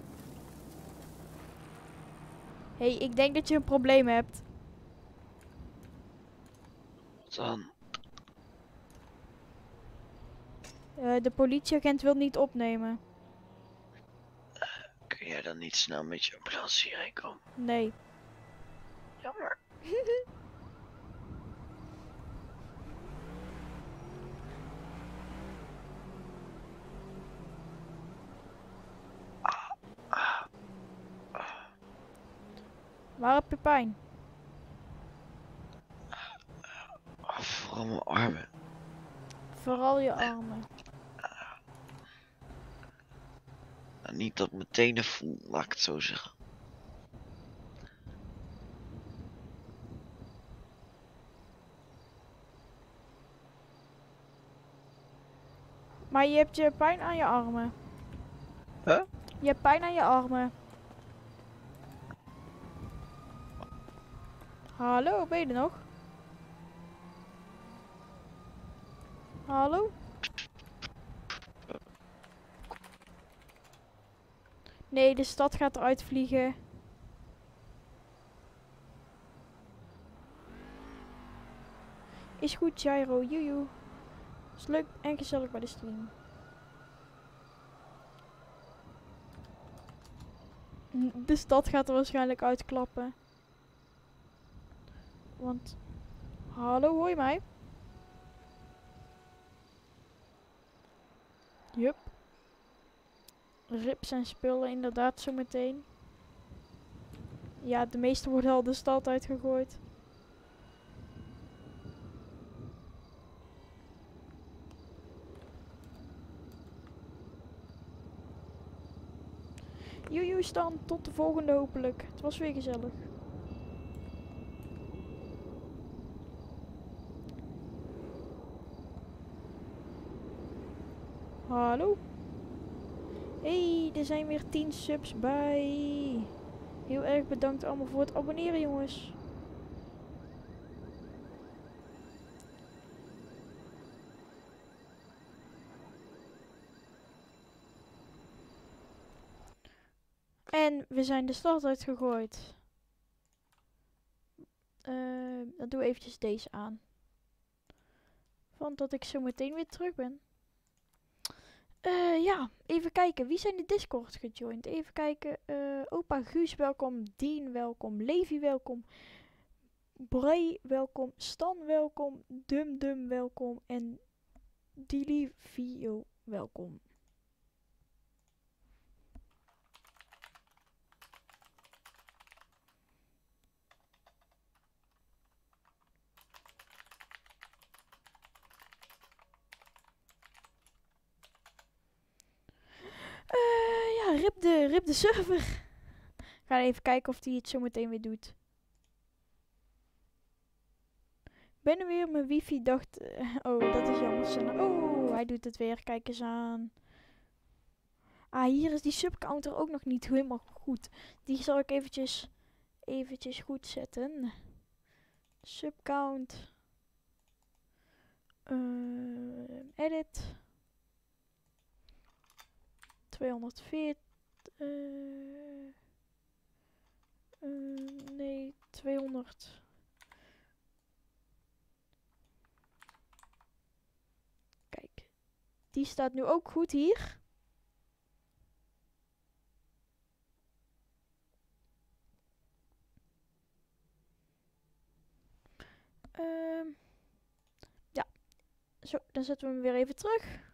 Speaker 1: Hé, hey, ik denk dat je een probleem hebt.
Speaker 2: Wat dan?
Speaker 1: Uh, de politieagent wil niet opnemen.
Speaker 2: Uh, kun jij dan niet snel met je ambulance hierheen komen?
Speaker 1: Nee.
Speaker 2: Jammer.
Speaker 1: Waar heb je pijn?
Speaker 2: Oh, vooral mijn armen.
Speaker 1: Vooral je armen.
Speaker 2: Nou, niet dat ik mijn tenen voel, laat ik het zo zeggen.
Speaker 1: Maar je hebt je pijn aan je armen.
Speaker 2: Huh?
Speaker 1: Je hebt pijn aan je armen. Hallo, ben je er nog? Hallo? Nee, de stad gaat eruit vliegen. Is goed, Gyro, joejoe. Is leuk en gezellig bij de stream. De stad gaat er waarschijnlijk uitklappen. Want... Hallo, hoor je mij? Jup. Rips en spullen inderdaad zo meteen. Ja, de meeste worden al de stad uitgegooid. Joejoe Stan, tot de volgende hopelijk. Het was weer gezellig. Hallo? Hey, er zijn weer tien subs bij. Heel erg bedankt allemaal voor het abonneren, jongens. En we zijn de stad uitgegooid. Uh, dan doe eventjes deze aan. Want dat ik zo meteen weer terug ben. Uh, ja, even kijken. Wie zijn de Discord gejoind? Even kijken. Uh, opa Guus, welkom. Dean, welkom. Levi, welkom. Bray, welkom. Stan, welkom. Dum Dum, welkom. En Dilivio, welkom. Uh, ja, rip de, rip de server. Ga even kijken of hij het zo meteen weer doet. Ben er weer, mijn wifi dacht... Uh, oh, dat is jammer. Oh, hij doet het weer. Kijk eens aan. Ah, hier is die subcounter ook nog niet helemaal goed. Die zal ik eventjes, eventjes goed zetten. Subcount. Uh, edit. tweehonderdveertig. Uh, uh, nee, tweehonderd. Kijk. Die staat nu ook goed hier. Uh, ja. Zo, dan zetten we hem weer even terug.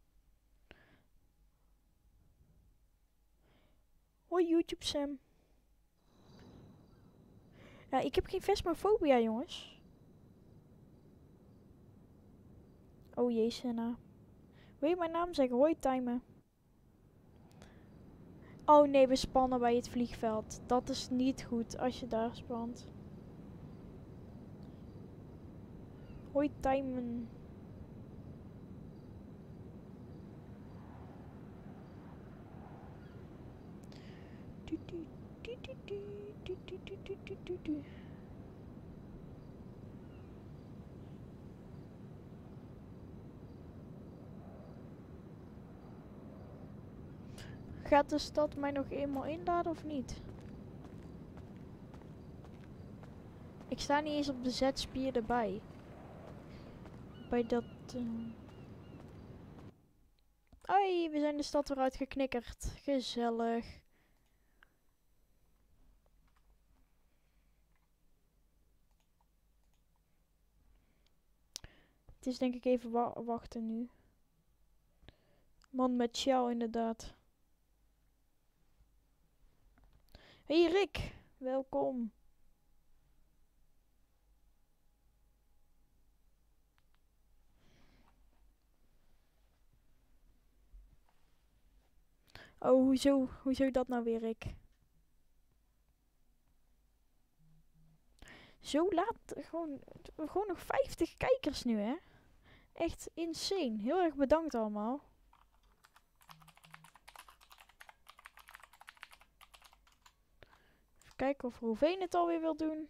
Speaker 1: Hoi YouTube Sam. Ja, ik heb geen Vesmofobia, jongens. Oh jee, Senna. Wil je mijn naam zeggen? Hoi Timen. Oh nee, we spannen bij het vliegveld. Dat is niet goed als je daar spant. Hoi Timen. Gaat de stad mij nog eenmaal inladen of niet? Ik sta niet eens op de Z-spier erbij. Bij dat... Uh... Hoi, we zijn de stad weer uitgeknikkerd. Gezellig. Het is denk ik even wa wachten nu. Man met sjaal inderdaad. Hey Rick, welkom. Oh, hoezo, hoezo dat nou weer, Rick? Zo laat, gewoon, gewoon nog vijftig kijkers nu, hè? Echt insane. Heel erg bedankt allemaal. Even kijken of Roveen het alweer wil doen.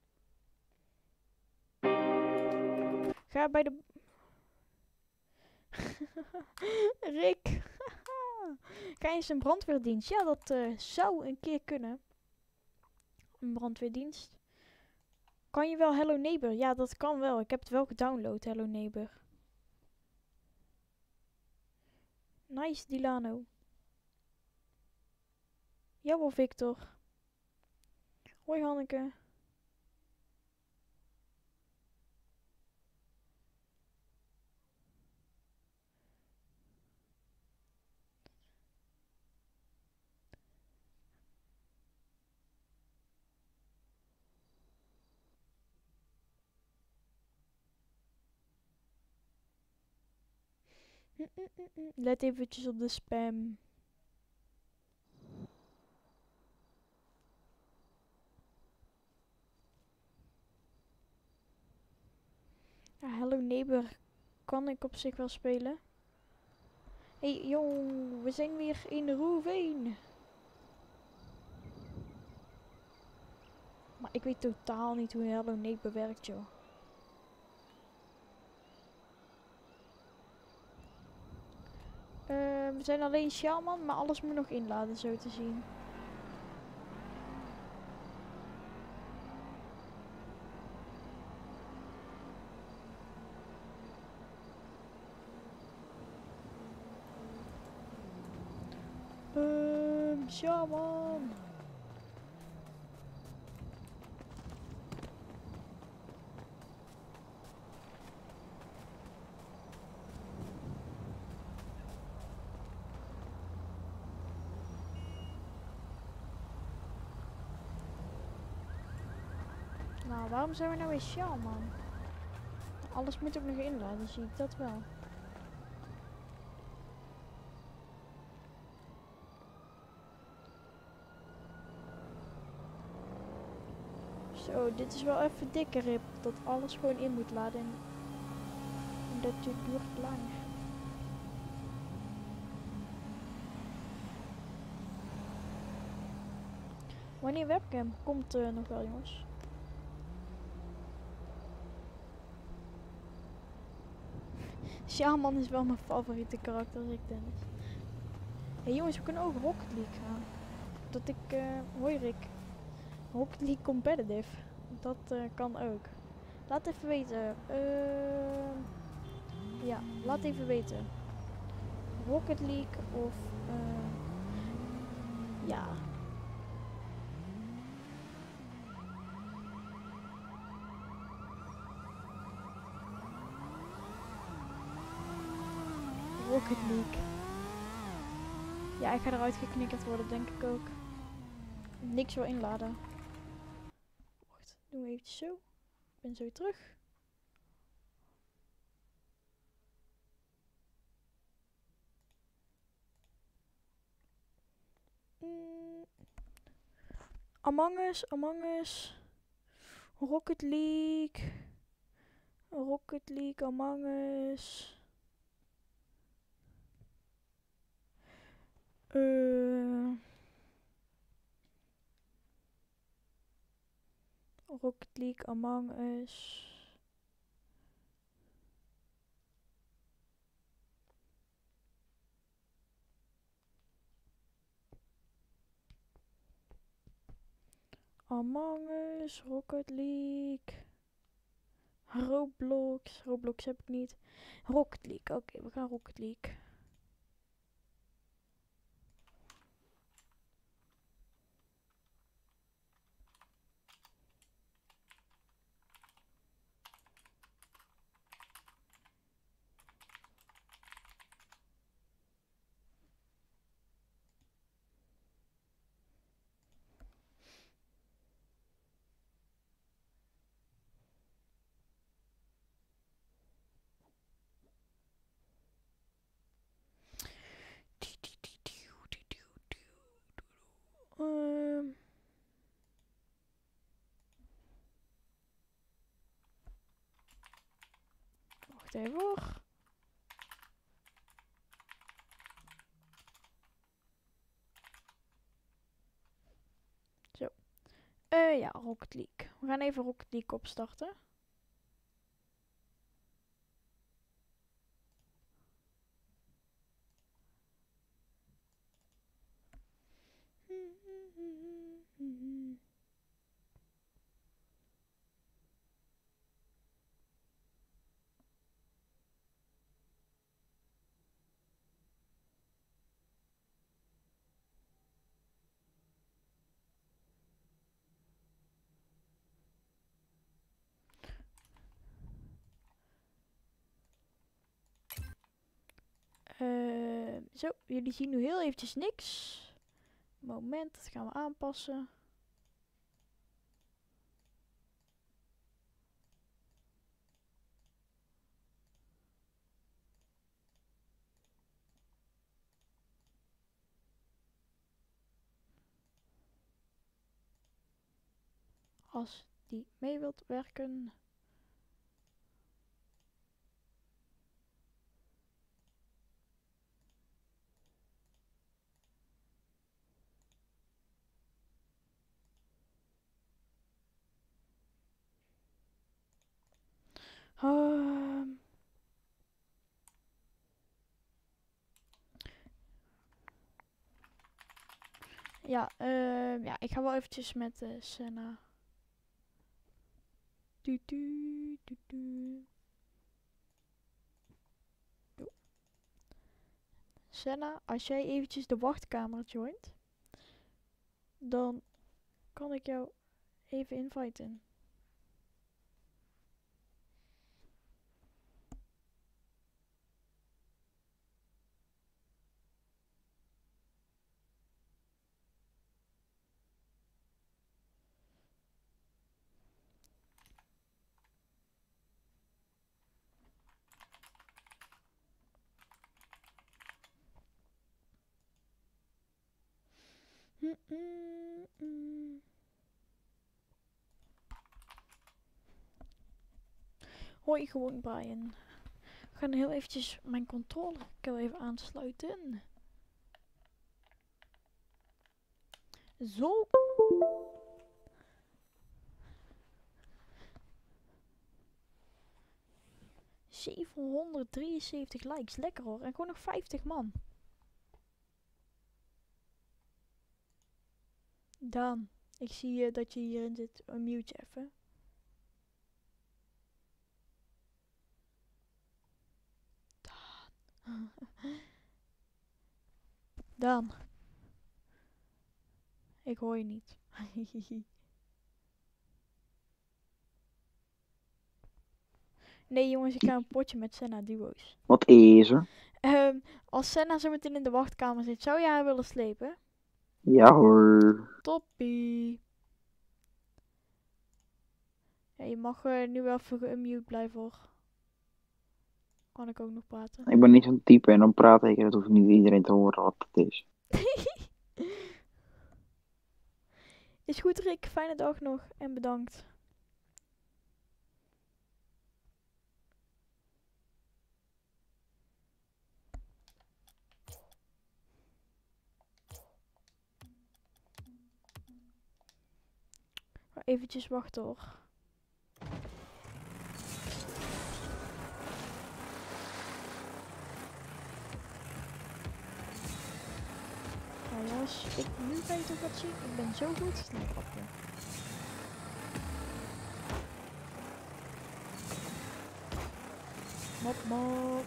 Speaker 1: Ga bij de... Rick. Ga eens een brandweerdienst. Ja, dat uh, zou een keer kunnen. Een brandweerdienst. Kan je wel Hello Neighbor? Ja, dat kan wel. Ik heb het wel gedownload, Hello Neighbor. Nice, Dilano. Jawel, Victor. Hoi, Hanneke. Let eventjes op de spam. Ja, Hello Neighbor kan ik op zich wel spelen. Hé, hey, jong, we zijn weer in de Roveen. Maar ik weet totaal niet hoe Hello Neighbor werkt, joh. Uh, we zijn alleen Sjaalman, maar alles moet nog inladen, zo te zien. Shaman. Nou, waarom zijn we nou weer Shaman? Alles moet ook nog inladen, zie ik dat wel. Zo, dit is wel even dikke rip. Dat alles gewoon in moet laden. En dat duurt lang. Wanneer webcam komt uh, nog wel, jongens. Shaman is wel mijn favoriete karakter, als ik Dennis. Hé hey, jongens, we kunnen ook Rocket League gaan. Dat ik, uh, hoi Rick. Rocket League Competitive. Dat uh, kan ook. Laat even weten. Uh, ja, laat even weten. Rocket League of... Uh, ja. Rocket League. Ja, ik ga eruit geknikkerd worden, denk ik ook. Niks wil inladen. Wacht, doen we eventjes zo. Ik ben zo weer terug. Mm. Among Us, Among Us. Rocket League. Rocket League, Among Us. Uh, Rocket League, Among Us. Among Us, Rocket League. Roblox. Roblox heb ik niet. Rocket League. Oké, okay, we gaan Rocket League. Um. Wacht even hoor. Zo. Uh, ja, Rocket League. We gaan even Rocket League opstarten. Uh, zo, jullie zien nu heel eventjes niks. Moment, dat gaan we aanpassen. Als die mee wilt werken. Um. Ja, uh, ja, ik ga wel eventjes met uh, Senna. Du -du, du -du. Senna, als jij eventjes de wachtkamer joint, Dan kan ik jou even inviten. Mm -mm -mm. Hoi, gewoon Brian. We gaan heel eventjes mijn controller even aansluiten. Zo. zevenhonderddrieënzeventig likes, lekker hoor. En gewoon nog vijftig man. Daan, ik zie uh, dat je hierin zit. Unmute je even. Daan. Daan. Ik hoor je niet. Nee jongens, ik ga een potje met Senna duo's.
Speaker 16: Wat is er?
Speaker 1: Um, als Senna zo meteen in de wachtkamer zit, zou jij haar willen slepen?
Speaker 16: Ja hoor.
Speaker 1: Toppie. Ja, je mag uh, nu wel even geunmute blijven hoor. Kan ik ook nog praten?
Speaker 16: Ik ben niet zo'n type en dan praat ik en dat hoeft niet iedereen te horen wat het is.
Speaker 1: Is goed Rick, fijne dag nog en bedankt. Maar eventjes wachten hoor. Nou jongens, ik, nu ga je toch wat zien. Ik ben zo goed. Nee, grapje. Mop, mop.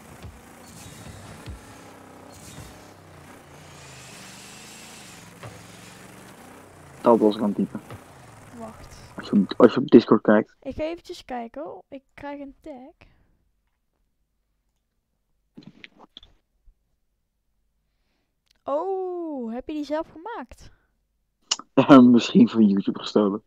Speaker 16: Dat was ik aan het typen.
Speaker 1: Wacht.
Speaker 16: Als je, op, als je op Discord kijkt.
Speaker 1: Ik ga eventjes kijken hoor. Ik krijg een tag. Oh, heb je die zelf gemaakt?
Speaker 16: Misschien van YouTube gestolen.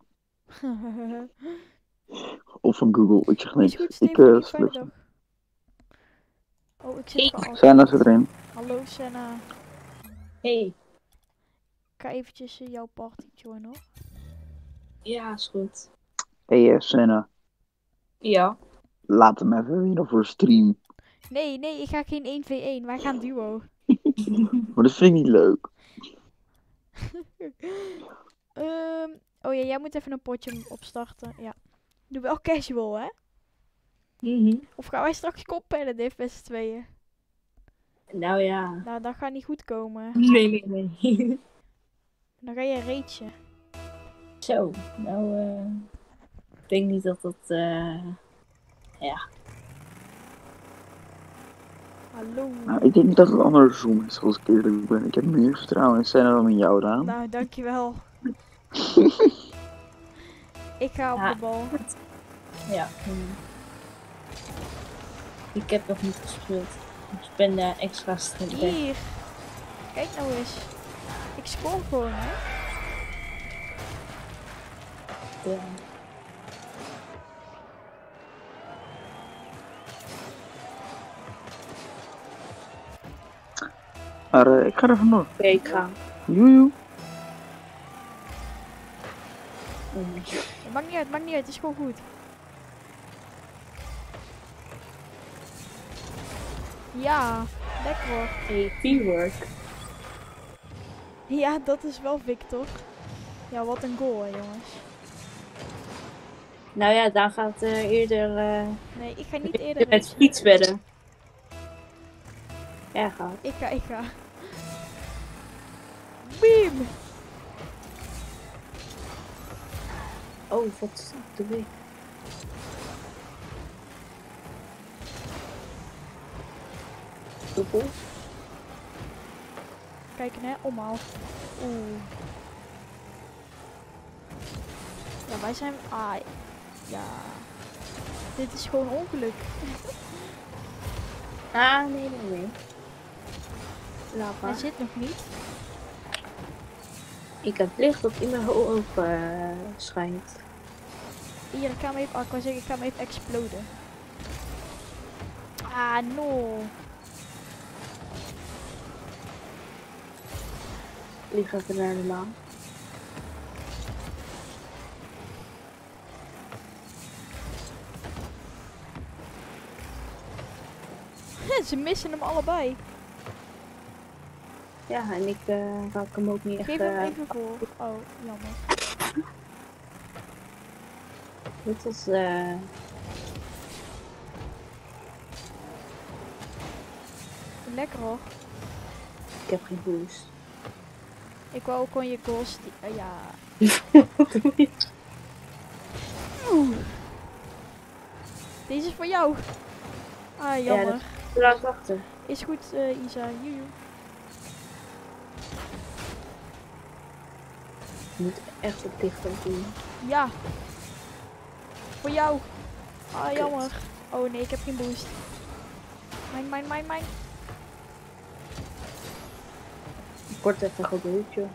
Speaker 16: Of van Google, ik zeg niks.
Speaker 1: Is goed,
Speaker 16: ik
Speaker 1: Steven,
Speaker 16: uh,
Speaker 1: fijne dag. Oh, ik zit al.
Speaker 16: Senna zit erin.
Speaker 1: Hallo Senna.
Speaker 17: Hey.
Speaker 1: Ik ga eventjes uh, jouw party joinen hoor.
Speaker 17: Ja, is goed.
Speaker 16: Hey uh, Senna.
Speaker 17: Ja.
Speaker 16: Laat hem even weer voor stream.
Speaker 1: Nee, nee, ik ga geen één v één. Wij gaan duo.
Speaker 16: Maar dat vind ik niet leuk.
Speaker 1: um, oh ja, jij moet even een potje opstarten. Ja. Doe wel casual, hè?
Speaker 17: Mm-hmm.
Speaker 1: Of gaan wij straks koppennen, dit met z'n tweeën?
Speaker 17: Nou ja.
Speaker 1: Nou, dat gaat niet goed komen.
Speaker 17: Nee, nee, nee.
Speaker 1: Dan ga je raidje.
Speaker 17: Zo, nou, uh, ik denk niet dat dat, uh, ja.
Speaker 1: Hallo.
Speaker 16: Nou, ik denk niet dat het andersom is zoals ik eerlijk ben. Ik heb meer vertrouwen in Senna dan in jou, Daan.
Speaker 1: Nou, dankjewel. Ik ga op
Speaker 17: ja.
Speaker 1: de bal.
Speaker 17: Ja. Hmm. Ik heb nog niet gespeeld. Ik ben uh, extra sterk.
Speaker 1: Hier. Kijk nou eens. Ik scoor gewoon, hè.
Speaker 17: Ja.
Speaker 16: Maar uh, ik ga er vandoor.
Speaker 17: Oké, ik ga.
Speaker 16: Joejoe.
Speaker 17: Mm.
Speaker 1: Het maakt niet uit, maakt niet uit. Het is gewoon goed. Ja, lekker hoor.
Speaker 17: Hey, teamwork.
Speaker 1: Ja, dat is wel Victor. Ja, wat een goal hè, jongens.
Speaker 17: Nou ja, daar gaat uh, eerder... Uh,
Speaker 1: nee, ik ga niet eerder...
Speaker 17: met fietsbedden. Ja, ga.
Speaker 1: Ik ga, ik ga. Beam!
Speaker 17: Oh, wat doe ik? Dubbel.
Speaker 1: Kijken hè, omhaal. Oeh. wij zijn... Ah, ja. Dit is gewoon ongeluk.
Speaker 17: Ah, nee, nee, nee. Laat
Speaker 1: Hij
Speaker 17: maar.
Speaker 1: zit nog niet.
Speaker 17: Ik heb licht dat in mijn ogen uh, schijnt.
Speaker 1: Hier, ik ga hem even... Oh, ik wou zeggen, ik ga hem even exploden. Ah, no.
Speaker 17: Vlieg even naar de maan.
Speaker 1: Ze missen hem allebei.
Speaker 17: Ja, en ik uh, raak hem ook niet echt...
Speaker 1: Geef hem
Speaker 17: uh,
Speaker 1: even voor. Oh, jammer.
Speaker 17: Dit was... Uh...
Speaker 1: Lekker hoor.
Speaker 17: Ik heb geen boost.
Speaker 1: Ik wou ook gewoon je ghost... Uh, ja.
Speaker 17: Wat doe je?
Speaker 1: Oeh. Deze is voor jou. Ah, jammer.
Speaker 17: Ja, dat laat wachten.
Speaker 1: Is goed, uh, Isa. Joejoe.
Speaker 17: Je moet echt op dicht doen.
Speaker 1: Ja. Voor jou. Ah, jammer. Oh nee, ik heb geen boost. Mijn, mijn, mijn, mijn.
Speaker 17: Ik word even gebeurd, joh.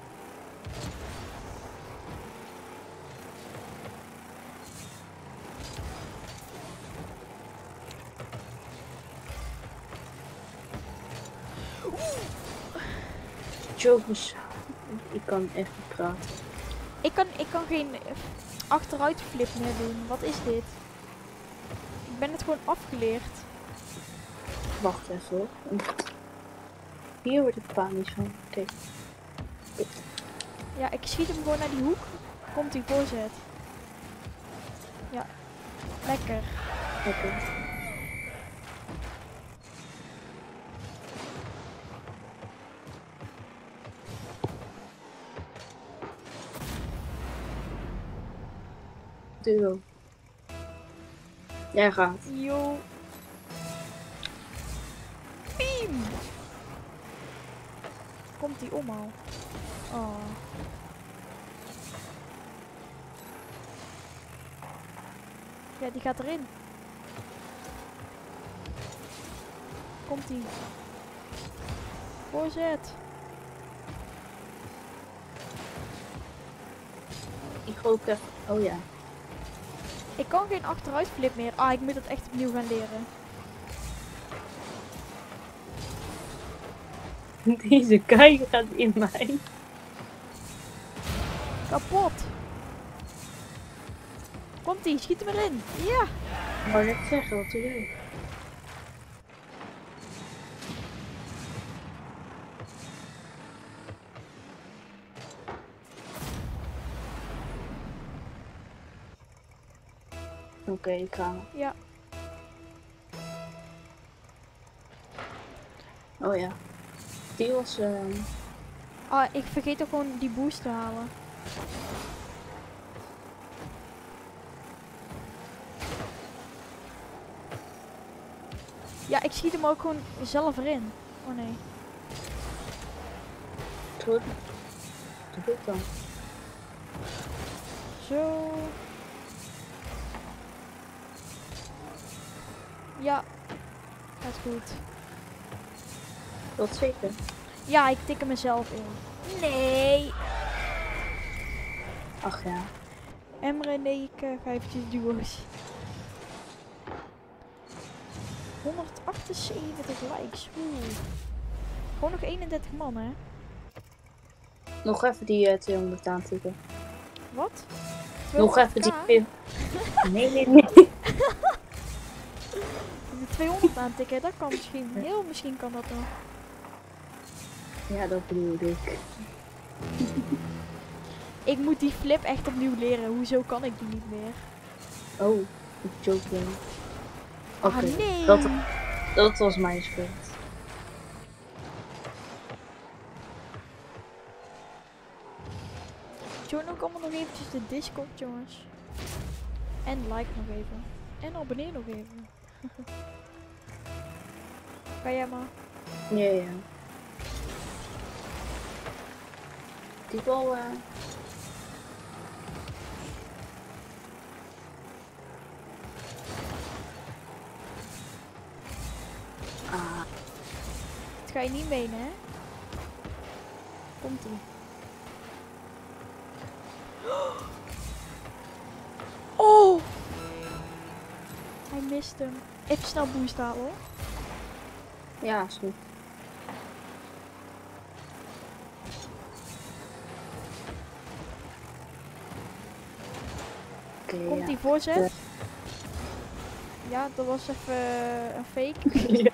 Speaker 17: Jokers. Ik kan echt niet praten.
Speaker 1: Ik kan, ik kan geen achteruit flip meer doen. Wat is dit? Ik ben het gewoon afgeleerd.
Speaker 17: Wacht even hoor. Hier word ik panisch van. Oké. Okay.
Speaker 1: Ja, ik schiet hem gewoon naar die hoek. Komt die voorzet. Ja. Lekker.
Speaker 17: Lekker. Duo. Jij gaat.
Speaker 1: Yo. Beam. Komt die om al? Oh. Ja, die gaat erin. Komt die. Voorzet.
Speaker 17: Ik gooi ook even. Oh ja.
Speaker 1: Ik kan geen achteruitflip meer. Ah, ik moet dat echt opnieuw gaan leren.
Speaker 17: Deze kei gaat in mij.
Speaker 1: Kapot. Komt die, schiet hem erin. Ja.
Speaker 17: Ik wou net zeggen, wat doe jij? Oké, okay, ik ga.
Speaker 1: Ja.
Speaker 17: Oh ja. Die was... Uh...
Speaker 1: Ah, ik vergeet ook gewoon die boost te halen. Ja, ik schiet hem ook gewoon zelf erin. Oh nee.
Speaker 17: Goed. Doe ik dan.
Speaker 1: Zo. Ja. Gaat goed.
Speaker 17: Dat zeker.
Speaker 1: Ja, ik tik hem mezelf in. Nee.
Speaker 17: Ach ja.
Speaker 1: Emre, nee, ik uh, ga eventjes duo's. honderdachtenzeventig likes. Oeh. Gewoon nog eenendertig man, hè?
Speaker 17: Nog even die uh, tweehonderd aantikken.
Speaker 1: Wat?
Speaker 17: Nog even die... Nee, nee, nee.
Speaker 1: De tweehonderd aantikken, dat kan misschien. Heel misschien kan dat nog.
Speaker 17: Ja, dat bedoelde ik.
Speaker 1: Ik moet die flip echt opnieuw leren. Hoezo kan ik die niet meer?
Speaker 17: Oh, ik joke wel. Oké,
Speaker 1: okay, ah, nee.
Speaker 17: dat, dat was mijn schuld.
Speaker 1: Join ook allemaal nog eventjes de Discord, jongens. En like nog even. En abonneer nog even. Kan jij maar?
Speaker 17: Ja, ja. Die bal... Uh...
Speaker 1: ga je niet menen, hè? Komt-ie. Oh! Hij mist hem. Even snel boost halen, hoor.
Speaker 17: Ja, is goed. Oké,
Speaker 1: Komt
Speaker 17: ja.
Speaker 1: die voorzet?
Speaker 17: Ja.
Speaker 1: Ja, dat was even uh, een fake.
Speaker 17: Ja.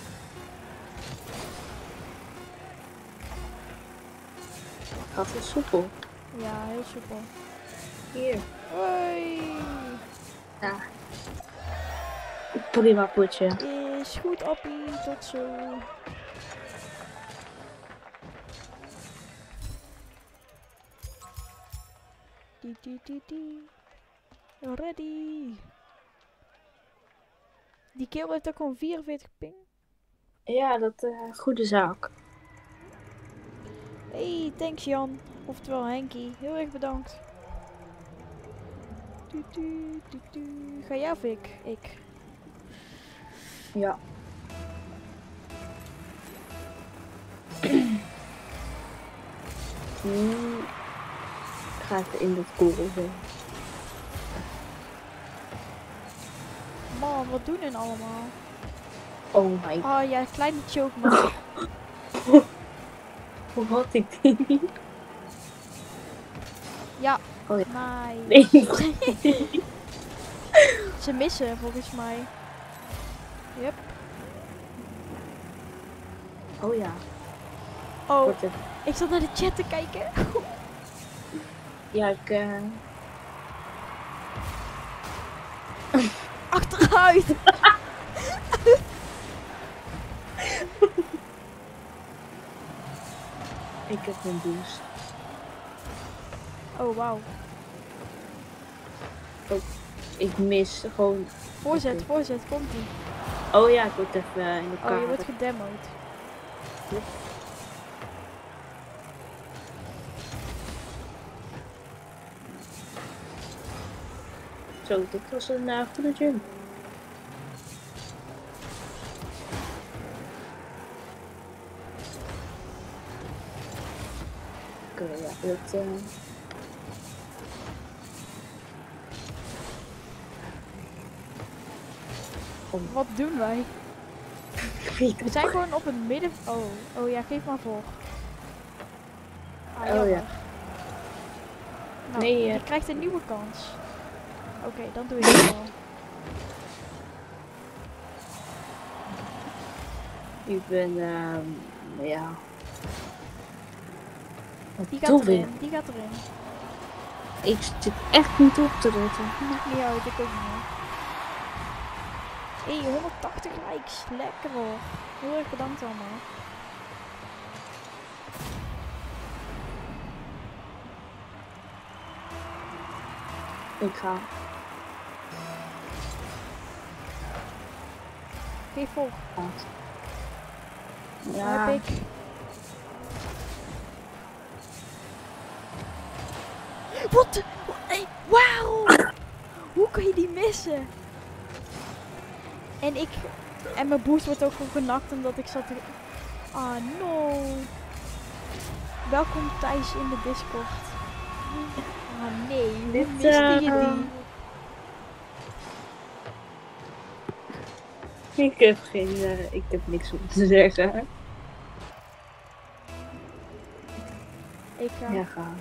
Speaker 17: Gaat wel soepel.
Speaker 1: Ja, heel soepel.
Speaker 17: Hier.
Speaker 1: Hoi!
Speaker 17: Ja. Prima potje.
Speaker 1: Is goed, Appie. Tot zo. Die, die, die, die. Ready. Die kerel heeft ook gewoon vierenveertig ping.
Speaker 17: Ja, dat uh, goede zaak.
Speaker 1: Hey, thanks Jan. Oftewel Henkie. Heel erg bedankt. Du, du, du, du. Ga jij of ik? Ik.
Speaker 17: Ja. Nu ga even in dat koren zo.
Speaker 1: Man, wat doen hun allemaal?
Speaker 17: Oh my.
Speaker 1: Oh ja, kleine choke man.
Speaker 17: Hoe had ik die niet?
Speaker 1: Ja.
Speaker 17: Oh ja.
Speaker 1: Nice.
Speaker 17: Nee.
Speaker 1: Ze missen volgens mij. Yep.
Speaker 17: Oh ja.
Speaker 1: Oh,
Speaker 17: Wat een-
Speaker 1: ik zat naar de chat te kijken.
Speaker 17: Ja, ik... Uh...
Speaker 1: Achteruit!
Speaker 17: ik heb een boost.
Speaker 1: Oh, wauw.
Speaker 17: Oh, ik mis gewoon...
Speaker 1: Voorzet,
Speaker 17: Okay.
Speaker 1: voorzet, komt ie.
Speaker 17: Oh ja, ik word even uh, in de kamer.
Speaker 1: Oh, je wordt gedemoed.
Speaker 17: Yep. Zo, dit was een uh, goede gym. Oké, okay, ja, dat... Uh...
Speaker 1: Oh. Wat doen wij? We zijn gewoon op het midden... Oh, oh ja, geef maar voor. Ah,
Speaker 17: oh ja.
Speaker 1: Nou,
Speaker 17: nee, uh...
Speaker 1: je krijgt een nieuwe kans. Oké, okay, dan doe ik het wel.
Speaker 17: Ik ben, um, ja... Wat
Speaker 1: die gaat erin, die gaat erin.
Speaker 17: Ik zit echt niet op te letten.
Speaker 1: Maakt niet uit, ik ook niet. Hé, hey, honderdtachtig likes. Lekker hoor. Heel erg bedankt allemaal.
Speaker 17: Ik ga.
Speaker 1: Geef vol.
Speaker 17: Ja.
Speaker 1: Daar heb ik. Wat? Hey, wauw! Hoe kan je die missen? En ik... En mijn boost wordt ook gewoon genakt omdat ik zat te... Ah, no. Welkom Thijs in de Discord. Ah, nee. Hoe
Speaker 17: Dit,
Speaker 1: miste
Speaker 17: uh,
Speaker 1: je die?
Speaker 17: Ik heb geen... Uh, ik heb niks om te zeggen.
Speaker 1: Ik ga.
Speaker 17: Ja, ga.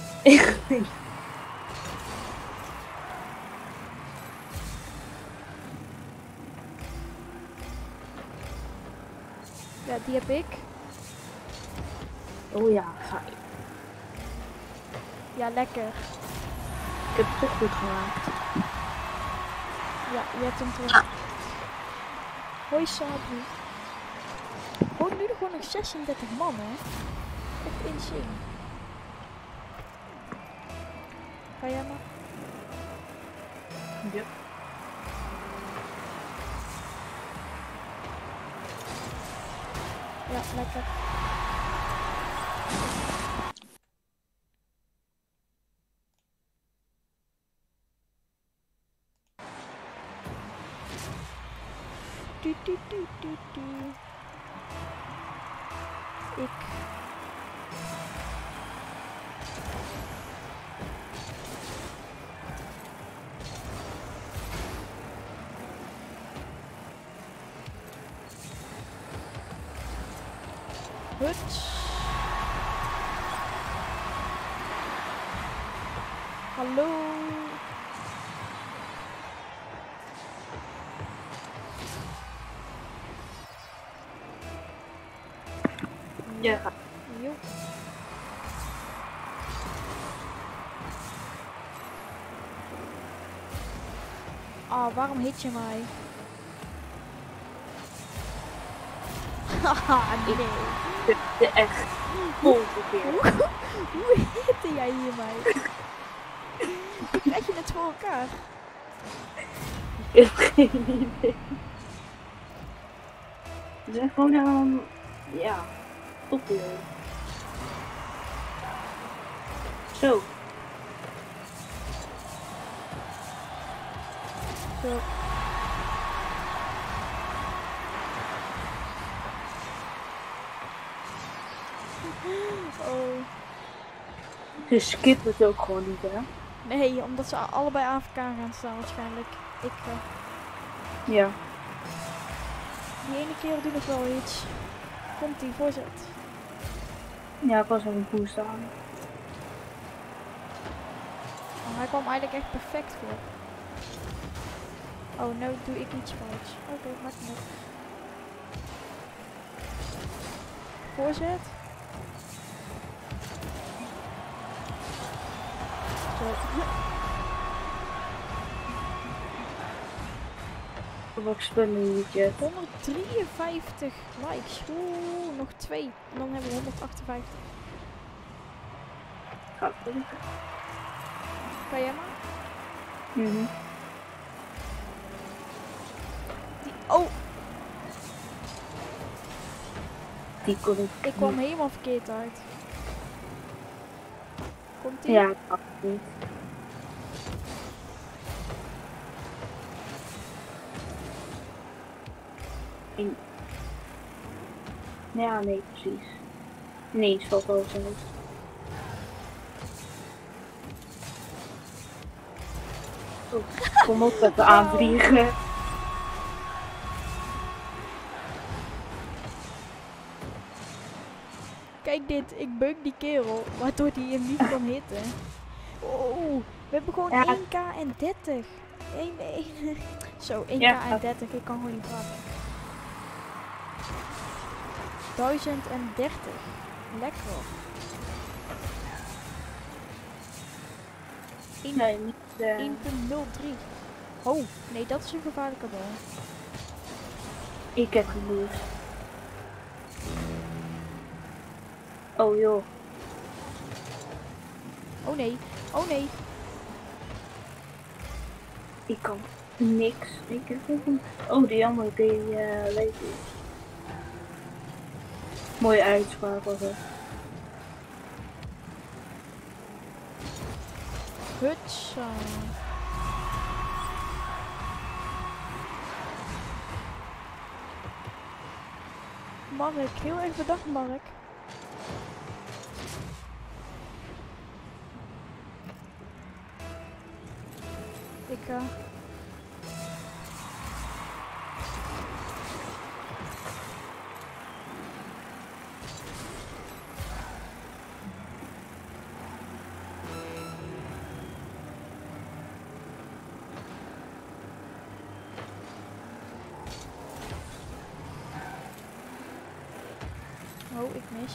Speaker 1: Ja, die heb ik.
Speaker 17: Oh ja, ga.
Speaker 1: Ja, lekker.
Speaker 17: Ik heb het toch goed gemaakt.
Speaker 1: Ja, je hebt hem terug. Hoi Sabri. Gewoon nu nog gewoon nog zesendertig man, hè. Echt insane. Ga jij maar?
Speaker 17: Ja.
Speaker 1: Ja, lekker. Du, du, du, du, du. Ik. Huts. Hallo.
Speaker 17: Ja.
Speaker 1: Jo. Ah, waarom hit je mij? Haha, nee.
Speaker 17: Dit is echt volgende keer.
Speaker 1: Hoe, hoe hitte jij hier mij? Hoe krijg je het voor elkaar?
Speaker 17: Ik heb geen idee. We zijn gewoon helemaal, ja, topleuk. Zo.
Speaker 1: Zo. Oh.
Speaker 17: Ze skippen het ook gewoon niet, hè?
Speaker 1: Nee, omdat ze allebei A F K gaan staan waarschijnlijk. Ik. Uh...
Speaker 17: Ja.
Speaker 1: Die ene keer doe ik wel iets. Komt die voorzet.
Speaker 17: Ja, ik was aan een boost aan.
Speaker 1: Oh, hij kwam eigenlijk echt perfect voor. Oh, nou doe ik iets fouts. Oké, okay, maakt niet uit. Voorzet. Zo.
Speaker 17: Wat spullen niet, Jet?
Speaker 1: honderddrieënvijftig likes. Oeh, nog twee. En dan hebben we honderdachtenvijftig.
Speaker 17: Gaat goed.
Speaker 1: Kan jij maar?
Speaker 17: Mhm.
Speaker 1: Die, oh!
Speaker 17: Die kon ik.
Speaker 1: Ik kwam helemaal verkeerd uit. Komt die?
Speaker 17: Ja, dat gaat niet. In... Ja, nee, precies. Nee, het valt wel zo. Oh, kom op met de aanvliegen.
Speaker 1: Kijk dit, ik bug die kerel, waardoor die hem niet kan hitten. Oh, we hebben gewoon
Speaker 17: Ja.
Speaker 1: één K en dertig. één, één. Zo, één K
Speaker 17: Ja.
Speaker 1: en dertig, ik kan gewoon niet praten. duizend dertig. Lekker.
Speaker 17: Nee, niet de...
Speaker 1: één punt nul drie. Oh, nee, dat is een gevaarlijke bal.
Speaker 17: Ik heb geboost. Oh joh.
Speaker 1: Oh nee, oh nee.
Speaker 17: Ik kan niks. Ik heb ook een... Oh, die andere die uh, weet ik. Mooie uitspraak was het.
Speaker 1: Hutsa. Mark, heel erg bedankt Mark. Ik uh... Oh, ik mis.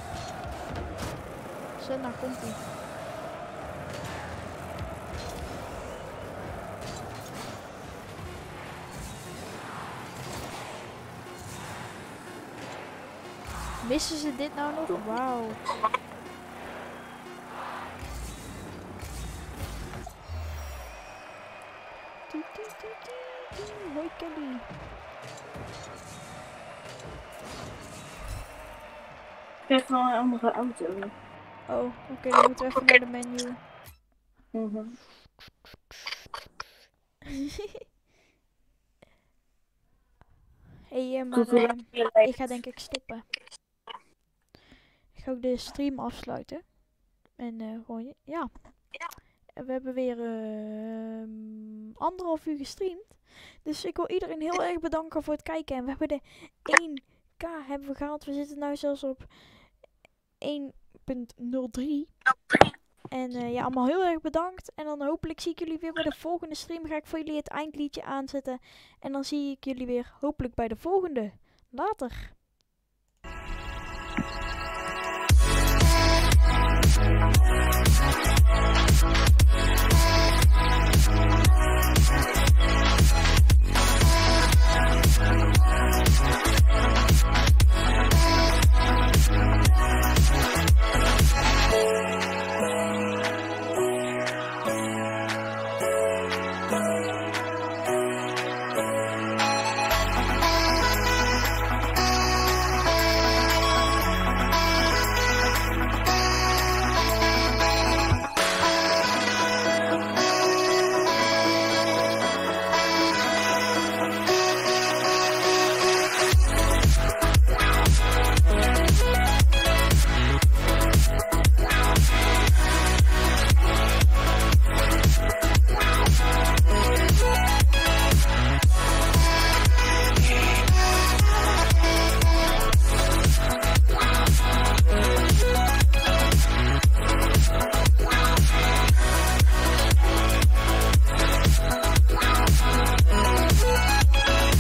Speaker 1: Zet, nou komt ie. Missen ze dit nou nog? Wauw. Hoi Kelly.
Speaker 17: Ik krijg wel een andere auto.
Speaker 1: Oh, oké, okay, dan moeten we even naar de menu.
Speaker 17: Mm-hmm.
Speaker 1: Hé, hey, uh, maar uh, ik ga denk ik stoppen. ga ik de stream afsluiten. En uh, gewoon, ja. En we hebben weer uh, anderhalf uur gestreamd. Dus ik wil iedereen heel erg bedanken voor het kijken. En we hebben de één k hebben we gehaald. We zitten nu zelfs op één punt nul drie. En uh, ja, allemaal heel erg bedankt. En dan hopelijk zie ik jullie weer bij de volgende stream. Ga ik voor jullie het eindliedje aanzetten. En dan zie ik jullie weer hopelijk bij de volgende. Later.